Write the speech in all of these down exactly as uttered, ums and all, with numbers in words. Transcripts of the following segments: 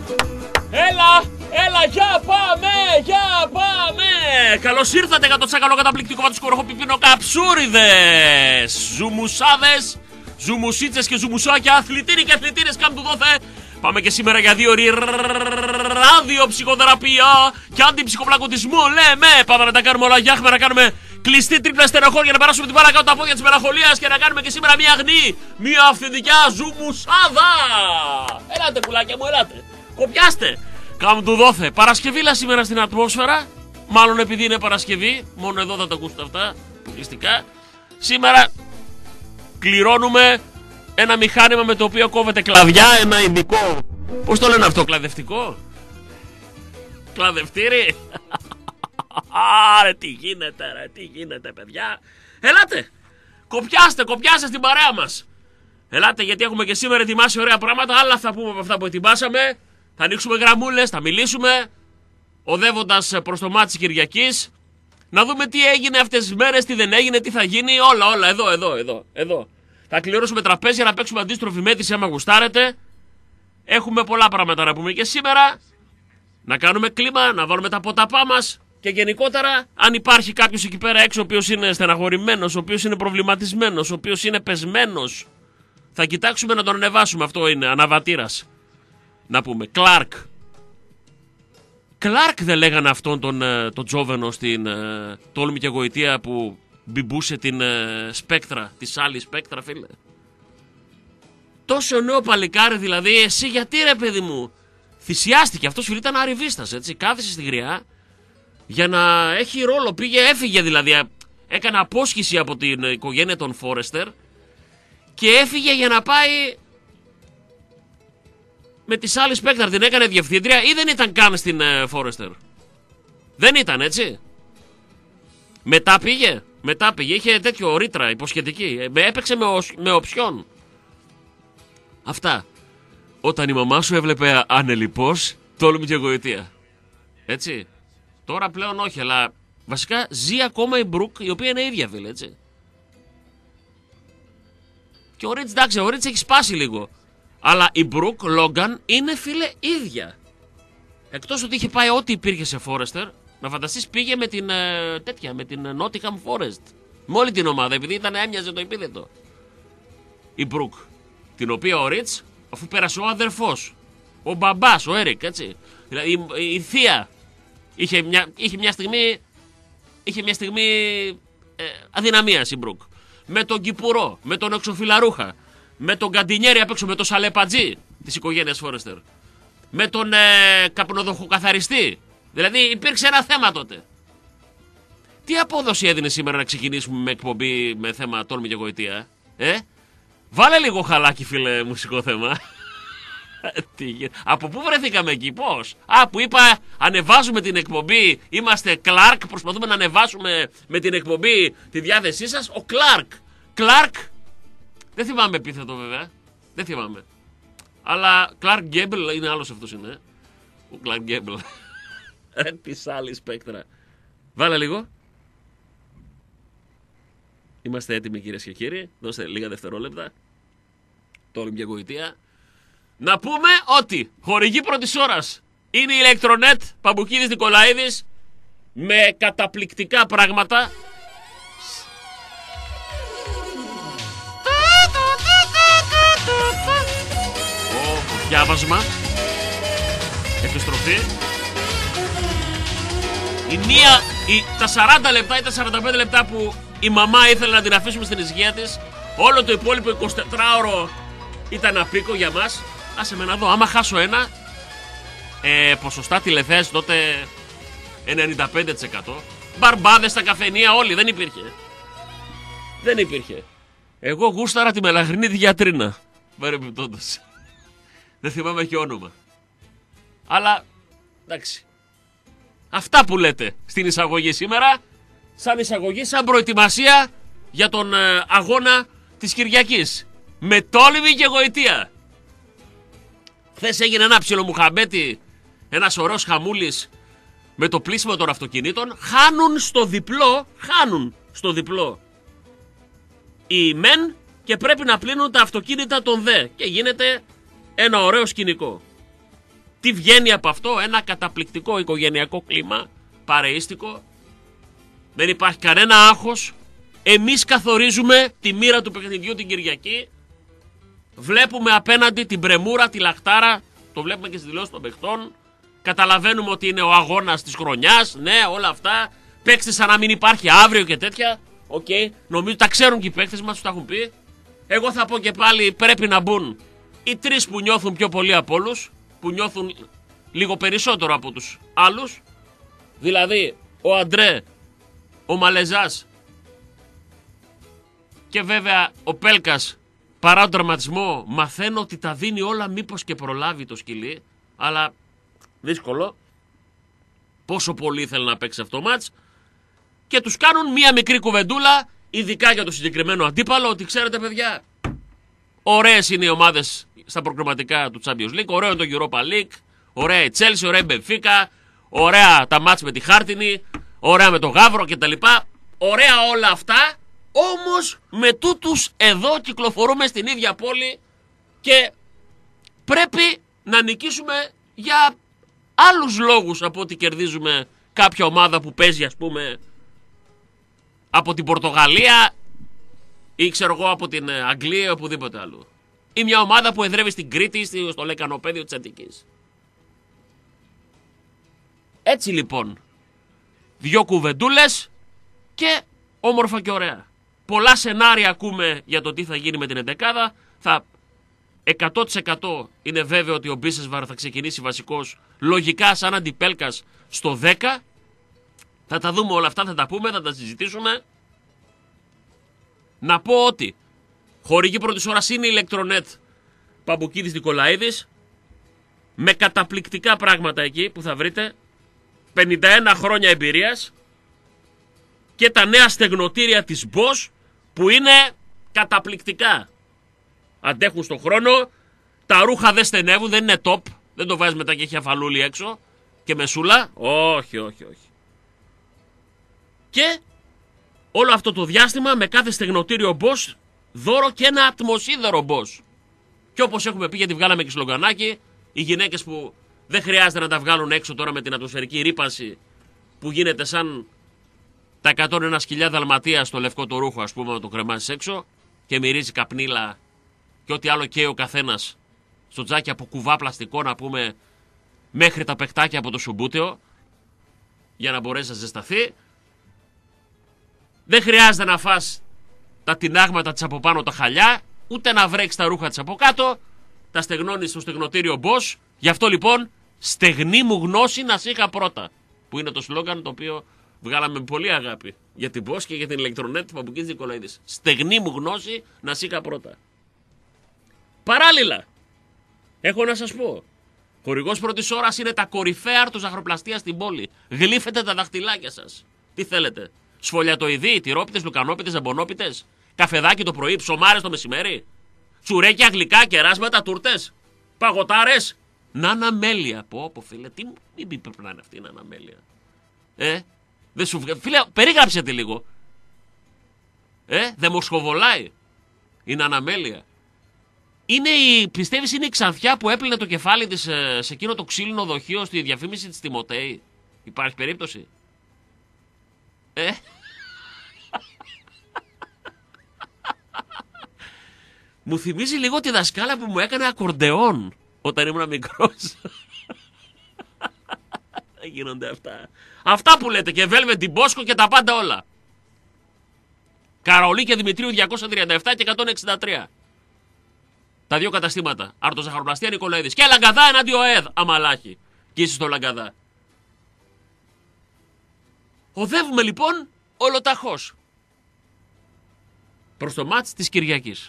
Έλα, έλα, για πάμε, για πάμε. Καλώς ήρθατε κατά το τσάκαλο καταπληκτικό με τους κοροχοπιπίνο καψούριδες. Ζουμουσάδες, ζουμουσίτσες και ζουμουσάκια, αθλητήρι και αθλητήρες κάμ του δόθε. Πάμε και σήμερα για δύο ώρες ραδιοψυχοθεραπεία και αντιψυχοπλακωτισμό. Λέμε, πάμε να τα κάνουμε όλα γιάχμα, να κάνουμε κλειστή τρίπλα στενοχώρια, να περάσουμε την μπάλα κάτω τα πόδια της μελαγχολίας και να κάνουμε και σήμερα μια αγνή, μια αυθεντικά ζουμουσάδα. Ελάτε πουλάκια μου, ελάτε. Κοπιάστε. Κάμ του δόθε. Παρασκευήλα σήμερα στην ατμόσφαιρα. Μάλλον επειδή είναι Παρασκευή, μόνο εδώ θα τα ακούσετε αυτά, αποκλειστικά. Σήμερα κληρώνουμε ένα μηχάνημα με το οποίο κόβεται κλαδιά, ένα ειδικό. Πώς το λένε αυτό, κλαδευτικό? Κλαδευτήρι. Ρε τι γίνεται, ρε τι γίνεται παιδιά. Ελάτε, κοπιάστε, κοπιάστε στην παρέα μας. Ελάτε γιατί έχουμε και σήμερα ετοιμάσει ωραία πράγματα. Άλλα θα πούμε από αυτά που ετοιμάσαμε. Θα ανοίξουμε γραμμούλες, θα μιλήσουμε, οδεύοντας προς το μάτι της Κυριακής. Να δούμε τι έγινε αυτές τις μέρες, τι δεν έγινε, τι θα γίνει. Όλα, όλα, εδώ, εδώ, εδώ, εδώ. Θα κληρώσουμε τραπέζια, να παίξουμε αντίστροφη μέτρηση άμα γουστάρετε. Έχουμε πολλά πράγματα να πούμε και σήμερα. Να κάνουμε κλίμα, να βάλουμε τα ποταπά μας. Και γενικότερα, αν υπάρχει κάποιος εκεί πέρα έξω ο οποίος είναι στεναχωρημένος, ο οποίος είναι προβληματισμένος, ο οποίος είναι πεσμένος, θα κοιτάξουμε να τον ανεβάσουμε. Αυτό είναι αναβατήρας. Να πούμε, Κλάρκ. Κλάρκ δεν λέγανε αυτόν τον, τον Τζόβενο στην uh, τόλμη και γοητεία που μπιμπούσε την uh, Σπέκτρα, τη άλλη Σπέκτρα, φίλε. Τόσο νέο παλικάρι δηλαδή, εσύ γιατί ρε παιδί μου. Θυσιάστηκε, αυτός φίλε ήταν αριβίστας, έτσι, κάθισε στη γριά για να έχει ρόλο, πήγε, έφυγε δηλαδή, έκανε απόσχηση από την οικογένεια των Φόρεστερ και έφυγε για να πάει με τη Σάλι Σπέκταρ, την έκανε διευθύντρια ή δεν ήταν καν στην Φόρεστερ? Δεν ήταν, έτσι. Μετά πήγε, μετά πήγε, είχε τέτοιο ρήτρα υποσχετική, έπαιξε με, οσ, με οψιόν. Αυτά. Όταν η μαμά σου έβλεπε ανελιπώς, τόλμη και γοητεία. Έτσι. Τώρα πλέον όχι, αλλά βασικά ζει ακόμα η Μπρουκ, η οποία είναι ίδια, φίλε, έτσι. Και ο Ρίτς, εντάξει, ο Ρίτς έχει σπάσει λίγο. Αλλά η Μπρουκ Λόγκαν είναι, φίλε, ίδια. Εκτός ότι είχε πάει ό,τι υπήρχε σε Φόρεστερ, να φανταστείς πήγε με την ε, τέτοια, με την Nottingham Forest. Με όλη την ομάδα, επειδή ήταν έμοιαζε το επίθετο. Η Μπρουκ, την οποία ο Ρίτς, αφού πέρασε ο αδερφός, ο μπαμπάς, ο Έρικ, έτσι. Δηλαδή η, η, η θεία είχε μια, είχε μια στιγμή, είχε μια στιγμή ε, αδυναμίας η Μπρουκ. Με τον Κυπουρό, με τον Εξοφυλαρούχα, με τον Καντινιέρη απ' έξω, με τον Σαλεπατζή της οικογένειας Φόρεστερ, με τον ε, καπνοδοχοκαθαριστή. Δηλαδή υπήρξε ένα θέμα τότε. Τι απόδοση έδινε σήμερα να ξεκινήσουμε με εκπομπή με θέμα τόλμη και γοητεία, ε? Βάλε λίγο χαλάκι, φίλε, μουσικό θέμα. Από πού βρεθήκαμε εκεί, πώς? Α, που είπα ανεβάζουμε την εκπομπή, είμαστε Κλάρκ, προσπαθούμε να ανεβάσουμε με την εκπομπή τη διάθεσή σας. Ο Κλάρκ, Κλάρκ, δεν θυμάμαι επίθετο βέβαια, δεν θυμάμαι. Αλλά Κλάρκ Γκέμπλ είναι άλλος αυτός είναι. Ο Κλάρκ Γκέμπλ. Ρε της άλλης Σπέκτρα. Βάλε λίγο. Είμαστε έτοιμοι κυρίες και κύριοι. Δώστε λίγα δευτερόλεπτα. Τόλμη και γοητεία. Να πούμε ότι χορηγή πρώτης ώρας είναι η Ηλεκτρονέτ Παμπουκίδης Νικολαίδης με καταπληκτικά πράγματα. Ο διάβασμα. Επιστροφή. Η μία, η, τα σαράντα λεπτά ή τα σαράντα πέντε λεπτά που η μαμά ήθελε να την αφήσουμε στην ησυχία της, όλο το υπόλοιπο εικοσιτετράωρο ήταν απίκο για μας. Άσε με να δω, άμα χάσω ένα, ε, ποσοστά τηλεθέαση τότε ενενήντα πέντε τοις εκατό. Μπαρμπάδες στα καφενεία, όλοι, δεν υπήρχε. Δεν υπήρχε. Εγώ γούσταρα τη μελαγρινή τη γιατρίνα. Παρεμπιπτόντως. Δεν θυμάμαι και όνομα. Αλλά, εντάξει. Αυτά που λέτε στην εισαγωγή σήμερα, σαν εισαγωγή, σαν προετοιμασία για τον ε, αγώνα της Κυριακής. Με τόλμη και γοητεία. Χθες έγινε ένα ψιλομουχαμπέτι, ένας ωραίος χαμούλης με το πλήσιμο των αυτοκινήτων. Χάνουν στο διπλό, χάνουν στο διπλό οι μεν και πρέπει να πλύνουν τα αυτοκίνητα των δε. Και γίνεται ένα ωραίο σκηνικό. Τι βγαίνει από αυτό? Ένα καταπληκτικό οικογενειακό κλίμα, παρεΐστικο. Δεν υπάρχει κανένα άγχος. Εμείς καθορίζουμε τη μοίρα του παιχνιδιού την Κυριακή. Βλέπουμε απέναντι την πρεμούρα, τη λαχτάρα. Το βλέπουμε και στις δηλώσεις των παιχτών. Καταλαβαίνουμε ότι είναι ο αγώνας της χρονιάς. Ναι, όλα αυτά. Παίξτε σαν να μην υπάρχει αύριο και τέτοια. Οκ, okay. Νομίζω τα ξέρουν και οι παίκτες μας, τους τα έχουν πει. Εγώ θα πω και πάλι, πρέπει να μπουν οι τρεις που νιώθουν πιο πολύ από όλους, που νιώθουν λίγο περισσότερο από τους άλλους. Δηλαδή ο Αντρέ, ο Μαλεζάς και βέβαια ο Πέλκας. Παρά τον τραυματισμό μαθαίνω ότι τα δίνει όλα, μήπως και προλάβει το σκυλί. Αλλά δύσκολο. Πόσο πολύ ήθελε να παίξει αυτό το μάτς. Και τους κάνουν μία μικρή κουβεντούλα, ειδικά για το συγκεκριμένο αντίπαλο, ότι ξέρετε παιδιά, ωραίες είναι οι ομάδες στα προκριματικά του Champions League, ωραίο είναι το Europa League, ωραία η Chelsea, ωραία η Benfica, ωραία τα μάτς με τη Χάρτινη, ωραία με το Γαύρο κτλ. Ωραία όλα αυτά, όμως με τούτους εδώ κυκλοφορούμε στην ίδια πόλη και πρέπει να νικήσουμε για άλλους λόγους από ότι κερδίζουμε κάποια ομάδα που παίζει ας πούμε από την Πορτογαλία ή ξέρω εγώ από την Αγγλία ή οπουδήποτε άλλο. Ή μια ομάδα που εδρεύει στην Κρήτη, στο λεκανοπέδιο της Αττικής. Έτσι λοιπόν, δυο κουβεντούλες και όμορφα και ωραία. Πολλά σενάρια ακούμε για το τι θα γίνει με την εντεκάδα. Θα εκατό τοις εκατό είναι βέβαιο ότι ο Μπίσεσβαρ θα ξεκινήσει βασικός, λογικά σαν αντιπέλκας στο δέκα. Θα τα δούμε όλα αυτά, θα τα πούμε, θα τα συζητήσουμε. Να πω ότι χορηγή πρώτης ώρας είναι η Ηλεκτρονέτ Παμπουκίδης Νικολαίδης, με καταπληκτικά πράγματα εκεί που θα βρείτε, πενήντα ένα χρόνια εμπειρίας και τα νέα στεγνοτήρια της Bosch που είναι καταπληκτικά. Αντέχουν στον χρόνο, τα ρούχα δεν στενεύουν, δεν είναι top, δεν το βάζεις μετά και έχει αφαλούλι έξω και μεσούλα, όχι, όχι, όχι. Και όλο αυτό το διάστημα με κάθε στεγνοτήριο Bosch δώρο και ένα ατμοσίδερο Bosch. Και όπως έχουμε πει, γιατί βγάλαμε και σλογγανάκι, οι γυναίκες που δεν χρειάζεται να τα βγάλουν έξω τώρα με την ατμοσφαιρική ρύπανση που γίνεται σαν τα εκατόν ένα σκυλιά Δαλματία στο λευκό το ρούχο, ας πούμε, να το κρεμάσεις έξω και μυρίζει καπνίλα και ό,τι άλλο καίει ο καθένας στο τζάκι από κουβά πλαστικό, να πούμε, μέχρι τα παιχτάκια από το σουμπούτεο για να μπορέσει να ζεσταθεί. Δεν χρειάζεται να φας τα τινάγματα της από πάνω τα χαλιά, ούτε να βρέξεις τα ρούχα της από κάτω. Τα στεγνώνεις στο στεγνοτήριο Bosch. Γι' αυτό λοιπόν, στεγνή μου γνώση να σ' είχα πρώτα. Που είναι το σλόγγαν το οποίο βγάλαμε με πολύ αγάπη για την Bosch και για την Ηλεκτρονέτ Παμπουκίδης Νικολαίδης. Στεγνή μου γνώση να σ' είχα πρώτα. Παράλληλα, έχω να σας πω, χορηγός πρώτης ώρας είναι τα κορυφαία αρτοζαχροπλαστεία στην πόλη. Γλύφετε τα δαχτυλάκια σας. Τι θέλετε? Σφολιατοειδή, τυρόπιτες, λουκανόπιτες, ζαμπονόπιτες, καφεδάκι το πρωί, ψωμάρες το μεσημέρι, τσουρέκια, γλυκά, κεράσματα, τούρτες, παγωτάρες. Νάνα Μέλια. Πω, πω φίλε, τι μην πει πρέπει να είναι αυτή η Νάνα Μέλια. Ε, δεν σου βγαίνει. Φίλε, περίγραψε τη λίγο. Ε, δεν μοσχοβολάει η Νάνα Μέλια. Είναι η, πιστεύεις είναι η ξανθιά που έπλυνε το κεφάλι της σε, σε εκείνο το ξύλινο δοχείο στη διαφήμιση της Τιμωτέη? Υπάρχει περίπτωση? Ε. Μου θυμίζει λίγο τη δασκάλα που μου έκανε ακορντεόν όταν ήμουν μικρός. Δεν γίνονται αυτά. Αυτά που λέτε και Velvet την Bosco και τα πάντα όλα. Καραολί και Δημητρίου διακόσια τριάντα επτά και εκατόν εξήντα τρία. Τα δύο καταστήματα. Αρτοζαχαροπλαστεία Νικολαίδης. Και Λαγκαδά εναντί ΟΕΔ. Αμαλάχη. Και είσαι στο Λαγκαδά. Οδεύουμε λοιπόν ολοταχώς προς το μάτς της Κυριακής.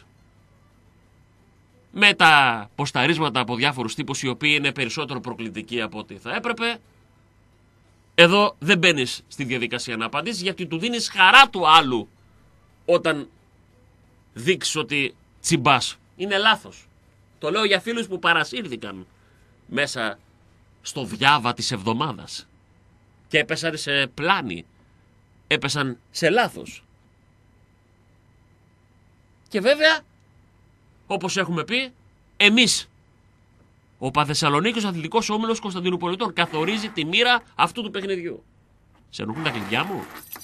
Με τα ποσταρίσματα από διάφορους τύπους οι οποίοι είναι περισσότερο προκλητικοί από ό,τι θα έπρεπε. Εδώ δεν μπαίνεις στη διαδικασία να απαντήσεις, γιατί του δίνεις χαρά του άλλου όταν δείξεις ότι τσιμπάς. Είναι λάθος. Το λέω για φίλους που παρασύρθηκαν μέσα στο διάβα της εβδομάδας και έπεσαν σε πλάνη, έπεσαν σε λάθος. Και βέβαια, όπως έχουμε πει, εμείς Ο Παθεσσαλονίκης Αθλητικός Όμιλος Κωνσταντινουπολιτών καθορίζει τη μοίρα αυτού του παιχνιδιού. Σε ενοχλούν τα κλειδιά μου?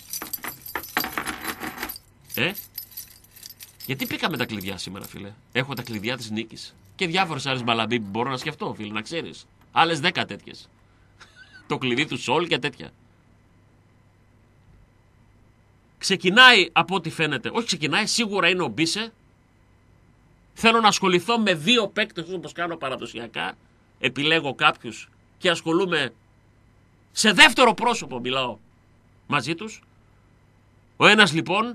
Ε? Γιατί πήκαμε τα κλειδιά σήμερα, φίλε? Έχω τα κλειδιά της νίκης. Και διάφορες άλλες μπαλαμπί που μπορώ να σκεφτώ, φίλε, να ξέρεις. Άλλες δέκα τέτοιες. Το κλειδί του Σόλ και τέτοια. Ξεκινάει από ό,τι φαίνεται. Όχι ξεκινάει, σίγουρα είναι ο Μπίσε. Θέλω να ασχοληθώ με δύο παίκτες όπως κάνω παραδοσιακά. Επιλέγω κάποιους και ασχολούμαι σε δεύτερο πρόσωπο, μιλάω μαζί τους. Ο ένας λοιπόν,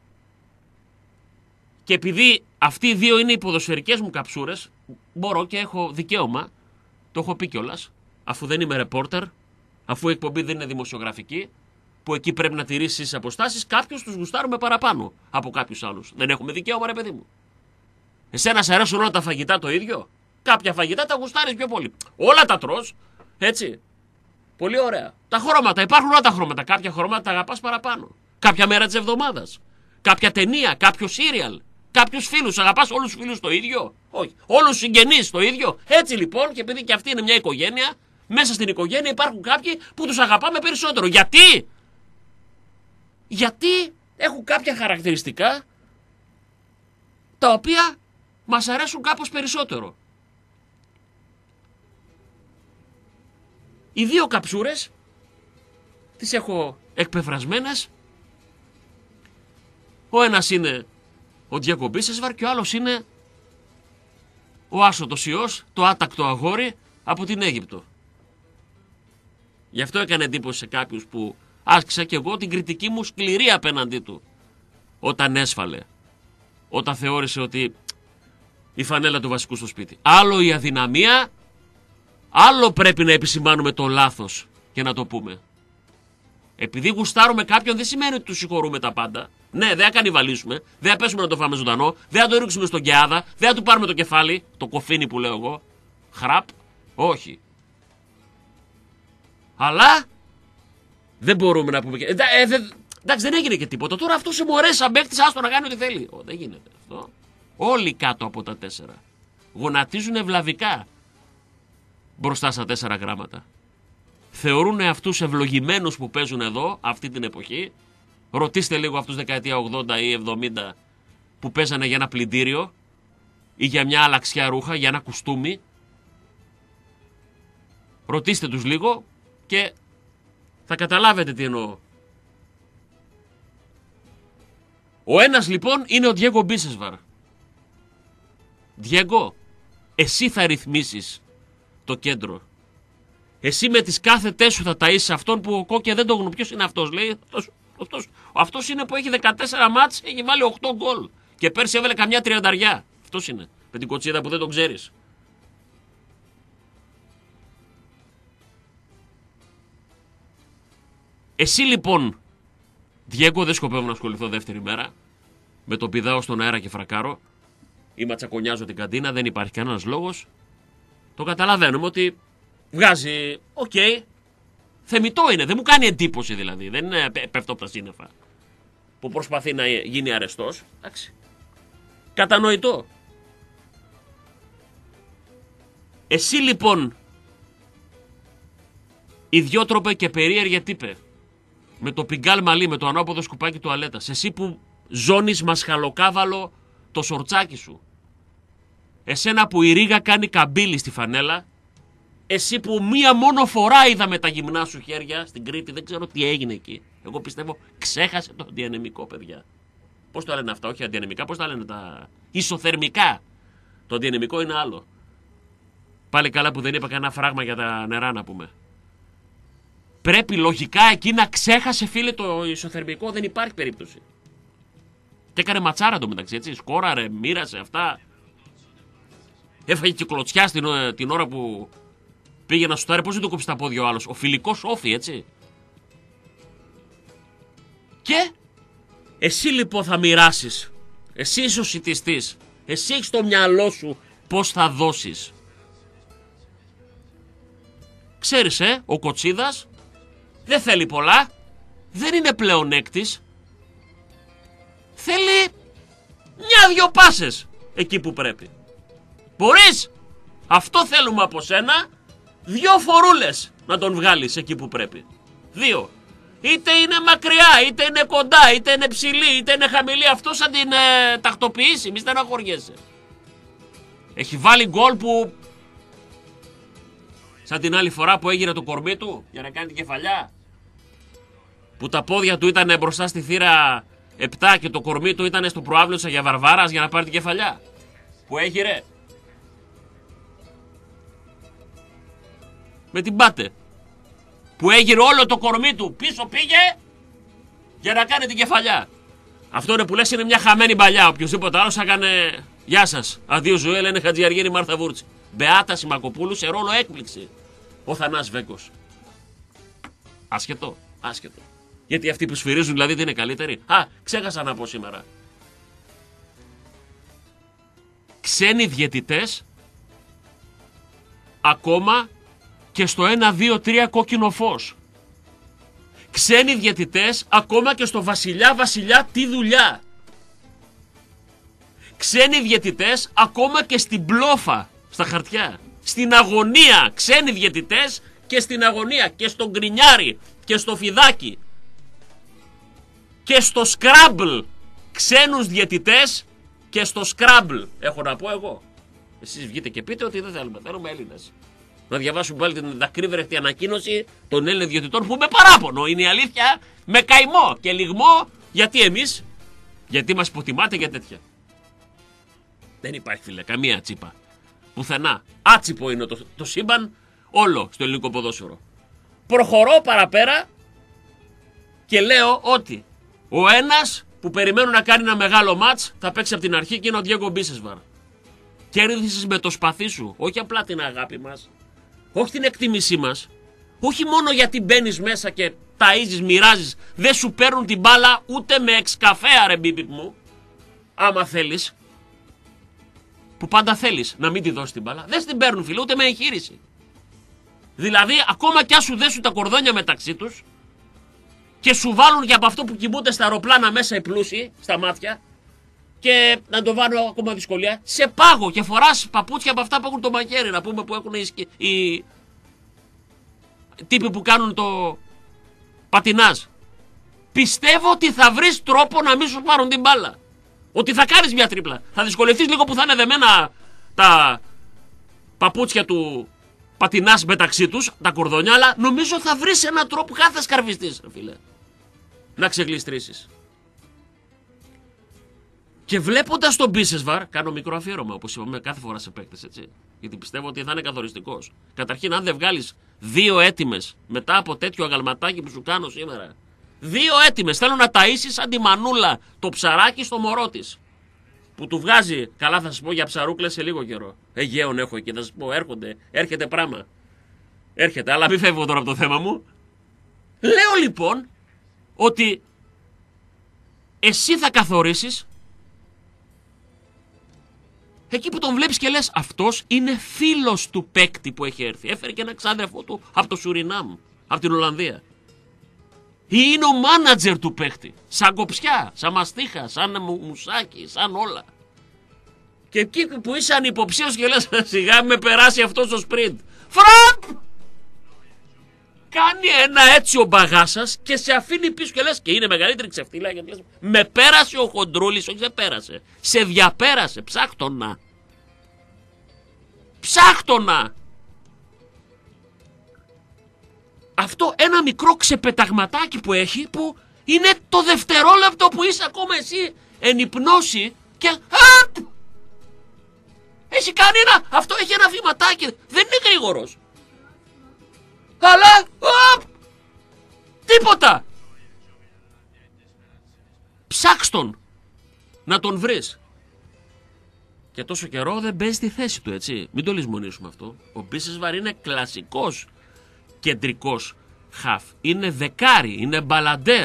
και επειδή αυτοί οι δύο είναι οι ποδοσφαιρικές μου καψούρες, μπορώ και έχω δικαίωμα, το έχω πει κιόλας, αφού δεν είμαι ρεπόρτερ, αφού η εκπομπή δεν είναι δημοσιογραφική, που εκεί πρέπει να τηρήσεις τις αποστάσεις, κάποιους τους γουστάρουμε παραπάνω από κάποιους άλλους. Δεν έχουμε δικαίωμα, ρε παιδί μου. Εσένα σε αρέσουν όλα τα φαγητά το ίδιο? Κάποια φαγητά τα γουστάρεις πιο πολύ. Όλα τα τρως, έτσι. Πολύ ωραία. Τα χρώματα, υπάρχουν όλα τα χρώματα. Κάποια χρώματα τα αγαπάς παραπάνω. Κάποια μέρα της εβδομάδας. Κάποια ταινία, κάποιο σύριαλ. Κάποιους φίλους, αγαπάς όλους τους φίλους το ίδιο? Όχι. Όλους τους συγγενείς το ίδιο? Έτσι λοιπόν, και επειδή και αυτή είναι μια οικογένεια, μέσα στην οικογένεια υπάρχουν κάποιοι που τους αγαπάμε περισσότερο. Γιατί? Γιατί έχουν κάποια χαρακτηριστικά τα οποία μας αρέσουν κάπως περισσότερο. Οι δύο καψούρες τις έχω εκπεφρασμένες. Ο ένας είναι ο Ντιέγκο Μπίσεσβαρ και ο άλλος είναι ο άσωτος ιός, το άτακτο αγόρι από την Αίγυπτο. Γι' αυτό έκανε εντύπωση σε κάποιους που άσκησα και εγώ την κριτική μου σκληρή απέναντί του όταν έσφαλε, όταν θεώρησε ότι η φανέλα του βασικού στο σπίτι. Άλλο η αδυναμία, άλλο πρέπει να επισημάνουμε το λάθος και να το πούμε. Επειδή γουστάρουμε κάποιον δεν σημαίνει ότι του συγχωρούμε τα πάντα. Ναι, δεν θα κανιβαλίσουμε, δεν θα πέσουμε να το φάμε ζωντανό, δεν θα το ρίξουμε στον κεάδα, δεν θα του πάρουμε το κεφάλι, το κοφίνι που λέω εγώ. Χραπ, όχι. Αλλά δεν μπορούμε να πούμε. Ε, ε, δε, εντάξει, δεν έγινε και τίποτα. Τώρα αυτό σε μωρέ σαν παίκτης, άστο να κάνει ό,τι θέλει. Ο, δεν γίνεται αυτό. Όλοι κάτω από τα τέσσερα γονατίζουν ευλαβικά μπροστά στα τέσσερα γράμματα. Θεωρούν αυτούς ευλογημένους που παίζουν εδώ αυτή την εποχή. Ρωτήστε λίγο αυτούς δεκαετία ογδόντα ή εβδομήντα που παίζανε για ένα πλυντήριο ή για μια αλλαξιά ρούχα, για ένα κουστούμι. Ρωτήστε τους λίγο και θα καταλάβετε τι εννοώ. Ο ένας λοιπόν είναι ο Ντιέγκο Μπίσεσβαρ. Ντιέγκο, εσύ θα ρυθμίσεις το κέντρο. Εσύ με τις κάθετές σου θα ταΐσεις αυτόν που ο Κόκκια δεν το γνωρίζει. Ποιος είναι αυτός, λέει. Αυτός, αυτός, αυτός είναι που έχει δεκατέσσερα μάτς, έχει βάλει οκτώ γκολ. Και πέρσι έβαλε καμιά τριανταριά. Αυτός είναι. Με την κοτσίδα που δεν τον ξέρεις. Εσύ λοιπόν, Ντιέγκο, δεν σκοπεύω να ασχοληθώ δεύτερη μέρα. Με το πηδάω στον αέρα και φρακάρω. Ή ματσακονιάζω την καντίνα, δεν υπάρχει κανένας λόγος. Το καταλαβαίνουμε ότι βγάζει, οκ, okay, θεμιτό είναι, δεν μου κάνει εντύπωση δηλαδή. Δεν είναι πέφτω από τα σύννεφα. Που προσπαθεί να γίνει αρεστός. Εντάξει. Κατανοητό. Εσύ λοιπόν, ιδιότροπε και περίεργε τύπε, με το πιγκάλ μαλλί, με το ανάποδο σκουπάκι τουαλέτας, εσύ που ζώνεις μασχαλοκάβαλο το σορτσάκι σου, εσένα που η ρίγα κάνει καμπύλη στη φανέλα, εσύ που μία μόνο φορά είδα με τα γυμνά σου χέρια στην Κρήτη, δεν ξέρω τι έγινε εκεί. Εγώ πιστεύω ξέχασε το αντιανεμικό, παιδιά. Πώς το λένε αυτά, όχι αντιανεμικά, πώς τα λένε τα ισοθερμικά. Το αντιανεμικό είναι άλλο. Πάλι καλά που δεν είπα κανένα φράγμα για τα νερά να πούμε. Πρέπει λογικά εκεί να ξέχασε, φίλε, το ισοθερμικό, δεν υπάρχει περίπτωση. Και έκανε ματσάρα το μεταξύ, έτσι, σκόραρε, μοίρασε αυτά. Έφαγε και κλωτσιά την, την ώρα που πήγε να σουτάρει. Πώς δεν το κόψει τα πόδια ο άλλος? Ο φιλικός όφι, έτσι. Και εσύ λοιπόν θα μοιράσεις. Εσύ είσαι ο σιτιστής. Εσύ έχεις στο μυαλό σου πώς θα δώσεις. Ξέρεις, ε, ο Κοτσίδας δεν θέλει πολλά. Δεν είναι πλεονέκτης. Θέλει μια-δυο πάσες εκεί που πρέπει. Μπορείς? Αυτό θέλουμε από σένα. Δύο φορούλες να τον βγάλεις εκεί που πρέπει. Δύο. Είτε είναι μακριά, είτε είναι κοντά, είτε είναι ψηλή, είτε είναι χαμηλή. Αυτό θα την ε, τακτοποιήσει, μη στεναχωριέσαι. Έχει βάλει γκολ που... σαν την άλλη φορά που έγινε το κορμί του για να κάνει την κεφαλιά. Που τα πόδια του ήταν μπροστά στη θύρα επτά και το κορμί του ήταν στο προάβλιο της Αγία Βαρβάρας για να πάρει την κεφαλιά. Που έγινε. Με την Πάτε. Που έγινε όλο το κορμί του πίσω πήγε για να κάνει την κεφαλιά. Αυτό είναι που λες είναι μια χαμένη παλιά. Οποιοςδήποτε άλλος θα έκανε γεια σας. Αδείο ζωή, λένε Χατζιαργύρη Μάρθα Βούρτση. Μπεάτα Σιμακοπούλου σε ρόλο έκπληξη. Ο Θανάς Βέγκος. Άσχετο, άσχετο. Γιατί αυτοί που σφυρίζουν δηλαδή δεν είναι καλύτεροι. Α, ξέχασα να πω σήμερα. Ξένοι διαιτητές ακόμα και στο ένα δύο τρία κόκκινο φως. Ξένοι διαιτητές ακόμα και στο βασιλιά βασιλιά τι δουλειά. Ξένοι διαιτητές ακόμα και στην πλόφα στα χαρτιά. Στην αγωνία ξένοι διαιτητές και στην αγωνία και στο γκρινιάρι και στο φιδάκι και στο σκράμπλ ξένους διαιτητές και στο σκράμπλ έχω να πω εγώ. Εσείς βγείτε και πείτε ότι δεν θέλουμε, θέλουμε Έλληνες. Να διαβάσουμε πάλι την δακρύβρεχτη ανακοίνωση των Έλληνων διαιτητών που με παράπονο είναι η αλήθεια, με καημό και λιγμό. Γιατί εμείς, γιατί μας υποτιμάτε για τέτοια. Δεν υπάρχει φίλε καμία τσίπα. Πουθενά. Άτσιπο είναι το, το σύμπαν όλο στο ελληνικό ποδόσφαιρο. Προχωρώ παραπέρα και λέω ότι ο ένας που περιμένω να κάνει ένα μεγάλο μάτς θα παίξει από την αρχή και είναι ο Διέγκο Μπίσεσβαρ. Κέρδισες με το σπαθί σου, όχι απλά την αγάπη μας, όχι την εκτίμησή μας, όχι μόνο γιατί μπαίνεις μέσα και ταΐζεις, μοιράζεις, δεν σου παίρνουν την μπάλα ούτε με εξκαφέα ρε μπίπιπ μου, άμα θέλεις, που πάντα θέλεις να μην τη δώσεις την μπάλα, δεν στην παίρνουν φίλε ούτε με εγχείρηση. Δηλαδή ακόμα κι αν σου δέσουν τα κορδόνια μεταξύ τους και σου βάλουν και από αυτό που κοιμούνται στα αεροπλάνα μέσα οι πλούσιοι, στα μάτια, και να το βάλω ακόμα δυσκολία, σε πάγο και φοράς παπούτσια από αυτά που έχουν το μαχαίρι, να πούμε που έχουν οι, οι τύποι που κάνουν το πατινάζ. Πιστεύω ότι θα βρεις τρόπο να μην σου πάρουν την μπάλα. Ότι θα κάνεις μια τρίπλα. Θα δυσκολευτείς λίγο που θα είναι δεμένα τα παπούτσια του πατινάς μεταξύ τους, τα κορδόνια, αλλά νομίζω θα βρεις έναν τρόπο κάθε σκαρβιστής, φίλε, να ξεγλιστρήσεις. Και βλέποντας τον Μπίσεσβαρ, κάνω μικρό αφιέρωμα όπως είπαμε κάθε φορά σε παίκτες, έτσι. Γιατί πιστεύω ότι θα είναι καθοριστικός. Καταρχήν, αν δεν βγάλεις δύο έτοιμες μετά από τέτοιο αγαλματάκι που σου κάνω σήμερα, δύο έτοιμες, θέλω να ταΐσεις σαν τη μανούλα το ψαράκι στο μωρό της. Που του βγάζει, καλά θα σας πω για ψαρούκλες σε λίγο καιρό. Αιγαίων έχω εκεί, θα σας πω, έρχονται, έρχεται πράγμα. Έρχεται, αλλά μην φεύγω τώρα από το θέμα μου. Λέω λοιπόν ότι εσύ θα καθορίσεις εκεί που τον βλέπεις και λες αυτός είναι φίλος του παίκτη που έχει έρθει. Έφερε και ένα ξάδερφό του από το Σουρινάμ, από την Ολλανδία. Ή είναι ο μάνατζερ του παίκτη. Σαν κοψιά, σαν μαστίχα, σαν μουσάκι, σαν όλα. Και εκεί που είσαι ανυποψίος και λες σιγά με περάσει αυτό στο σπριντ. Φραπ! Κάνει ένα έτσι ο μπαγάσας και σε αφήνει πίσω και λες και είναι μεγαλύτερη ξεφτύλα γιατί λες με πέρασε ο χοντρούλης, όχι δεν πέρασε. Σε διαπέρασε, ψάχτονα. Ψάχτονα. Αυτό ένα μικρό ξεπεταγματάκι που έχει που είναι το δευτερόλεπτο που είσαι ακόμα εσύ εν υπνώση και απ! Έχει κάνει ένα, αυτό έχει ένα βηματάκι, δεν είναι γρήγορος. Αλλά, απ! Τίποτα. Ψάξτον να τον βρεις. Και τόσο καιρό δεν μπαίνει στη θέση του, έτσι. Μην το λησμονήσουμε αυτό. Ο Μπίσεσβαρ είναι κλασικός κεντρικός χαφ. Είναι δεκάρι, είναι μπαλαντέρ.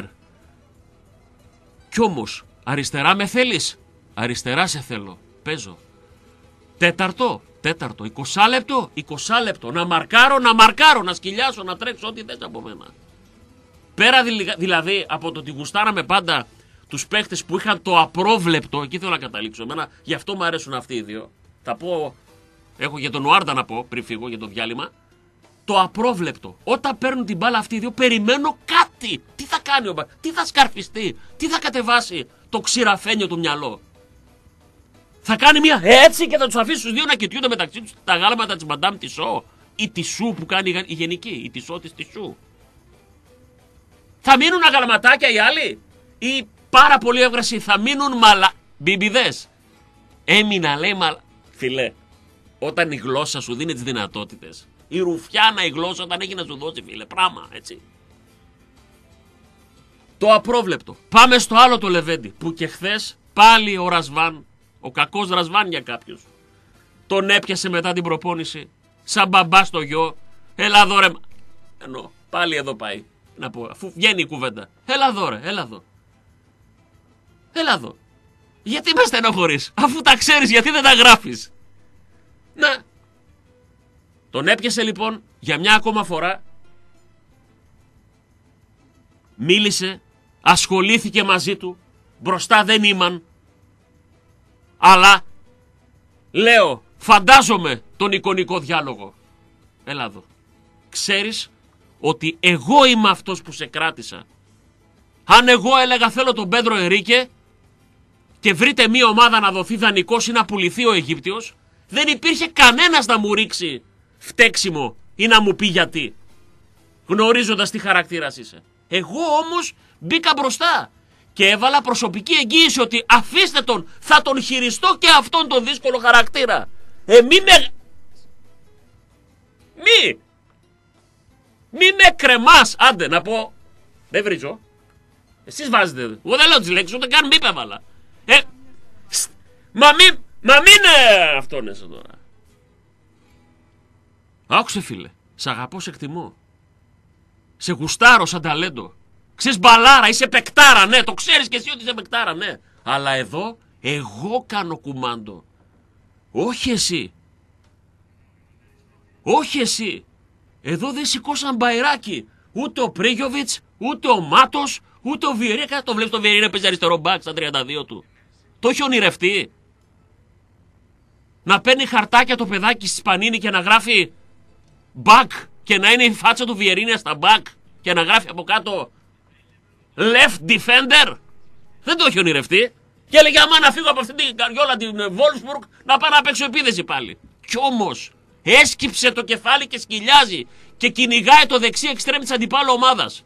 Κι όμως, αριστερά με θέλεις. Αριστερά σε θέλω. Παίζω. Τέταρτο, τέταρτο. είκοσι λεπτό, είκοσι λεπτό. Να μαρκάρω, να μαρκάρω, να σκυλιάσω, να τρέξω ό,τι θες από μένα. Πέρα δηλαδή από το ότι γουστάραμε πάντα τους παίχτες που είχαν το απρόβλεπτο, εκεί θέλω να καταλήξω. Εμένα γι' αυτό μου αρέσουν αυτοί οι δύο. Θα πω έχω για τον Ουάρντα να πω πριν φύγω για το διάλειμμα. Το απρόβλεπτο. Όταν παίρνουν την μπάλα αυτοί οι δύο, περιμένω κάτι. Τι θα κάνει ο Μπα... τι θα σκαρφιστεί, τι θα κατεβάσει το ξηραφένιο του μυαλό. Θα κάνει μια έτσι και θα τους αφήσει τους δύο να κοιτούνται μεταξύ τους τα γάλματα της Μαντάμ Τισό. Η Τισού που κάνει η γενική, η Τισό της Τισού. Θα μείνουν αγαλματάκια οι άλλοι ή πάρα πολύ έβγραση θα μείνουν μαλα... μπιμπιδές. Έμεινα λέει μαλα... Φιλέ, όταν η γλώσσα σου δίνει τις δυνατότητες, η ρουφιάνα η γλώσσα όταν έχει να σου δώσει φίλε πράγμα, έτσι. Το απρόβλεπτο. Πάμε στο άλλο το Λεβέντι που και χθες πάλι ο Ρασβάν, ο κακός Ρασβάν για κάποιους, τον έπιασε μετά την προπόνηση σαν μπαμπά στο γιο. Έλα εδώ ρε. Ενώ πάλι εδώ πάει. Να πω, αφού βγαίνει η κουβέντα. Έλα εδώ ρε, έλα εδώ. Έλα εδώ. Γιατί με στενοχωρείς, αφού τα ξέρεις γιατί δεν τα γράφεις. Να. Τον έπιασε λοιπόν για μια ακόμα φορά. Μίλησε, ασχολήθηκε μαζί του. Μπροστά δεν ήμαν. Αλλά λέω, φαντάζομαι τον εικονικό διάλογο. Έλα εδώ. Ξέρεις ότι εγώ είμαι αυτός που σε κράτησα. Αν εγώ έλεγα θέλω τον Πέντρο Ενρίκε και βρείτε μια ομάδα να δοθεί δανεικός ή να πουληθεί ο Αιγύπτιος, δεν υπήρχε κανένας να μου ρίξει φταίξιμο ή να μου πει γιατί, γνωρίζοντας τι χαρακτήρας είσαι. Εγώ όμως μπήκα μπροστά και έβαλα προσωπική εγγύηση ότι αφήστε τον, θα τον χειριστώ και αυτόν τον δύσκολο χαρακτήρα. Ε, μη με... Μη! Μη με κρεμάς, άντε να πω. Δεν βρίζω. Εσείς βάζετε. Εγώ δεν λέω τις λέξεις, ούτε καν μη πέβαλα. Ε, μα μην, μα μην ε, αυτό είναι εδώ τώρα. Άκουσε φίλε, σ' αγαπώ, σε εκτιμώ. Σε γουστάρω σαν ταλέντο. Ξέρεις μπαλάρα, είσαι παικτάρα, ναι, το ξέρεις και εσύ ότι είσαι παικτάρα, ναι. Αλλά εδώ, εγώ κάνω κουμάντο. Όχι εσύ. Όχι εσύ. Εδώ δεν σηκώσαν μπαϊράκι. Ούτε ο Πρίγιοβιτς, ούτε ο Μάτος, ούτε ο Βιερίνα. Το βλέπεις το Βιερίνα παίζει αριστερό μπακ στα τριάντα δύο του. Το έχει ονειρευτεί. Να παίρνει χαρτάκια το παιδάκι στη Σπανίνη και να γράφει μπακ και να είναι η φάτσα του Βιερίνα στα μπακ και να γράφει από κάτω left defender. Δεν το έχει ονειρευτεί. Και έλεγε άμα να φύγω από αυτή την καριόλα την Wolfsburg να πάω να παίξω επίδεση πάλι. Κι όμως έσκυψε το κεφάλι και σκυλιάζει και κυνηγάει το δεξί εξτρέμ της αντιπάλου ομάδας.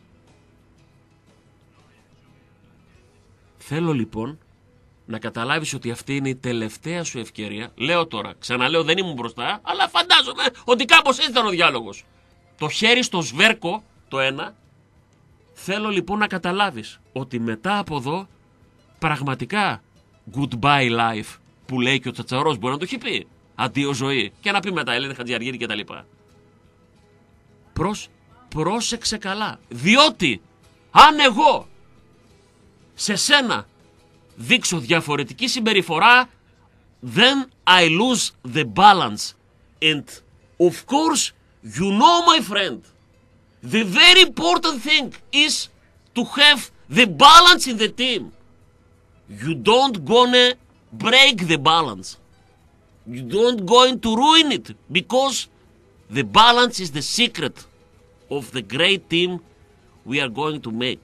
Θέλω λοιπόν να καταλάβεις ότι αυτή είναι η τελευταία σου ευκαιρία. Λέω τώρα, ξαναλέω δεν ήμουν μπροστά, αλλά φαντάζομαι ότι κάπως έτσι ήταν ο διάλογος. Το χέρι στο σβέρκο, το ένα. Θέλω λοιπόν να καταλάβεις ότι μετά από εδώ πραγματικά goodbye life που λέει και ο Τσατσαρός μπορεί να το έχει πει. Αντίο ζωή. Και να πει μετά Ελένη Χατζιαργύρη και τα λοιπά. Προς, πρόσεξε καλά. Διότι αν εγώ σε σένα δείξω διαφορετική συμπεριφορά, then I lose the balance. And of course, you know my friend, the very important thing is to have the balance in the team. You don't gonna break the balance. You don't going to ruin it because the balance is the secret of the great team we are going to make.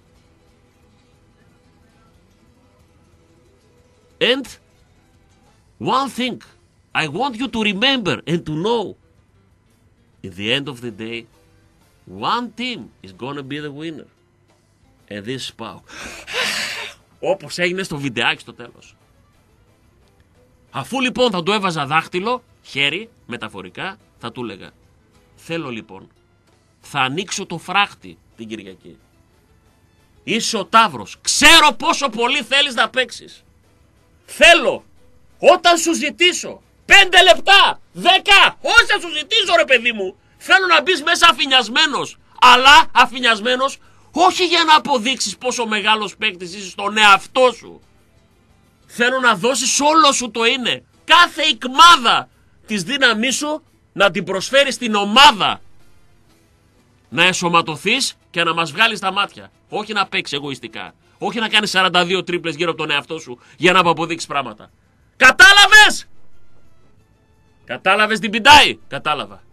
And one thing I want you to remember and to know, in the end of the day, one team is gonna be the winner. And this is Pau. Όπως έγινε στο βιντεάκι στο τέλος. Αφού λοιπόν θα του έβαζα δάχτυλο, χέρι, μεταφορικά, θα του έλεγα θέλω λοιπόν, θα ανοίξω το φράχτη την Κυριακή. Είσαι ο Ταύρος, ξέρω πόσο πολύ θέλεις να παίξεις. Θέλω, όταν σου ζητήσω, πέντε λεπτά, δέκα, όσα σου ζητήσω ρε παιδί μου, θέλω να μπεις μέσα αφηνιασμένος. Αλλά αφηνιασμένος όχι για να αποδείξεις πόσο μεγάλος παίκτης είσαι στον εαυτό σου. Θέλω να δώσεις όλο σου το είναι. Κάθε ικμάδα της δύναμής σου να την προσφέρεις στην ομάδα. Να εσωματωθείς και να μας βγάλεις τα μάτια. Όχι να παίξεις εγωιστικά. Όχι να κάνεις σαράντα δύο τρίπλες γύρω από τον εαυτό σου για να αποδείξεις πράγματα. Κατάλαβες! Κατάλαβες την πιτάει? Κατάλαβα.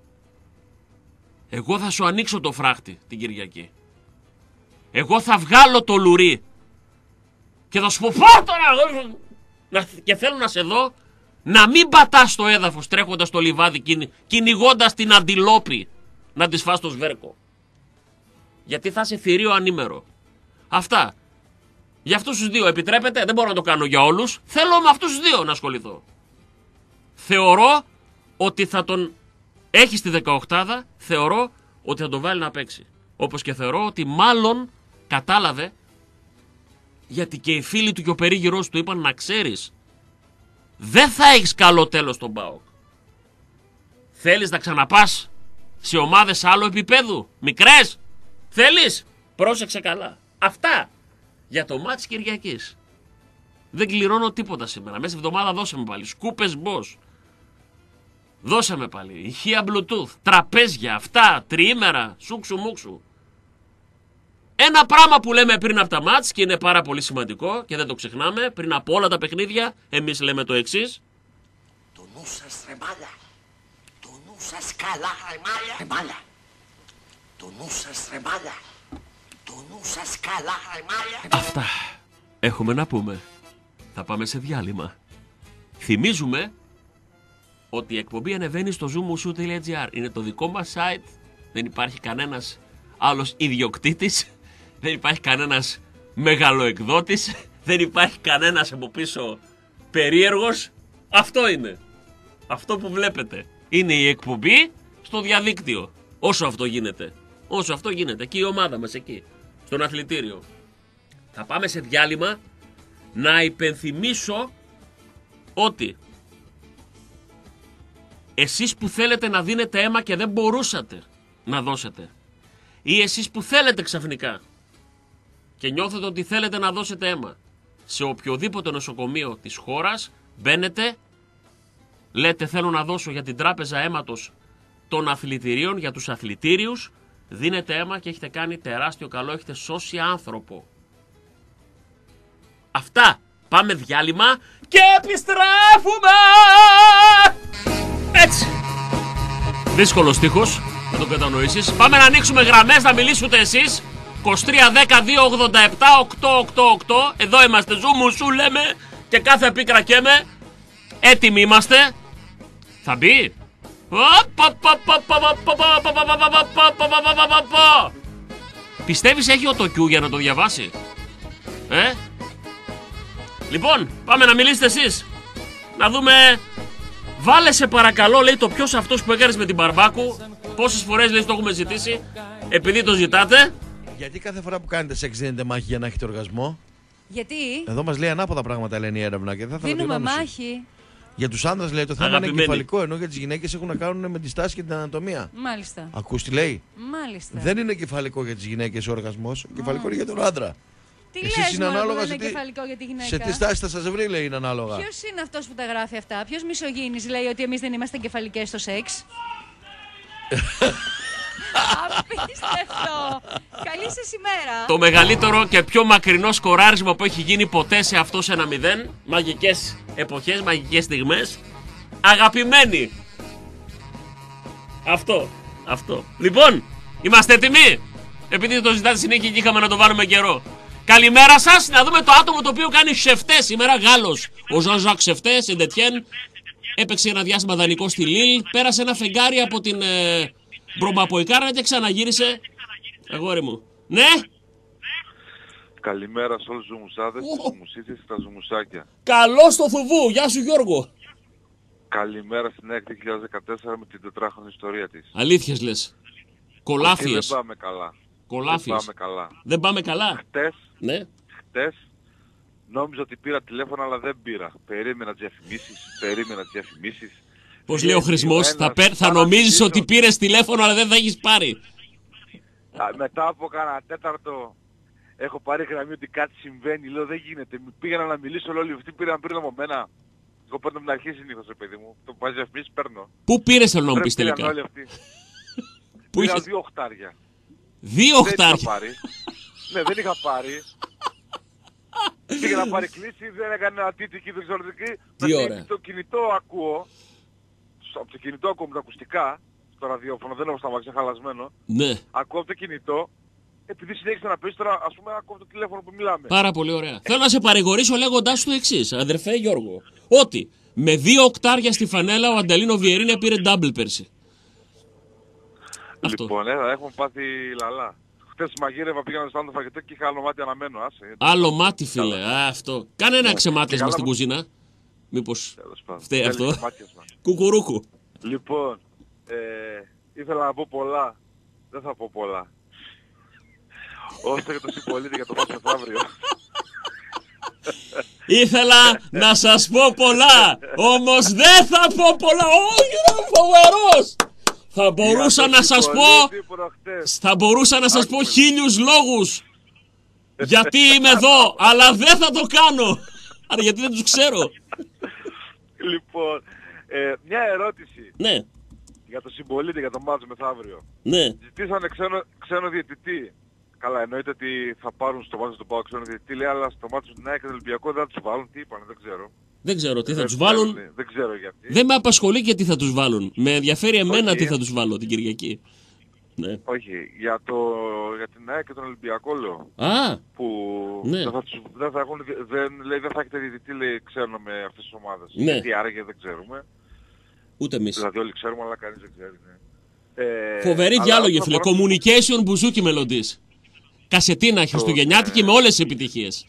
Εγώ θα σου ανοίξω το φράχτη την Κυριακή. Εγώ θα βγάλω το λουρί. Και θα σου πω πω τώρα να, και θέλω να σε δω να μην πατάς στο έδαφος τρέχοντας στο λιβάδι, κυνηγώντας την αντιλόπη να της φας το σβέρκο. Γιατί θα είσαι θηρίο ανήμερο. Αυτά. Για αυτούς τους δύο επιτρέπετε, δεν μπορώ να το κάνω για όλους. Θέλω με αυτούς τους δύο να ασχοληθώ. Θεωρώ ότι θα τον έχει στη δεκαοκτάδα, θεωρώ ότι θα τον βάλει να παίξει. Όπως και θεωρώ ότι μάλλον κατάλαβε, γιατί και οι φίλοι του και ο περίγυρός του είπαν να ξέρεις, δεν θα έχεις καλό τέλος στον ΠΑΟΚ. Θέλεις να ξαναπάς σε ομάδες άλλου επίπεδου, μικρές? Θέλεις? Πρόσεξε καλά. Αυτά για το μάτς Κυριακής. Δεν κληρώνω τίποτα σήμερα. Μέσα εβδομάδα δώσε με πάλι. Σκούπες μπος. Δώσε με πάλι. Ηχεία Bluetooth. Τραπέζια. Αυτά. Τριήμερα. Σούξου μουξου. Ένα πράγμα που λέμε πριν από τα μάτς και είναι πάρα πολύ σημαντικό και δεν το ξεχνάμε. Πριν από όλα τα παιχνίδια, εμείς λέμε το εξής. Το νου σας ρε μάλα. Το νου σας καλά ρε μάλα. Ρε μάλα. Το νου σας ρε μάλα. Το νου σας καλά ρε μάλα. Αυτά έχουμε να πούμε. Θα πάμε σε διάλειμμα. Θυμίζουμε ότι η εκπομπή ανεβαίνει στο zoommusu τελεία gr. Είναι το δικό μας site. Δεν υπάρχει κανένας άλλος ιδιοκτήτης. Δεν υπάρχει κανένας μεγαλοεκδότης. Δεν υπάρχει κανένας από πίσω περίεργος. Αυτό είναι. Αυτό που βλέπετε. Είναι η εκπομπή στο διαδίκτυο. Όσο αυτό γίνεται. Όσο αυτό γίνεται. Και η ομάδα μας εκεί. Στον αθλητήριο. Θα πάμε σε διάλειμμα. Να υπενθυμίσω ότι εσείς που θέλετε να δίνετε αίμα και δεν μπορούσατε να δώσετε, ή εσείς που θέλετε ξαφνικά και νιώθετε ότι θέλετε να δώσετε αίμα σε οποιοδήποτε νοσοκομείο της χώρας, μπαίνετε, λέτε θέλω να δώσω για την τράπεζα αίματος των αθλητηρίων, για τους αθλητήριους, δίνετε αίμα και έχετε κάνει τεράστιο καλό, έχετε σώσει άνθρωπο. Αυτά. Πάμε διάλειμμα και επιστρέφουμε! Έτσι. Δύσκολος στίχος, να το κατανοήσεις. Πάμε να ανοίξουμε γραμμές, να μιλήσετε εσείς. είκοσι τρία δέκα δύο ογδόντα επτά οκτακόσια ογδόντα οκτώ. Εδώ είμαστε, zoommusu λέμε και κάθε πίκρα καίμε. Έτοιμοι είμαστε. Θα μπει. Πιστεύεις έχει οτοκιού για να το διαβάσει? Ε? Λοιπόν, πάμε να μιλήσετε εσείς. Να δούμε. Βάλε σε παρακαλώ, λέει, το ποιος αυτός που έκανες με την Μπαρμπάκου. Πόσες φορές, λέει, το έχουμε ζητήσει. Επειδή το ζητάτε. Γιατί κάθε φορά που κάνετε σεξ δίνετε μάχη για να έχετε οργασμό? Γιατί? Εδώ μας λέει ανάποδα πράγματα, λένε η έρευνα. Και δεν θα δίνουμε μάχη. Για τους άντρες, λέει, το θέμα Αγαπημένοι. είναι εγκεφαλικό, ενώ για τις γυναίκες έχουν να κάνουν με τη στάση και την ανατομία. Μάλιστα. Ακούς τι λέει? Μάλιστα. Δεν είναι εγκεφαλικό για τις γυναίκες ο οργασμός. Εγκεφαλικό είναι για τον άντρα. Τι Εσείς λες, είναι μωρέ, ανάλογα που σε είναι τι- κεφαλικό για τη γυναίκα? Σε τι στάση θα σας βρει, λέει, είναι ανάλογα. Ποιος είναι αυτός που τα γράφει αυτά? Ποιος μισογίνης λέει ότι εμείς δεν είμαστε κεφαλικές στο σεξ? Απίστευτο! Καλή σας ημέρα! Το μεγαλύτερο και πιο μακρινό σκοράρισμα που έχει γίνει ποτέ σε αυτό σε ένα μηδέν. Μαγικές εποχές, μαγικές στιγμές. Αγαπημένοι. Αυτό, αυτό. Λοιπόν, είμαστε έτοιμοι? Επειδή το ζητάτε συνέχεια και είχαμε να το βάλουμε καιρό. Καλημέρα σας, να δούμε το άτομο το οποίο κάνει Σεφτέ σήμερα, Γάλλος. Ο Ζαν Ζακ Σεφτέ, Σεντετιέν. Έπαιξε ένα διάστημα δανεικό στη Λίλ. Πέρασε ένα φεγγάρι από την ε, Μπρομπαποϊκάρα και ξαναγύρισε. Αγόρι μου. Ναι. Καλημέρα σε όλους τους ζουμουσάδες, Ω. τους ζουμουσίτσες και τα ζουμουσάκια. Καλό στο Θουβού. Γεια σου Γιώργο. Καλημέρα στην ΑΕΚ δύο χιλιάδες δεκατέσσερα με την τετράχρονη ιστορία της. Αλήθειες λες. Όχι, Κολάφιες. δεν πάμε καλά. Κολάφιες. Δεν πάμε καλά. Δεν πάμε καλά. Χτες, Ναι. χτες, νόμιζα ότι πήρα τηλέφωνο αλλά δεν πήρα. Περίμενα τις διαφημίσεις, περίμενα τις διαφημίσεις. Πώς λέει ο χρησμός, Ένας, θα, πέ- θα πάρα νομίζεις πίσω. ότι πήρες τηλέφωνο αλλά δεν θα έχεις πάρει. Α, μετά από κάνα τέταρτο έχω πάρει γραμμή ότι κάτι συμβαίνει. Λέω δεν γίνεται. Μου πήγαινα να μιλήσω, λέω όλοι αυτοί πήραν πριν από μένα. Εγώ παίρνω την αρχή συνήθως, ρε παιδί μου. Το πας διαφημίσεις παίρνω. Πού πήρες θέλω να μου Πρέπει πεις πήραν τελικά? όλοι αυτοί. Πού Πήρα είχες? δύο οχτάρια. Δύο Δεν είχα οχτάρια. πάρει. Ναι, δεν είχα πάρει. Πήγα να πάρει κλίση, δεν έκανε ένα τίτι εκεί, δεν ξέρω τι. Τι Μετά ωραία. το κινητό ακούω από το κινητό ακούω με τα ακουστικά, στο ραδιόφωνο, δεν έχω σταμάξει, χαλασμένο. Ναι. Ακούω από το κινητό, επειδή συνέχισε να πεις τώρα, ας πούμε, ακούω από το τηλέφωνο που μιλάμε. Πάρα πολύ ωραία. Θέλω να σε παρηγορήσω λέγοντάς σου το εξής, αδερφέ Γιώργο. Ότι με δύο οκτάρια στη φανέλα ο Αντελίνο Βιερίνια πήρε double πέρσι. Αυτό. Λοιπόν, ε, έχουμε πάθει λαλά. Χτες μαγείρευα, πήγα να αισθάνω το φαγητό και είχα άλλο μάτι αναμένο, άσε. Άλλο μάτι, φίλε. Α, αυτό. Κάνε ένα ξεμάτιασμα καλά στην μου- κουζίνα. Μήπως Τέλος πάντων. φταίει Τέλος αυτό. μάτιασμα. Κουκουρούκου. Λοιπόν, ε, ήθελα να πω πολλά. Δεν θα πω πολλά. Ώστε για το συμπολίτη για το μάτς μεθαύριο. Ήθελα να σας πω πολλά, όμως δεν θα πω πολλά. Όχι, είμαι φοβερός. Θα μπορούσα Για το να σας πω, συμπολίτη προχτές. θα μπορούσα να σας πω Άκουμε. χίλιους λόγους γιατί είμαι εδώ, αλλά δεν θα το κάνω. Άρα γιατί δεν τους ξέρω. Λοιπόν, ε, μια ερώτηση Ναι, για το συμπολίτη για το μάτς μεθαύριο. ναι. Ζητήσανε ξένο, ξένο διαιτητή. Καλά, εννοείται ότι θα πάρουν στο μάτς του ΠΑΟΚ ξένο διαιτητή, λέει, αλλά στο μάτς του ΝΑΕΚ και του Ολυμπιακού δεν θα τους βάλουν. Τι είπανε, δεν ξέρω. Δεν ξέρω τι θα Δεν τους βάλουν. ξέρουν, Δεν ξέρω γιατί. Δεν με απασχολεί και τι θα τους βάλουν. Με ενδιαφέρει εμένα Όχι. τι θα τους βάλω την Κυριακή. Ναι. Όχι, για, το, για την ΑΕΚ και τον Ολυμπιακό λέω. Α, Που Ναι. δεν, θα τους, δεν, θα έχουν, δεν, λέει, δεν θα έχετε διαιτητή, λέει, ξένο με αυτές τις ομάδες. Ναι. Γιατί άραγε δεν ξέρουμε. ούτε εμείς. Δηλαδή όλοι ξέρουμε, αλλά κανείς δεν ξέρει. Ναι. Ε, Φοβερή αλλά διάλογη, όσον φίλε. αφορά- Communication μπουζούκι μελλοντής. Κασετίνα χριστουγεννιάτικη με όλες τις επιτυχίες.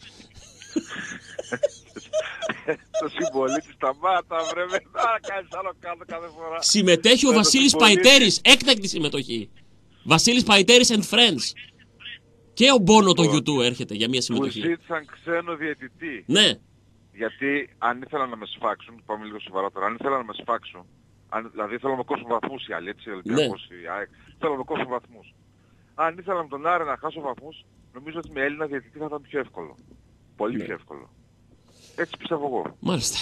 Το συμπολίτη σταμάτα, βρε, δεν θα κάνεις άλλο κάτω κάθε φορά. Συμμετέχει ο Με το Βασίλης συμπολίτη. Παϊτέρης. Έκτακτη συμμετοχή. Βασίλης Παϊτέρης and Friends. Και ο Μπόνο το Λοιπόν, YouTube έρχεται για μια Μου συμμετοχή. ζήτησαν ξένο διαιτητή. Ναι, Γιατί αν ήθελαν να με σφάξουν, πάμε λίγο σοβαρά τώρα, αν ήθελαν να με σφάξουν, αν, δηλαδή θέλω να με κόσουν βαθμούς οι άλλοι, έτσι, οι Ολυμπιακός, η ΑΕΚ, θέλω να με κόσουν βαθμούς. Αν ήθελα με τον Άρη να χάσω βαθμούς, νομίζω ότι με Έλληνα διαιτητή θα ήταν πιο εύκολο. Πολύ Ναι. πιο εύκολο. Έτσι πιστεύω εγώ. μάλιστα.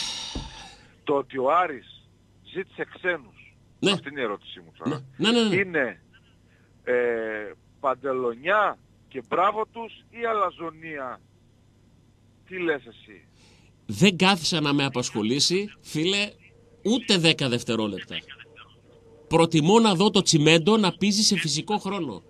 Το ότι ο Άρης ζήτησε ξένους, Ναι. αυτή είναι η ερώτησή μου τώρα, Ναι, ναι, ναι. είναι ε, παντελονιά και μπράβο τους ή αλαζονία. Τι λες εσύ? Δεν κάθισα να με απασχολήσει, φίλε, ούτε δέκα δευτερόλεπτα. Προτιμώ να δω το τσιμέντο να πίζει σε φυσικό χρόνο.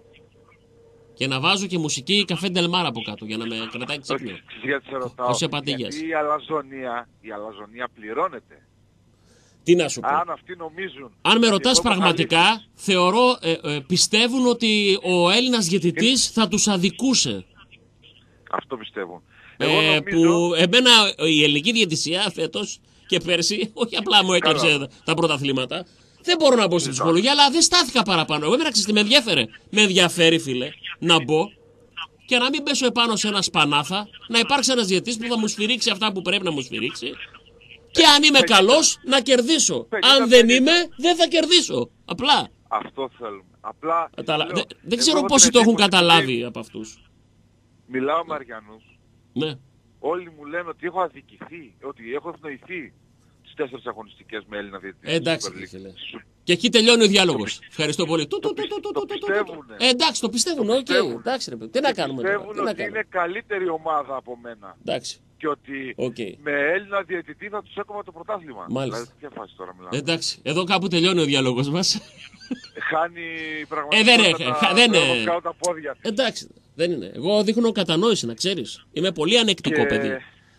Και να βάζω και μουσική καφέ Ντελμάρα από κάτω για να με κρατάει ξύπνιο. Όχι, γιατί σε ρωτάω. Χωσέ Πατήγιας. Γιατί η αλαζονία, η αλαζονία πληρώνεται. Τι να σου πω. Αν αυτοί νομίζουν... Αν με ότι ρωτάς εγώ πραγματικά, αποκαλύψεις- θεωρώ, ε, ε, πιστεύουν ότι ο Έλληνας διαιτητής θα τους αδικούσε. Αυτό πιστεύουν. Εγώ Ε, νομίζω... που εμένα η ελληνική διαιτησία φέτος και πέρσι, όχι απλά μου έκλεψε Καλά. τα, τα πρωταθλήματα. Δεν μπορώ να μπω στην ψυχολογία, αλλά δεν στάθηκα παραπάνω. Εγώ εμένα ξέρεις τι με ενδιαφέρε. Με ενδιαφέρει, φίλε, να μπω και να μην πέσω επάνω σε ένα σπανάθα, να υπάρξει ένας διαιτητής που θα μου σφυρίξει αυτά που πρέπει να μου σφυρίξει. Και αν είμαι καλός, να κερδίσω. πενήντα Αν δεν πενήντα. είμαι, δεν θα κερδίσω. Απλά. Αυτό θέλουμε. Απλά... Κατάλα- λέω, Δεν, δεν εγώ ξέρω έχω πόσοι την το έχουν εντύπωση καταλάβει ότι από αυτούς. Μιλάω με Αριανούς. Ναι. Όλοι μου λένε ότι έχω αδικηθεί, ότι έχω ευνοηθεί στις τέσσερις αγωνιστικές με Έλληνα διαιτητή. Ε, εντάξει, Super League. φίλε. Σου- Και εκεί τελειώνει ο διάλογος. Ευχαριστώ πολύ. Του, του, του, του, του, το του, του, του. πιστεύουνε. Ε, εντάξει, το πιστεύουν. Το Οκ. πιστεύουνε. Εντάξει, ρε παιδί. Τι να κάνουμε τώρα. Πιστεύουν Τι να ότι κάνουμε. είναι καλύτερη ομάδα από μένα. Εντάξει. Και ότι Οκ. με Έλληνα διαιτητή θα τους έκομα το πρωτάθλημα. Μάλιστα. Δηλαδή, ποια φάση τώρα μιλάμε. Εντάξει. Εδώ κάπου τελειώνει ο διάλογος μας. Χάνει Ε, δεν πραγματικότητα είναι, τα, χα- δεν τα- είναι. κάτω τα πόδια. Εντάξει. Δεν είναι. Εγώ δείχνω κατανόηση, να ξέρεις. Είμαι πολύ ανεκτικό παιδί.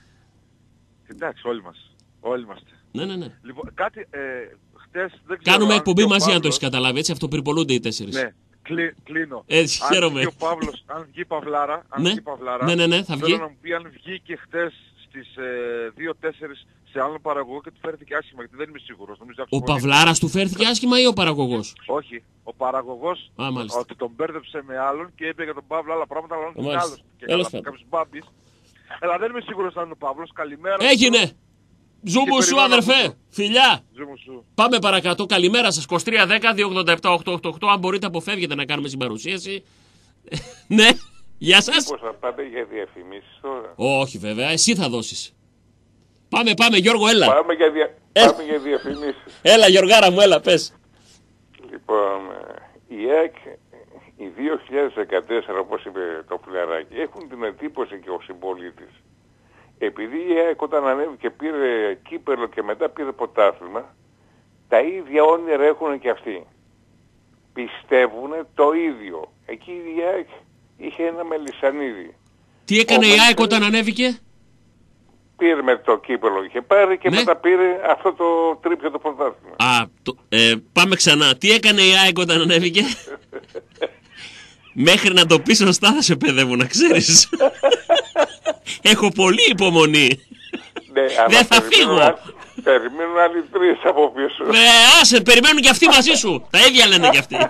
Εντάξει, όλοι μας. Όλοι είμαστε. Ναι, ναι, ναι. Λοιπόν, κάτι, ε, χτες δεν ξέρω Κάνουμε αν εκπομπή και ο μαζί, αν το Παύλος- έχεις καταλάβει. Έτσι αυτοπυρπολούνται οι τέσσερις. Ναι, κλει, κλείνω. Έτσι, αν χαίρομαι. βγει ο Παύλος, αν βγει η Παυλάρα, αν Ναι. βγει η Παυλάρα, Ναι, ναι, ναι, θα βγει. θέλω να μου πει αν βγήκε χτες στις ε, δύο τέσσερις σε άλλον παραγωγό και του φέρθηκε άσχημα, γιατί δεν είμαι σίγουρος. Νομίζω Ο αυτό Παυλάρας του φέρθηκε άσχημα ή ο παραγωγός? Όχι, ο παραγωγός Α, μάλιστα. ότι τον μπέρδεψε με άλλον και είπε για τον Παύλο άλλα πράγματα, αλλά είναι Μάλιστα. άλλος. Και Τέλος καλά, πάντων. κάποιος μπάμπης. Αλλά δεν είμαι σίγουρος αν είναι ο Παύλος. Καλημέρα. Έγινε! Ζούμου σου, περιμένω αδερφέ! αυτό. Φιλιά! Ζήμου σου. Πάμε παρακάτω. Καλημέρα σας. είκοσι τρία δέκα δύο ογδόντα επτά οκτακόσια ογδόντα οκτώ. Αν μπορείτε, αποφεύγετε να κάνουμε συμπαρουσίαση. Ναι, γεια σας. Πώς θα πάτε για διαφημίσεις τώρα? Όχι, βέβαια, εσύ θα δώσεις. Πάμε, πάμε, Γιώργο, έλα. Πάμε για, δια... Ε. Πάμε για διαφημίσεις. Έλα, Γιωργάρα μου, έλα, πες. Λοιπόν, ε, η ΑΕΚ, οι δύο χιλιάδες δεκατέσσερα, όπως είπε το φιλαράκι, έχουν την εντύπωση και ο συμπολίτης. Επειδή η ΑΕΚ όταν ανέβηκε πήρε κύπελο και μετά πήρε ποτάθλημα, Τα ίδια όνειρα έχουν και αυτοί. Πιστεύουν το ίδιο. Εκεί η ΑΕΚ είχε ένα Μελισσανίδη. Τι έκανε Ο η ΑΕΚ όταν ανέβηκε? Πήρε με το κύπελο, είχε πάρει και Ναι. μετά πήρε αυτό το τρίπιο το πρωτάθλημα. Α, το, ε, πάμε ξανά. Τι έκανε η ΑΕΚ όταν ανέβηκε? Μέχρι να το πεις σωστά θα σε παιδεύω, να ξέρεις. Έχω πολύ υπομονή. Ναι, αλλά Δεν θα περιμένουν φύγω. α- Περιμένουν άλλοι τρεις από πίσω. Ε, άσε, περιμένουν και αυτοί μαζί σου. Τα ίδια λένε και αυτοί.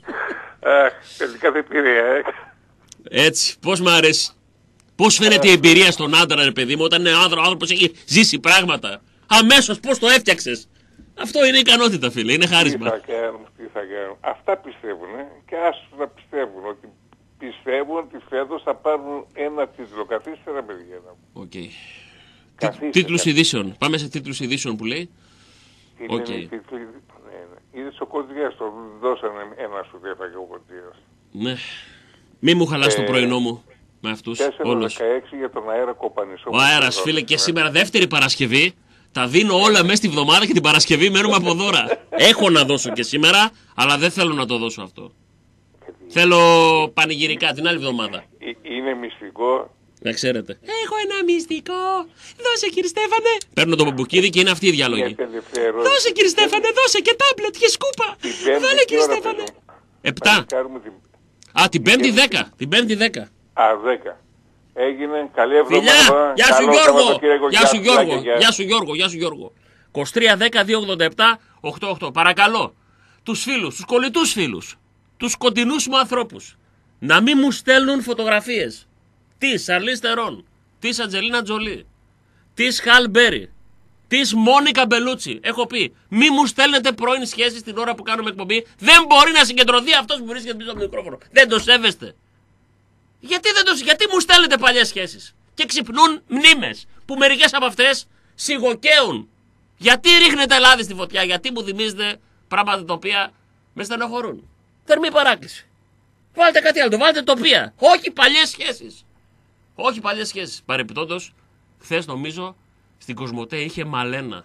Αχ, τελικά δεν πήρε, ε. Έτσι, πώς μ' αρέσει. Πώς φαίνεται η εμπειρία στον άντρα, ρε παιδί μου, όταν είναι άντρα, ο άνθρωπος έχει ζήσει πράγματα. Αμέσως, πώς το έφτιαξες. Αυτό είναι ικανότητα, φίλε, είναι Τι χάρισμα. θα κάνουν, τι θα κάνουν. Αυτά πιστεύουν, ε. Και άσους να πιστεύουν ότι πιστεύουν ότι φέτος θα πάρουν ένα τίτλο. Καθίστε να παιδιά. Οκ. Καθίστε, Τίτλους καθίστε. ειδήσεων. Πάμε σε τίτλους ειδήσεων που λέει. Τι Οκ. λένε οι τίτλοι. Ναι, ναι. Είδες ο Κοντζιάς, τον δώσανε ένα σου έφαγε ο Κοντζιάς. Ναι. Μη μου χαλάς το Ε, πρωινό μου με αυτούς τέσσερα όλους. δεκαέξι για τον αέρα Κοπανισό. Ο αέρας, φίλε, και σήμερα δεύτερη Παρασκευή. Τα δίνω όλα μέσα στη βδομάδα και την Παρασκευή μένουμε από δώρα. Έχω να δώσω και σήμερα, αλλά δεν θέλω να το δώσω αυτό. Θέλω πανηγυρικά την άλλη εβδομάδα. Ε, Είναι μυστικό. Να ξέρετε. Έχω ένα μυστικό. Δώσε, κύριε Στέφανε. Παίρνω το μπουκίδι και είναι αυτή η διάλογη. Είναι τελευταίο. Δώσε, κύριε Στέφανε, δώσε και τάμπλετ και σκούπα. Βάλε, κύριε Στέφανε. Επτά. Την... Α, την Πέμπτη δέκα. Την Πέμπτη δέκα. Α, δέκα. Έγινε. Καλή εβδομάδα. Φιλιά! Γεια σου Καλό Γιώργο! Σαββατοκύριακο. Γεια σου Γιώργο! γεια. Γεια σου Γιώργο! Γεια σου Γιώργο! είκοσι τρία δέκα δύο ογδόντα επτά ογδόντα οκτώ. Παρακαλώ, τους φίλους, τους κολλητούς φίλους, τους κοντινούς μου ανθρώπους, να μην μου στέλνουν φωτογραφίες της Σαρλίς Τερόν, της Αντζελίνα Τζολί, της Χαλ Μπέρι, της Μόνικα Μπελούτσι. Έχω πει, μη μου στέλνετε πρώην σχέσεις την ώρα που κάνουμε εκπομπή. Δεν μπορεί να συγκεντρωθεί αυτός που βρίσκεται πίσω από το μικρόφωνο. Δεν το σέβεστε. Γιατί, δεν το, γιατί μου στέλνετε παλιές σχέσεις και ξυπνούν μνήμες που μερικές από αυτές σιγοκαίουν. Γιατί ρίχνετε λάδι στη φωτιά, γιατί μου θυμίζετε πράγματα τα οποία με στενοχωρούν. Θερμή παράκληση. Βάλτε κάτι άλλο, βάλτε τοπία. Όχι παλιές σχέσεις. Όχι παλιές σχέσεις. Παρεπιπτόντως, χθες νομίζω στην Κοσμοτέ είχε Μαλένα.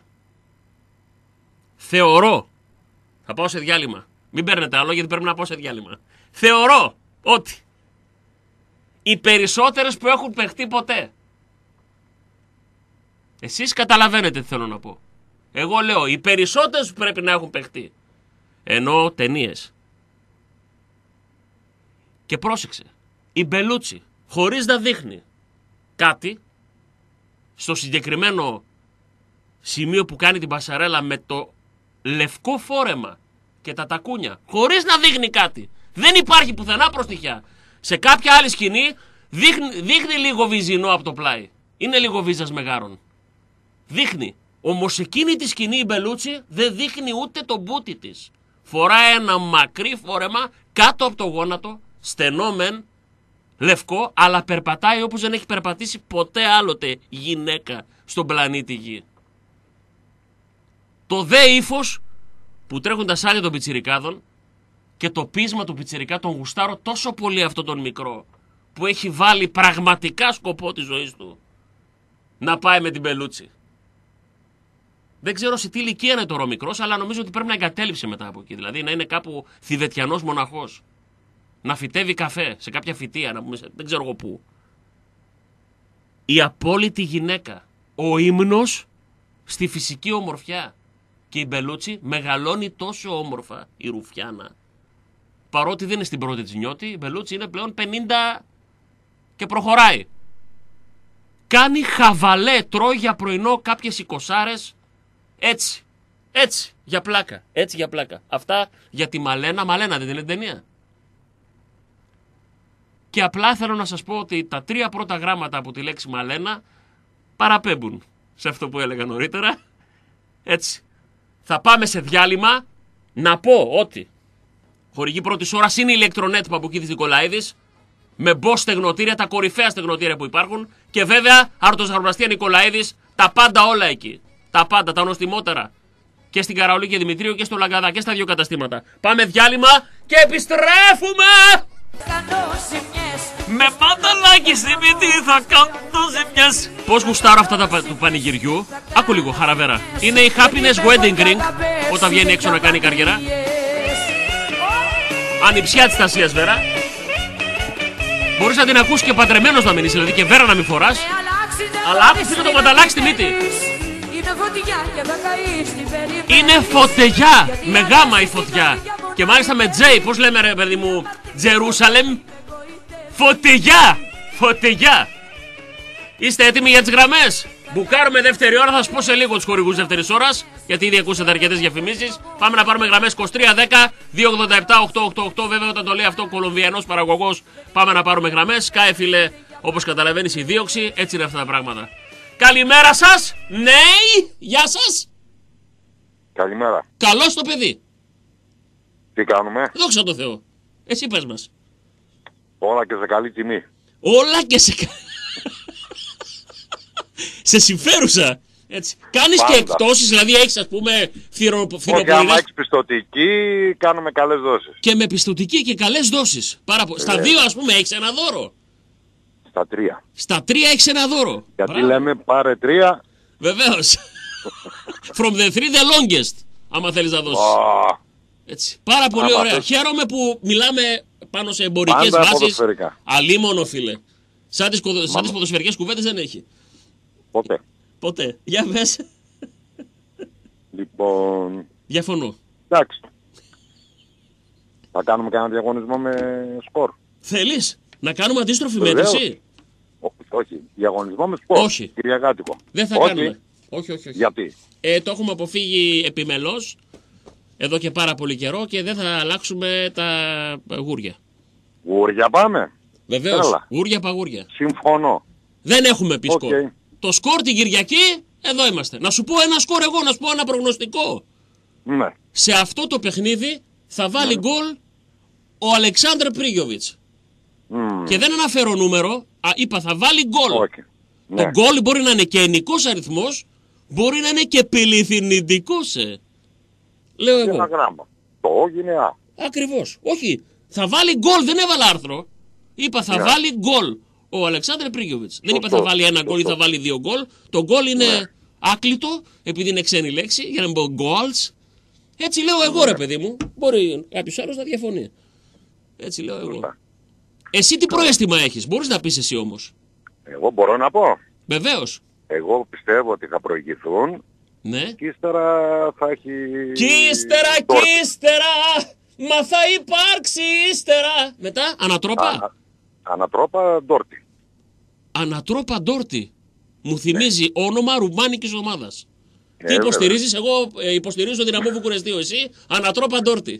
Θεωρώ, θα πάω σε διάλειμμα. Μην παίρνετε άλλο γιατί πρέπει να πάω σε διάλειμμα. Θεωρώ ότι οι περισσότερες που έχουν παιχτεί ποτέ. Εσείς καταλαβαίνετε τι θέλω να πω. Εγώ λέω οι περισσότερες που πρέπει να έχουν παιχτεί. Ενώ ταινίες. Και πρόσεξε. Η Μπελούτσι χωρίς να δείχνει κάτι στο συγκεκριμένο σημείο που κάνει την πασαρέλα με το λευκό φόρεμα και τα τακούνια, χωρίς να δείχνει κάτι. Δεν υπάρχει πουθενά προστιχιά. Σε κάποια άλλη σκηνή δείχνει, δείχνει λίγο βυζινό από το πλάι. Είναι λίγο βίζας μεγάρων. Δείχνει. Όμως εκείνη τη σκηνή η Μπελούτσι δεν δείχνει ούτε το μπούτι της. Φοράει ένα μακρύ φόρεμα κάτω από το γόνατο, στενό μεν, λευκό, αλλά περπατάει όπως δεν έχει περπατήσει ποτέ άλλοτε γυναίκα στον πλανήτη Γη. Το δε ύφος που τρέχουν τα σάλια των πιτσιρικάδων και το πείσμα του πιτσιρικά τον γουστάρω τόσο πολύ αυτό τον μικρό που έχει βάλει πραγματικά σκοπό της ζωής του να πάει με την Μπελούτσι. Δεν ξέρω σε τι ηλικία είναι τώρα ο μικρός, αλλά νομίζω ότι πρέπει να εγκατέλειψε μετά από εκεί. Δηλαδή να είναι κάπου θηβετιανός μοναχός. Να φυτεύει καφέ σε κάποια φυτεία, να πούμε, δεν ξέρω εγώ πού. Η απόλυτη γυναίκα. Ο ύμνος στη φυσική ομορφιά. Και η Μπελούτσι μεγαλώνει τόσο όμορφα, η Ρουφιάνα. Παρότι δεν είναι στην πρώτη της νιώτη, η Μπελούτσι είναι πλέον πενήντα και προχωράει. Κάνει χαβαλέ, τρώει για πρωινό κάποιες εικοσάρες. Έτσι, έτσι, για πλάκα, έτσι για πλάκα. Αυτά για τη Μαλένα, Μαλένα δεν είναι ταινία. Και απλά θέλω να σας πω ότι τα τρία πρώτα γράμματα από τη λέξη Μαλένα παραπέμπουν σε αυτό που έλεγα νωρίτερα. Έτσι. Θα πάμε σε διάλειμμα. Να πω ότι χορηγή πρώτης ώρας είναι η ηλεκτρονέτ Παπουκίδης Νικολαίδης. Με μπος στεγνοτήρια, τα κορυφαία στεγνοτήρια που υπάρχουν. Και βέβαια Αρτοζαχαροπλαστία Νικολαίδης, τα πάντα όλα εκεί. Τα πάντα, τα νοστιμότερα. Και στην Καραολή και Δημητρίου και στο Λαγκαδά και στα δύο καταστήματα. Πάμε διάλειμμα και επιστρέφουμε! Με μανταλάκι στη μύτη θα κάνω ζημιές. Πώς γουστάρω αυτά τα πα- του πανηγυριού. Άκου λίγο, Χαραβέρα. Είναι η Happiness Wedding Ring όταν βγαίνει έξω να κάνει καριέρα. Ανιψιά της Τασίας Βέρα. Μπορείς να την ακούσει και παντρεμένος να μείνεις, δηλαδή και Βέρα να μην φοράς. Αλλά άκου φίλο το μανταλάκι στη μύτη. Είναι φωτεγιά, με γάμα η φωτιά. Και μάλιστα με Τζέι, πώς λέμε ρε παιδί μου, Τζερούσαλεμ. Φωτεγιά, φωτεγιά. Είστε έτοιμοι για τις γραμμές? Μπουκάρουμε δεύτερη ώρα, θα σας πω σε λίγο τους χορηγούς δεύτερης ώρας, γιατί ήδη ακούσατε αρκετές διαφημίσεις. Πάμε να πάρουμε γραμμές είκοσι τρία δέκα δύο ογδόντα επτά οκτακόσια ογδόντα οκτώ. Βέβαια όταν το λέει αυτό ο Κολομβιανός παραγωγός, πάμε να πάρουμε γραμμές. Σκάε φίλε, όπως καταλαβαίνεις η δίωξη, έτσι είναι αυτά τα πράγματα. Καλημέρα σας, ναι, γεια σας. Καλημέρα. Καλώς το παιδί. Τι κάνουμε? Δόξα τω Θεώ. Εσύ πες μας. Όλα και σε καλή τιμή. Όλα και σε... σε συμφέρουσα. Έτσι. Κάνεις Πάντα. και εκτόσεις, δηλαδή έχεις ας πούμε φυρο... Όχι, άμα φυροπολίδες έχεις πιστωτική, κάνουμε καλές δόσεις. και με πιστωτική και καλές δόσεις. Πάρα πο- Στα Ε. δύο ας πούμε έχεις ένα δώρο. Στα τρία. Στα τρία έχεις ένα δώρο. Γιατί Μπράβο. λέμε πάρε τρία. Βεβαίως. From the three the longest. Άμα θέλεις να δώσεις. Α, Έτσι. Πάρα πολύ Άμα ωραία. θες. Χαίρομαι που μιλάμε πάνω σε εμπορικές Πάντα βάσεις. ποδοσφαιρικά. Αλίμονο φίλε. Σαν τις, κοδο- σαν τις ποδοσφαιρικές κουβέντες δεν έχει. ποτέ. Ποτέ. Για πες. Λοιπόν, Διαφωνώ. εντάξει. Θα κάνουμε κανένα διαγωνισμό με σκορ. Θέλεις να κάνουμε αντίστροφη Βεβαίως. μέτρηση? Ό, όχι, διαγωνισμό με σκορ. Όχι. Κυριακάτικο. Δεν θα όχι. κάνουμε. Όχι, όχι, όχι. Γιατί? Ε, το έχουμε αποφύγει επιμελώς εδώ και πάρα πολύ καιρό και δεν θα αλλάξουμε τα γούρια. Γούρια πάμε. Βεβαίως. Έλα. Γούρια παγούρια. Συμφωνώ. Δεν έχουμε πει σκορ. Οκ. Το σκορ την Κυριακή, εδώ είμαστε. Να σου πω ένα σκορ εγώ, να σου πω ένα προγνωστικό. Ναι. Σε αυτό το παιχνίδι θα βάλει γκολ ο Αλεξάνδρ Πρίγιοβιτς. Μμμ. Και δεν αναφέρω νούμερο, α, είπα θα βάλει γκολ. Όχι. Το Ναι. γκολ μπορεί να είναι και ενικός αριθμός, μπορεί να είναι και πεληθυνητικός, ε. Λέω Και ένα εγώ. γράμμα. Το έγινε α. Ακριβώς. Όχι. Θα βάλει γκολ, δεν έβαλα άρθρο. Είπα θα Ναι. βάλει γκολ ο Αλεξάνδρ Πρίγιοβιτς. Δεν είπα θα Σωστό. βάλει ένα γκολ ή θα Σωστό. βάλει δύο γκολ. Το γκολ είναι Ναι. άκλητο, επειδή είναι ξένη λέξη, για να μην πω γκολς. Έτσι λέω εγώ ρε παιδί μου. Μπορεί κάποιος άλλος να διαφωνεί. Έτσι λέω εγώ. Σωστά. Εσύ τι προαίσθημα έχεις, μπορείς να πεις εσύ όμως. Εγώ μπορώ να πω. Βεβαίως. Εγώ πιστεύω ότι θα προηγηθούν Ναι. και ύστερα θα έχει... Κι ύστερα, κι τόρτι. ύστερα, μα θα υπάρξει ύστερα. Μετά, ανατρόπα. Α, Ανατρόπα ντόρτι. Ανατρόπα Ντόρτι. Μου θυμίζει όνομα ρουμάνικης ομάδας. Ε, Τι υποστηρίζεις, εγώ ε, υποστηρίζω Δυναμό Βουκουρεστίου, εσύ Ανατρόπα Ντόρτι.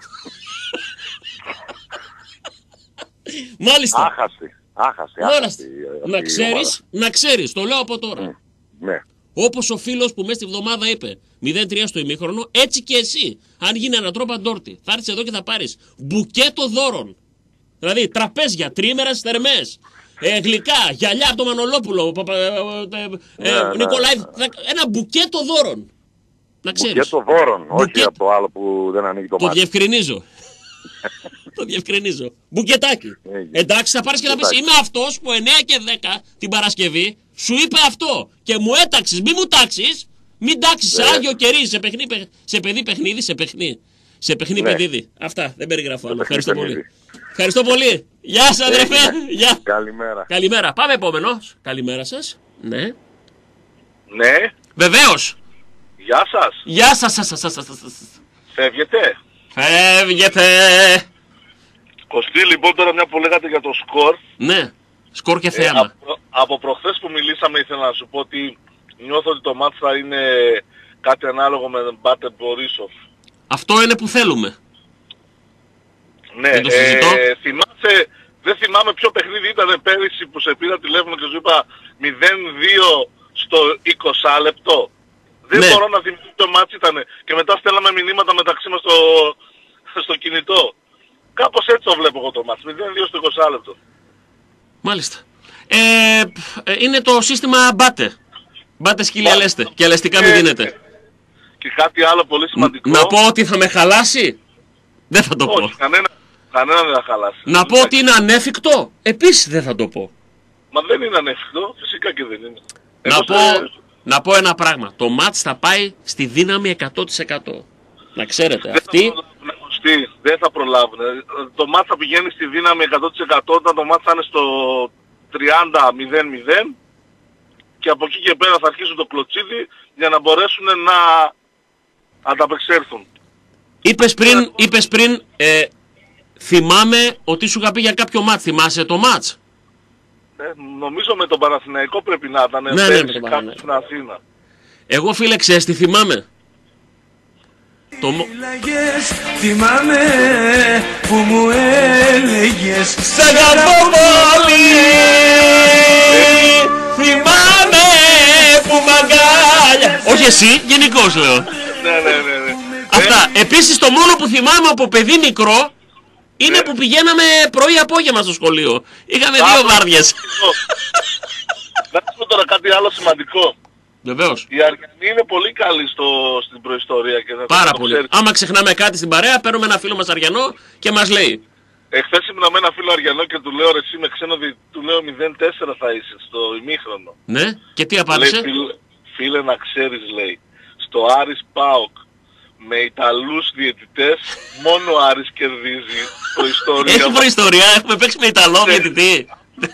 Μάλιστα. Άχαστη. Άχαστη. Μάλιστα. άχαστη, ε, Να αυτή η ξέρεις, να ξέρεις, το λέω από τώρα. ομάδα. Ναι. Όπως ο φίλος που μέσα στη βδομάδα είπε μηδέν τρία στο ημίχρονο, έτσι και εσύ. Αν γίνει Ανατρόπα Ντόρτι, θα έρθεις εδώ και θα πάρεις μπουκέτο δώρων. Δηλαδή τραπέζια, τρίμερες θερμές, ε, γλυκά, γυαλιά από το Μανολόπουλο, παπα- ε, ε, ε, Ναι, ναι, Νικολάη, ναι. θα- ένα μπουκέτο δώρων. Να ξέρεις. Μπουκέτο δώρων, όχι Μπουκέτο. από το άλλο που δεν ανοίγει το Το μάτι. διευκρινίζω. Το διευκρινίζω. Μπουκετάκι. Έγινε. Εντάξει, θα πάρεις και να πεις, Μπουκετάκι. είμαι αυτός που εννιά και δέκα την Παρασκευή σου είπε αυτό και μου έταξες, μη μου τάξεις, μην τάξεις σε Ναι. άγιο κερί, σε, παιχνί, παι- σε παιδί παιχνίδι, σε παιχνί. Σε παιχνί Ναι. παιδίδι. Αυτά, δεν περιγράφω άλλο. Σε Ευχαριστώ παιχνί πολύ. παιδίδι. Ευχαριστώ πολύ. Γεια σας αδερφέ. Γεια. Καλημέρα. Καλημέρα. Πάμε επόμενος. Καλημέρα σας. Ναι. Ναι, Βεβαίως. γεια σας. Γεια σας. σας, σας, σας, σας, σας. Φεύγετε. Φεύγετε. Κωστή, λοιπόν, τώρα μια που λέγατε για το σκορ. Ναι. Σκορ και Ε, θέαμα. από, από προχθές που μιλήσαμε ήθελα να σου πω ότι νιώθω ότι το μάτς θα είναι κάτι ανάλογο με τον Μπάτερ Μπορίσοφ. Αυτό είναι που θέλουμε. Ναι, Δεν το συζητώ. ε, θυμάσαι, δεν θυμάμαι ποιο παιχνίδι ήταν πέρυσι που σε πήρα τηλέφωνο και σου είπα μηδέν δύο στο είκοσι λεπτό. Δεν Ναι. μπορώ να θυμηθώ ποιο μάτς ήταν και μετά στέλναμε μηνύματα μεταξύ μας στο, στο κινητό. Κάπως έτσι το βλέπω εγώ το μάτς, μηδέν δύο στο είκοσι λεπτό. Μάλιστα. Ε, π, ε, είναι το σύστημα μπάτε. Μπάτε σκύλια Μπα- λέστε και αλεστικά μην Ε, δίνετε. Και κάτι άλλο πολύ σημαντικό. Να πω ότι θα με χαλάσει. Δεν θα το πω. Όχι, κανένα, Κανένα δεν θα χαλάσει. Να πω ότι είναι ανέφικτο. Επίσης δεν θα το πω. Μα δεν είναι ανέφικτο, φυσικά και δεν είναι. Να Εγώ πω, σε- να πω ένα πράγμα. Το μάτς θα πάει στη δύναμη εκατό τοις εκατό. Να ξέρετε, Δεν θα αυτή προλάβουν, Κωστή, δεν θα προλάβουν. Το μάτς θα πηγαίνει στη δύναμη εκατό τοις εκατό όταν το μάτς θα είναι στο τριάντα μηδέν μηδέν και από εκεί και πέρα θα αρχίσουν το κλωτσίδι για να μπορέσουν να ανταπεξέλθουν. είπες πριν, είπες πριν ε, θυμάμαι ότι σου είχα πει για κάποιο μάτς. Θυμάσαι το μάτς? Ε, νομίζω με τον Παναθηναϊκό πρέπει να ήταν Ναι, ναι, πέρυσι με τον κάπου Παναθηναϊκό. στην Αθήνα. Εγώ φίλε ξέρεις τι θυμάμαι? Το... μο- Λέγες, θυμάμαι που μου έλεγες Σ' αγαπώ πολύ. Θυμάμαι που μ' αγκάλια. Όχι εσύ, γενικώς λέω. Ναι, ναι, ναι, ναι. Αυτά. Επίσης το μόνο που θυμάμαι από παιδί μικρό είναι που πηγαίναμε πρωί-απόγευμα στο σχολείο. Είχαμε δύο Μπράβο. βάρδιες. Να σου πω τώρα κάτι άλλο σημαντικό. Βεβαίως. Οι Αργιανοί είναι πολύ καλοί στο, στην προϊστορία και θα Πάρα το πολύ. ξέρεις. Άμα ξεχνάμε κάτι στην παρέα, παίρνουμε ένα φίλο μας Αριανό και μας λέει. Εχθές ήμουν με ένα φίλο Αργιανό και του λέω ρε εσύ με ξένο δι... του λέω μηδέν τέσσερα θα είσαι στο ημίχρονο. Ναι, και τι Λέει απάντησε? φίλε, φίλε να ξέρεις λέει, στο Άρης ΠΑΟΚ με Ιταλούς διαιτητές μόνο ο Άρης κερδίζει προϊστορία. Έχει προϊστορία, έχουμε παίξει με Ιταλό διαιτητή.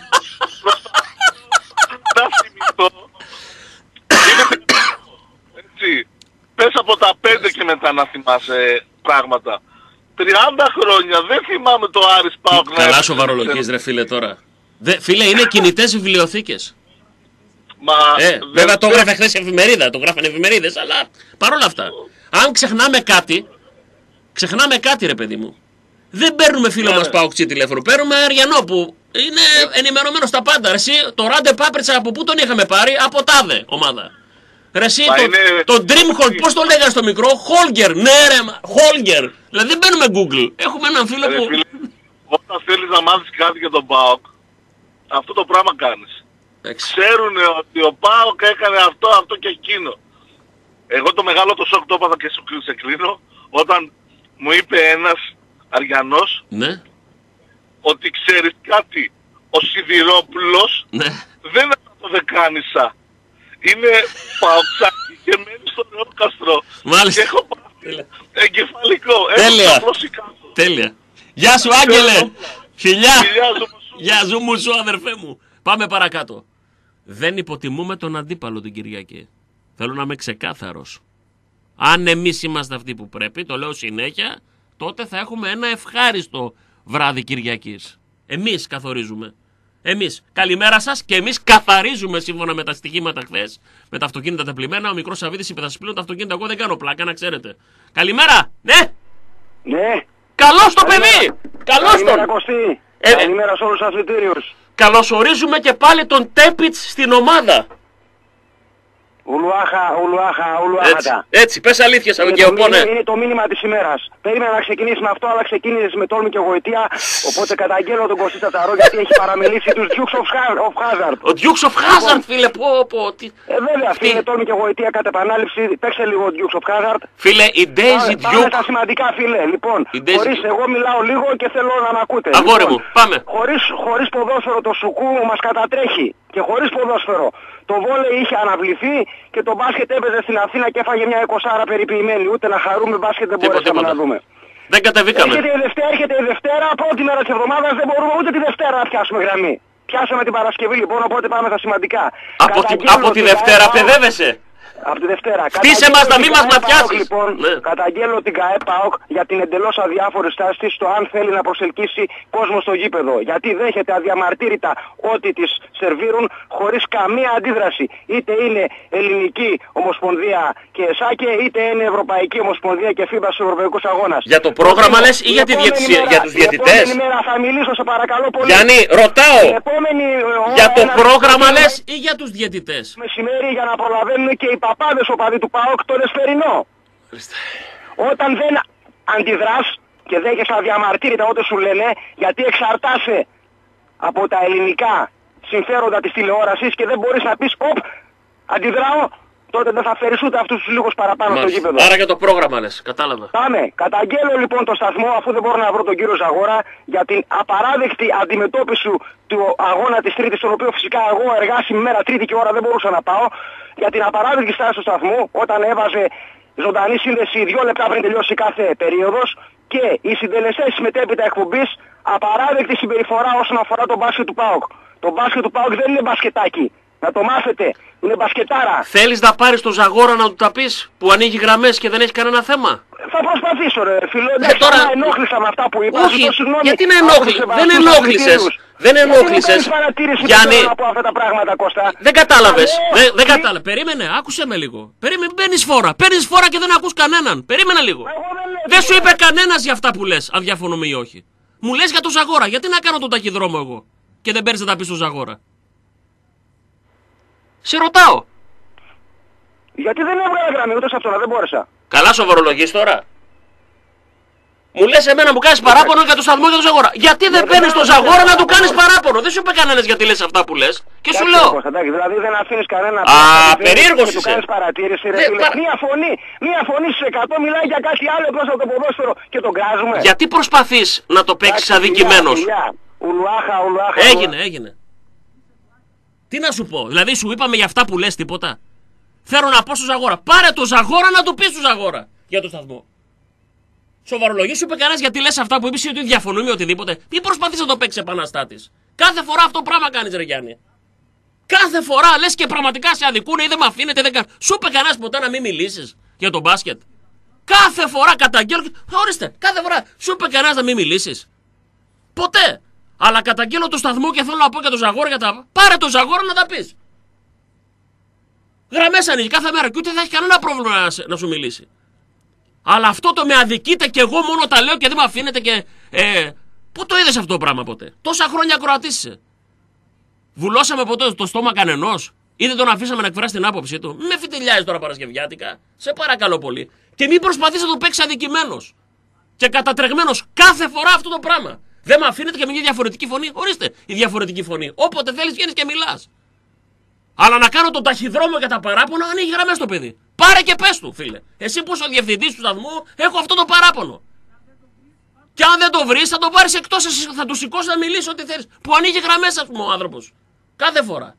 Να θυμηθώ. Είναι έτσι. Πες από τα πέντε και μετά να θυμάσαι πράγματα. τριάντα χρόνια δεν θυμάμαι το Άρης ΠΑΟΚ να Καλά έπαιξε. σοβαρολογείς ρε φίλε τώρα. Δε, φίλε είναι κινητές βιβλιοθήκες. Μα Ε, δεν- βέβαια το δεν- έγραφε χθες η εφημερίδα, το γράφανε εφημερίδες, αλλά παρόλα αυτά. Αν ξεχνάμε κάτι, ξεχνάμε κάτι ρε παιδί μου. Δεν παίρνουμε φίλο Ναι, μας ναι. Παοξή τηλέφωνο, παίρνουμε Αριανό που είναι ενημερωμένο στα πάντα. Ρε εσύ, το Ράντε Πάπριτσα από πού τον είχαμε πάρει? Από τάδε ομάδα. Ρε εσύ, Μα το, είναι- το Dreamhold, πώς το λέγανε στο μικρό? Holger, ναι ρε, μα- Holger. Δηλαδή δεν μπαίνουμε Google. Έχουμε έναν φίλο Ρε που... φίλε, όταν θέλεις να μάθεις κάτι για τον ΠΑΟΚ, αυτό το πράγμα κάνεις. Εντάξει. Ξέρουν ότι ο ΠΑΟΚ έκανε αυτό, αυτό και εκείνο. Εγώ το μεγάλο το σοκ το έπαθα και σου σε κλείνω, όταν μου είπε ένας Αριανός Ναι, ότι ξέρεις κάτι, ο Σιδηρόπουλος ναι. δεν είναι από το Δεκάνησα. Είναι παοξάκι και μένει στο Νεόκαστρο. Μάλιστα. Και έχω πάθει εγκεφαλικό. Τέλεια. Έχω σταυρώσει κάτω. Τέλεια. Γεια σου Άγγελε. Φιλιά. Φιλιά σου, σου. Γεια σου μου σου αδερφέ μου. Πάμε παρακάτω. Δεν υποτιμούμε τον αντίπαλο την Κυριακή. Θέλω να είμαι ξεκάθαρος. Αν εμείς είμαστε αυτοί που πρέπει, το λέω συνέχεια, τότε θα έχουμε ένα ευχάριστο βράδυ Κυριακής. Εμείς καθορίζουμε. Εμείς. Καλημέρα σας και εμείς καθαρίζουμε σύμφωνα με τα στοιχήματα χθες. Με τα αυτοκίνητα τα πλημμένα. Ο μικρός Σαββίδης είπε θα σας πλύνω τα αυτοκίνητα. Εγώ δεν κάνω πλάκα, να ξέρετε. Καλημέρα. Ναι. Ναι. Καλώς το παιδί. Καλώς Καλημέρα τον. Κωστή. Ε, Καλημέρα σε όλους τους αθλητήριους. Καλωσορίζουμε και πάλι τον Τέπιτς στην ομάδα. Ουλουάχα, ουλουάχα, Έτσι, ουλουάχατα. έτσι πες αλήθειες από Είναι και το, ο Πόνε. μήνυμα, είναι το μήνυμα της ημέρας. Περίμενα να ξεκινήσει με αυτό, αλλά ξεκίνησε με τόλμη και γοητεία. Οπότε καταγγέλλω τον Κωστή Τσατσαρό γιατί έχει παραμιλήσει τους Dukes of Ha- of Hazzard. Ο Dukes of Hazzard, φίλε, πω, πω. Τι... Ε, βέβαια, αυτή Τι? είναι τόλμη και γοητεία κατά επανάληψη. Παίξε λίγο Dukes of Hazzard. Φίλε, η Daisy Πάμε, πάμε Duke. στα σημαντικά, φίλε. Λοιπόν, Η Daisy χωρίς Duke. εγώ μιλάω λίγο και θέλω να με ακούτε. Αγόρι Λοιπόν, μου, πάμε. Χωρίς, χωρίς ποδόσφαιρο το σουκού μας κατατρέχει. Και χωρίς ποδόσφαιρο το βόλεϊ είχε αναβληθεί και το μπάσκετ έπαιζε στην Αθήνα και έφαγε μια εικοσάρα περιποιημένη. Ούτε να χαρούμε μπάσκετ δεν Τίποτα, μπορέσαμε τίποτα. να δούμε. Δεν κατεβήκαμε. Έρχεται η Δευτέρα, έρχεται η Δευτέρα, πρώτη μέρα της εβδομάδας δεν μπορούμε ούτε τη Δευτέρα να πιάσουμε γραμμή. Πιάσαμε την Παρασκευή λοιπόν, οπότε πάμε στα σημαντικά. Από, τη, Καταγγέλλω από τη την Δευτέρα ΚΑΕ παιδεύεσαι. Από τη Δευτέρα. Χτίσε Καταγγέλλω μας να την μην μας ΚΑΕ ματιάσεις. ΠΑΟΚ, Λοιπόν, Ναι. καταγγέλλω την ΚΑΕ ΠΑΟΚ για την εντελώς αδιάφορη στάση της στο αν θέλει να προσελκύσει κόσμο στο γήπεδο. Γιατί δέχεται αδιαμαρτύρητα ό,τι της σερβίρουν χωρίς καμία αντίδραση. Είτε είναι Ελληνική Ομοσπονδία και ΕΣΑΚΕ, είτε είναι Ευρωπαϊκή Ομοσπονδία και φίμπα στους Ευρωπαϊκούς Αγώνας. Για το πρόγραμμα Την λες ή για τη επόμενη διαιτησία, μέρα- για τους την διαιτητές? επόμενη μέρα θα μιλήσω, σε παρακαλώ πολύ. Γιάννη, ρωτάω. Την επόμενη ώρα Για το ένα πρόγραμμα λεπτό λες ή για τους διαιτητές? μεσημέρι για να προλαβαίνουν και οι παπάδες οπαδοί του ΠΑΟΚ τον εσπερινό. Όταν δεν αντιδράς και δέχεσαι αδιαμαρτύρητα ό,τι σου λένε, γιατί εξαρτάσαι από τα ελληνικά συμφέροντα της τηλεόρασης και δεν μπορείς να πεις «Οπ, αντιδράω, τότε δεν θα φέρεις ούτε αυτούς τους λίγους παραπάνω στο γήπεδο. Άρα για το πρόγραμμα λες, κατάλαβα. Πάμε. Καταγγέλλω λοιπόν το σταθμό, αφού δεν μπορώ να βρω τον κύριο Ζαγόρα, για την απαράδεκτη αντιμετώπιση του αγώνα της Τρίτης, τον οποίο φυσικά εγώ εργάσιμη μέρα Τρίτη και ώρα δεν μπορούσα να πάω, για την απαράδεκτη στάση του σταθμού όταν έβαζε ζωντανή σύνδεση δύο λεπτά πριν τελειώσει κάθε περίοδος, και οι συντελεστές της μετέπειτα εκπομπής απαράδεκτη συμπεριφορά όσον αφορά τον μπάσκετ του ΠΑΟΚ. Το μπάσκετ του ΠΑΟΚ δεν είναι μπασκετάκι. Να το μάθετε. Είναι μπασκετάρα. Θέλεις να πάρεις τον Ζαγόρα να του τα πεις που ανοίγει γραμμές και δεν έχει κανένα θέμα? Θα προσπαθήσω ρε φίλο. Ε, τώρα... να ενόχλησα με αυτά που είπα. Όχι, γιατί να ενόχλησες? Δεν ενόχλησες. Δεν ενόχλησες. Γιάννη, από αυτά τα πράγματα, Κώστα. δεν κατάλαβες. Δεν, δεν κατάλαβες. Περίμενε, άκουσε με λίγο. Περίμενε, παίρνεις φόρα. Παίρνεις φόρα και δεν ακούς κανέναν. Περίμενε λίγο. Δεν, δεν σου είπε κανένας για αυτά που λες, αν διαφωνούμε ή όχι. Μου λες για τον Ζαγόρα. Γιατί να κάνω τον ταχυδρόμο εγώ και δεν παίρνεις να τα πεις στον Ζαγόρα? Σε ρωτάω. Γιατί δεν έβγαλα γραμμή ούτε σε αυτό, δεν μπόρεσα. Καλά σοβαρολογείς τώρα? Μου λες εμένα μου κάνεις παράπονο για το σταθμό και τον Ζαγόρα. Γιατί δεν παίρνεις τον Ζαγόρα να του κάνεις παράπονο? Δεν σου είπε κανένας γιατί λες αυτά που λες. Και σου λέω. Δηλαδή δεν αφήνεις κανένα. Α, περίεργος είσαι. Του κάνεις παρατήρηση ρε φίλε. Μία φωνή, μία φωνή στους εκατό μιλάει για κάτι άλλο εκτός από το ποδόσφαιρο και τον κράζουμε. Γιατί προσπαθείς να το παίξεις αδικημένος? Ουλουάχα, ουλουάχα. Έγινε, έγινε. Τι να σου πω, δηλαδή σου είπαμε για αυτά που λες τίποτα? Θέλω να πω στο Ζαγόρα. Πάρε το Ζαγόρα να του πεις στο Ζαγόρα για το σταθμό. Σοβαρολογή σου είπε κανένας γιατί λες αυτά που είπες ή ότι διαφωνούμε ή οτιδήποτε? Τι προσπαθείς να το παίξεις επαναστάτης? Κάθε φορά αυτό πράγμα κάνεις ρε Γιάννη. Κάθε φορά λες και πραγματικά σε αδικούνε ή δεν με αφήνετε, δεν κάνω. Σου είπε κανένας ποτέ να μην μιλήσεις για τον μπάσκετ? Κάθε φορά καταγγέλω. Ορίστε, κάθε φορά σου είπε κανένας να μην μιλήσεις? Ποτέ. Αλλά καταγγέλω το σταθμό και θέλω να πω για τον Ζαγόρα για τα... Πάρε τον Ζαγόρα να τα πεις. Γραμμές ανοίγει κάθε μέρα και ούτε θα έχει κανένα πρόβλημα να, να σου μιλήσει. Αλλά αυτό το με αδικείτε και εγώ μόνο τα λέω και δεν με αφήνετε και... Ε, πού το είδες αυτό το πράγμα ποτέ? Τόσα χρόνια ακροατής είσαι. Βουλώσαμε ποτέ το στόμα κανενός? Ή δεν τον αφήσαμε να εκφράσει την άποψή του? Μην με φιτιλιάζεις τώρα παρασκευιάτικα. Σε παρακαλώ πολύ. Και μην προσπαθείς να το παίξεις αδικημένος και κατατρεγμένος κάθε φορά αυτό το πράγμα. Δεν με αφήνετε και με μια διαφορετική φωνή? Ορίστε η διαφορετική φωνή. Όποτε θέλεις βγαίνεις και μιλάς. Αλλά να κάνω τον ταχυδρόμο για τα παράπονα, ανοίγει γραμμές το παιδί. Πάρε και πες του, φίλε. Εσύ που είσαι ο διευθυντής του σταθμού, έχω αυτό το παράπονο. Και αν δεν το βρεις, θα το πάρεις εκτός, θα του σηκώσεις να μιλήσει ό,τι θέλεις. Που ανοίγει γραμμές, ας πούμε, ο άνθρωπος. Κάθε φορά.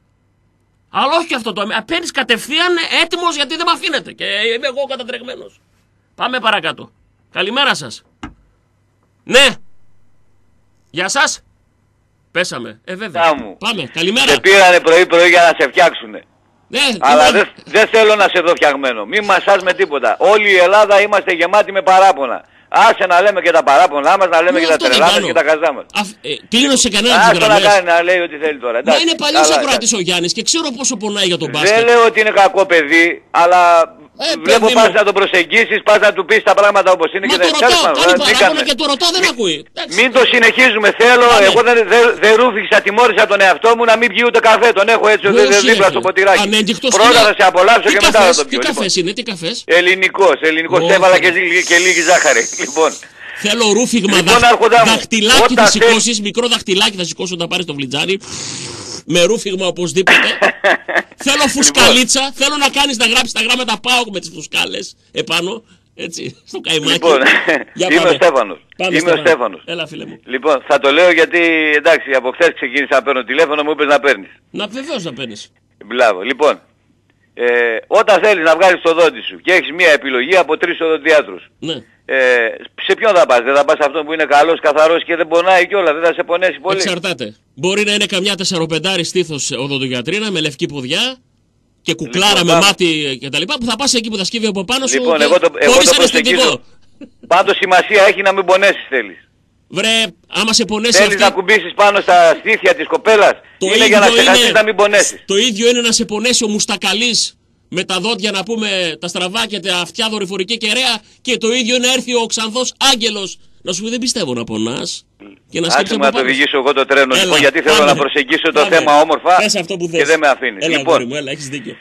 Αλλά όχι αυτό το. Παίρνεις κατευθείαν έτοιμος γιατί δεν με αφήνετε. Και είμαι εγώ κατατρεγμένος. Πάμε παρακάτω. Καλημέρα σας. Ναι. Γεια σας. Πέσαμε. Ε, βέβαια. Μου. Πάμε. Καλημέρα. Σε πήρανε πρωί-πρωί για να σε φτιάξουνε. Ναι, αλλά δεν δε θέλω να σε δω φτιαγμένο. Μην μασάς με τίποτα. Όλη η Ελλάδα είμαστε γεμάτοι με παράπονα. Άσε να λέμε και τα παράπονά μας, να λέμε και τα τρελά μας και τα καζά μας. Ε, κλείνω σε κανένα τις γραμμές. Άστο να κάνει να λέει ό,τι θέλει τώρα. Μα είναι παλιός ακροατής ο Γιάννης και ξέρω πόσο πονάει για τον μπάσκετ. Δεν λέω ότι είναι κακό παιδί, αλλά ε, βλέπω πας να τον προσεγγίσεις, πας να του πεις τα πράγματα όπως είναι. Μα και το δεν ρωτάω, κάνει παράπονα και το ρωτάω, δεν ακούει. Μην το συνεχίζουμε, θέλω, Άμε. εγώ δεν δε, δε ρούφηξα, τιμώρησα τον εαυτό μου να μην πιει ούτε καφέ, τον έχω έτσι δίπλα στο ποτηράκι. Πρώτα θα σε απολαύσω και μετά θα το πιω. Τι καφές είναι, τι καφές? Ελληνικός, ελληνικός, έβαλα και λίγη ζάχαρη. Λοιπόν. Θέλω ρούφιγμα, λοιπόν, δαχ... δαχτυλάκι θα σηκώσεις, μικρό δαχτυλάκι θα σηκώσεις όταν πάρεις το βλιτζάρι. Με ρούφιγμα οπωσδήποτε. Θέλω φουσκαλίτσα, λοιπόν. Θέλω να κάνεις να γράψεις τα γράμματα ΠΑΟΚ με τις φουσκάλες επάνω. Έτσι, στο καημάκι. Λοιπόν, είμαι ο Στέφανος. Πάμε, είμαι ο Στέφανος. Έλα φίλε μου. Λοιπόν, θα το λέω γιατί εντάξει, από χθες ξεκίνησα να παίρνω τηλέφωνο, μου είπες να παίρνεις. Να βεβαίως να παίρνεις. Μπλάβο, λοιπόν. Ε, όταν θέλεις να βγάλεις το δόντι σου και έχεις μια επιλογή από τρεις οδοντιάτρους. Ναι. Ε, σε ποιον θα πας? Δεν θα πας αυτόν που είναι καλός, καθαρός και δεν πονάει κιόλα, δεν θα σε πονέσει πολύ? Εξαρτάται. Μπορεί να είναι καμιά τεσσαροπεντάρη στήθος οδοντογιατρίνα με λευκή ποδιά και κουκλάρα λοιπόν, με μάτι κτλ. Που θα πας εκεί που θα σκύβει από πάνω σου. Λοιπόν, εγώ το, εγώ το προσεγγίζω. Πάντως σημασία έχει να μην πονέσεις θέλεις. Βρε, άμα σε πονέσει. Θέλεις αυτή... να κουμπίσεις πάνω στα στήθια της κοπέλας. Το είναι για να ξεχάσεις να μην πονέσεις. Το ίδιο είναι να σε πονέσει ο μουστακαλής με τα δόντια να πούμε τα στραβά και τα αυτιά δορυφορική κεραία, και το ίδιο είναι να έρθει ο ξανθός άγγελος να σου πει δεν πιστεύω να πονάς. Και να σκέψεις να το οδηγήσω εγώ το τρένο. Έλα, λοιπόν, γιατί θέλω πάμε, να προσεγγίσω το πάμε. θέμα όμορφα και δεν με αφήνεις. Έλα, λοιπόν, μου, έλα, έχεις δίκιο.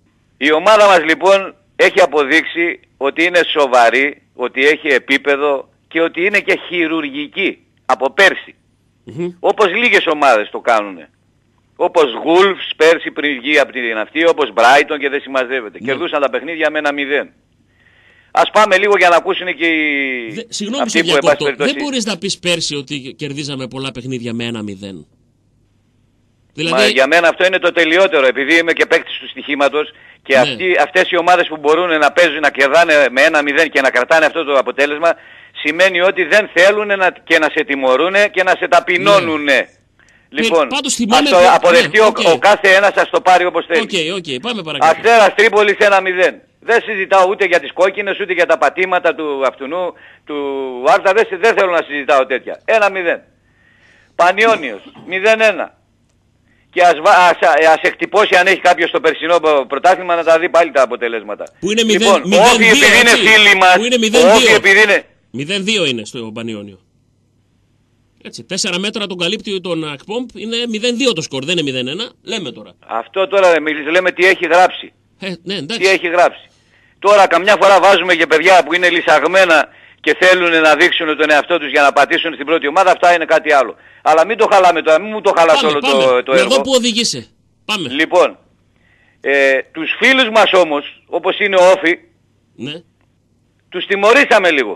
Η ομάδα μας λοιπόν έχει αποδείξει ότι είναι σοβαρή, ότι έχει επίπεδο και ότι είναι και χειρουργική από πέρσι. Mm-hmm. Όπως λίγες ομάδες το κάνουν. Όπως Wolves πέρσι πριν βγει από την αυτή, όπως Brighton και δεν συμμαζεύεται. Ναι. Κερδούσαν τα παιχνίδια με ένα μηδέν. Ας πάμε λίγο για να ακούσουν και οι... Δε, συγγνώμη αυτοί σε που, εν πάση διακόπτω. περιπτώσει... Δεν μπορείς να πεις πέρσι ότι κερδίζαμε πολλά παιχνίδια με ένα μηδέν. Δηλαδή... Μα για μένα αυτό είναι το τελειότερο, επειδή είμαι και παίκτης του στοιχήματος και ναι. αυτοί, αυτές οι ομάδες που μπορούν να παίζουν, να κερδάνε με ένα μηδέν και να κρατάνε αυτό το αποτέλεσμα, σημαίνει ότι δεν θέλουν να, και να σε τιμωρούν και να σε ταπεινώνουν. Ναι. Λοιπόν, πάντως, ας το αποδεχτεί ναι, okay. ο, ο κάθε ένας, ας το πάρει όπως θέλει. Okay, okay, πάμε παρακάτω. Αστέρας Τρίπολης ένα μηδέν. Δεν συζητάω ούτε για τις κόκκινες, ούτε για τα πατήματα του αυτουνού, του Άρτα, δεν, δεν θέλω να συζητάω τέτοια. ένα μηδέν. Πανιόνιος μηδέν ένα. Και ας, ας, ας εκτυπώσει αν έχει κάποιος στο περσινό πρωτάθλημα να τα δει πάλι τα αποτελέσματα. Που είναι λοιπόν, όχι επειδή είναι φίλοι μας, όχι επειδή είναι... μηδέν δύο είναι στο Πανιόνιο. Έτσι, τέσσερα μέτρα τον καλύπτει τον Ακπόμπ, είναι μηδέν δύο το σκορ, δεν είναι μηδέν ένα. Λέμε τώρα. Αυτό τώρα λέμε τι έχει γράψει. Ε, ναι, τι έχει γράψει. Τώρα καμιά φορά βάζουμε και παιδιά που είναι λυσαγμένα και θέλουν να δείξουν τον εαυτό τους για να πατήσουν στην πρώτη ομάδα, αυτά είναι κάτι άλλο. Αλλά μην το χαλάμε τώρα, μην μου το χαλάς όλο πάμε. το, το έργο. Εδώ που οδηγείσαι. Πάμε. Λοιπόν, ε, τους φίλους μας όμως, όπως είναι ο Όφη, ναι. τους τιμωρήσαμε λίγο.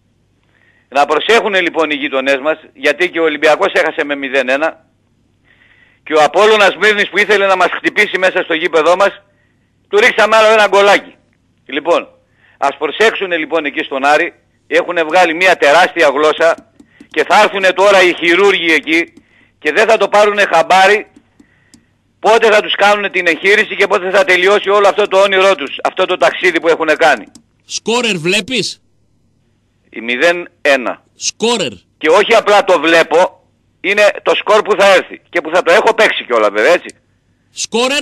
Να προσέχουν λοιπόν οι γειτονές μας, γιατί και ο Ολυμπιακός έχασε με μηδέν ένα και ο Απόλλωνας Μύρνης που ήθελε να μας χτυπήσει μέσα στο γήπεδό μας, του ρίξαμε άλλο ένα γκολάκι. Λοιπόν, ας προσέξουν λοιπόν εκεί στον Άρη, έχουν βγάλει μια τεράστια γλώσσα και θα έρθουν τώρα οι χειρούργοι εκεί και δεν θα το πάρουν χαμπάρι πότε θα τους κάνουν την εγχείρηση και πότε θα τελειώσει όλο αυτό το όνειρό τους, αυτό το ταξίδι που έχουν κάνει. Σκόρερ βλέπεις? Η μηδέν ένα. Σκόρερ. Και όχι απλά το βλέπω, είναι το σκορ που θα έρθει και που θα το έχω παίξει κιόλα βέβαια, έτσι. Σκόρερ.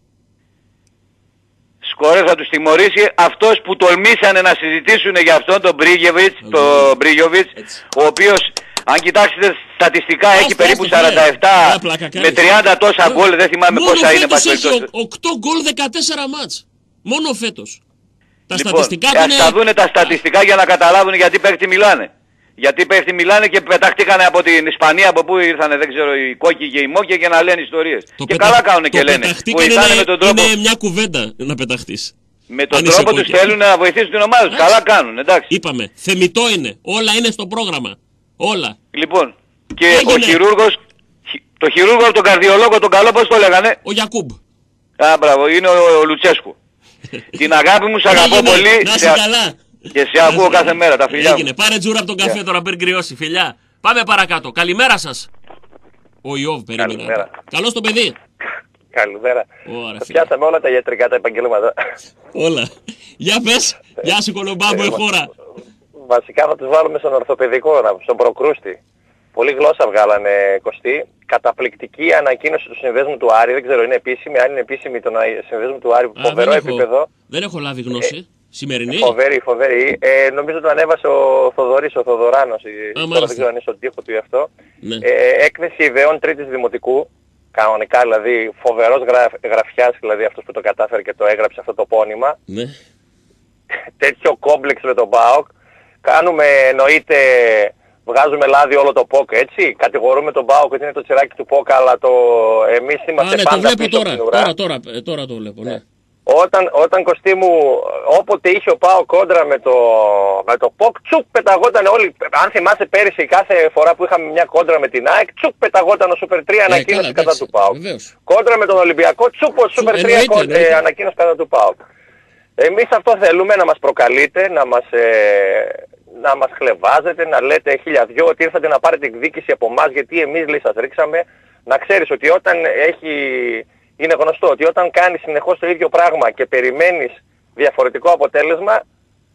Σκόρερ θα τους τιμωρήσει αυτός που τολμήσανε να συζητήσουν για αυτόν τον Μπρίγεβιτς, okay. τον Μπρίγεβιτς, ο οποίος αν κοιτάξετε στατιστικά Άς, έχει περίπου σαράντα επτά με τριάντα τόσα γκολ, δεν θυμάμαι μόνο πόσα είναι. Μόνο φέτος έχει οκτώ γκολ δεκατέσσερα μάτς. Μόνο φέτος. Τα λοιπόν, στατιστικά του είναι... θα δούνε τα στατιστικά για να καταλάβουν γιατί παίχτη μιλάνε. Γιατί παίχτη μιλάνε και πετάχτηκαν από την Ισπανία, από πού ήρθανε, δεν ξέρω, οι κόκκι και οι μόκια και να λένε ιστορίες. Και πετα... καλά κάνουν και λένε. Βοηθάνε με τον τρόπο... Είναι μια κουβέντα να πεταχτείς. Με τον τρόπο τους θέλουν να βοηθήσουν την ομάδα τους. Καλά κάνουν, εντάξει. Είπαμε, θεμιτό είναι. Όλα είναι στο πρόγραμμα. Όλα. Λοιπόν, και έγινε. Ο χειρούργος, το χειρούργο, τον καρδιολόγο, τον καλό, πώς το λέγανε? Ο Γιακούμπ. Α, μπράβο, είναι ο, ο Λουτσέσκου. Την αγάπη μου, σ' αγαπώ έγινε. πολύ. Να είσαι καλά. Και σε ακούω κάθε μέρα, τα φιλιά έγινε. Μου. Πάρε τζούρα από τον καφέ yeah. τώρα πριν κρυώσει, φιλιά. Πάμε παρακάτω. Καλημέρα σας. Ο Ιώβ, περίμενα. Καλώς το παιδί. Καλημέρα. Ωραία, θα πιάσαμε όλα τα ιατρικά τα επαγγέλματα. Όλα. Για πες. Γεια σου Κολομπάμπο, η χώρα. Βασικά θα τους βάλουμε στον ορθοπαιδικό, στον προκρούστη. Πολύ γλώσσα βγάλανε Κωστή. Καταπληκτική ανακοίνωση του συνδέσμου του Άρη. Δεν ξέρω, είναι επίσημη. Αν είναι επίσημη το συνδέσμου του Άρη, φοβερό δεν επίπεδο. Έχω, δεν έχω λάβει γνώση. Ε, Σημερινή. Φοβερή, φοβερή. Ε, νομίζω το ανέβασε ο Θοδωρής, ο Θοδωράνος. Τώρα δεν ξέρω αν είναι στον τοίχο του γι' αυτό. Ναι. Ε, έκθεση ιδεών τρίτης δημοτικού. Κανονικά δηλαδή φοβερός γραφ, γραφιάς, δηλαδή αυτός που το κατάφερε και το έγραψε αυτό το πόνημα. Ναι. Τέτοιο κόμπλεξ με τον ΠΑΟΚ. Κάνουμε, εννοείται, βγάζουμε λάδι όλο το ΠΟΚ, έτσι. Κατηγορούμε τον ΠΑΟΚ ότι είναι το τσιράκι του ΠΟΚ, αλλά το... εμείς είμαστε Α, ναι, πάντα το πίσω τώρα, από την ουρά. Τώρα, τώρα, τώρα το βλέπω, ναι. Όταν, όταν Κωστή μου, όποτε είχε ο ΠΑΟΚ κόντρα με το, με το ΠΟΚ, τσουκ πεταγόταν όλοι. Αν θυμάσαι πέρυσι κάθε φορά που είχαμε μια κόντρα με την ΑΕΚ, τσουκ πεταγόταν ο Σούπερ τρία ε, ανακοίνωση κατά του ΠΑΟΚ. Βεβαίως. Κόντρα με τον Ολυμπιακό, τσουκ ο Σούπερ τρία ε, ανακοίνωση κατά του ΠΑΟΚ. Εμείς αυτό θέλουμε, να μας προκαλείτε, να μας, ε, να μας χλεβάζετε, να λέτε χίλια δυο ότι ήρθατε να πάρετε εκδίκηση από εμάς γιατί εμείς λέει σας ρίξαμε. Να ξέρεις ότι όταν έχει... Είναι γνωστό ότι όταν κάνεις συνεχώς το ίδιο πράγμα και περιμένεις διαφορετικό αποτέλεσμα,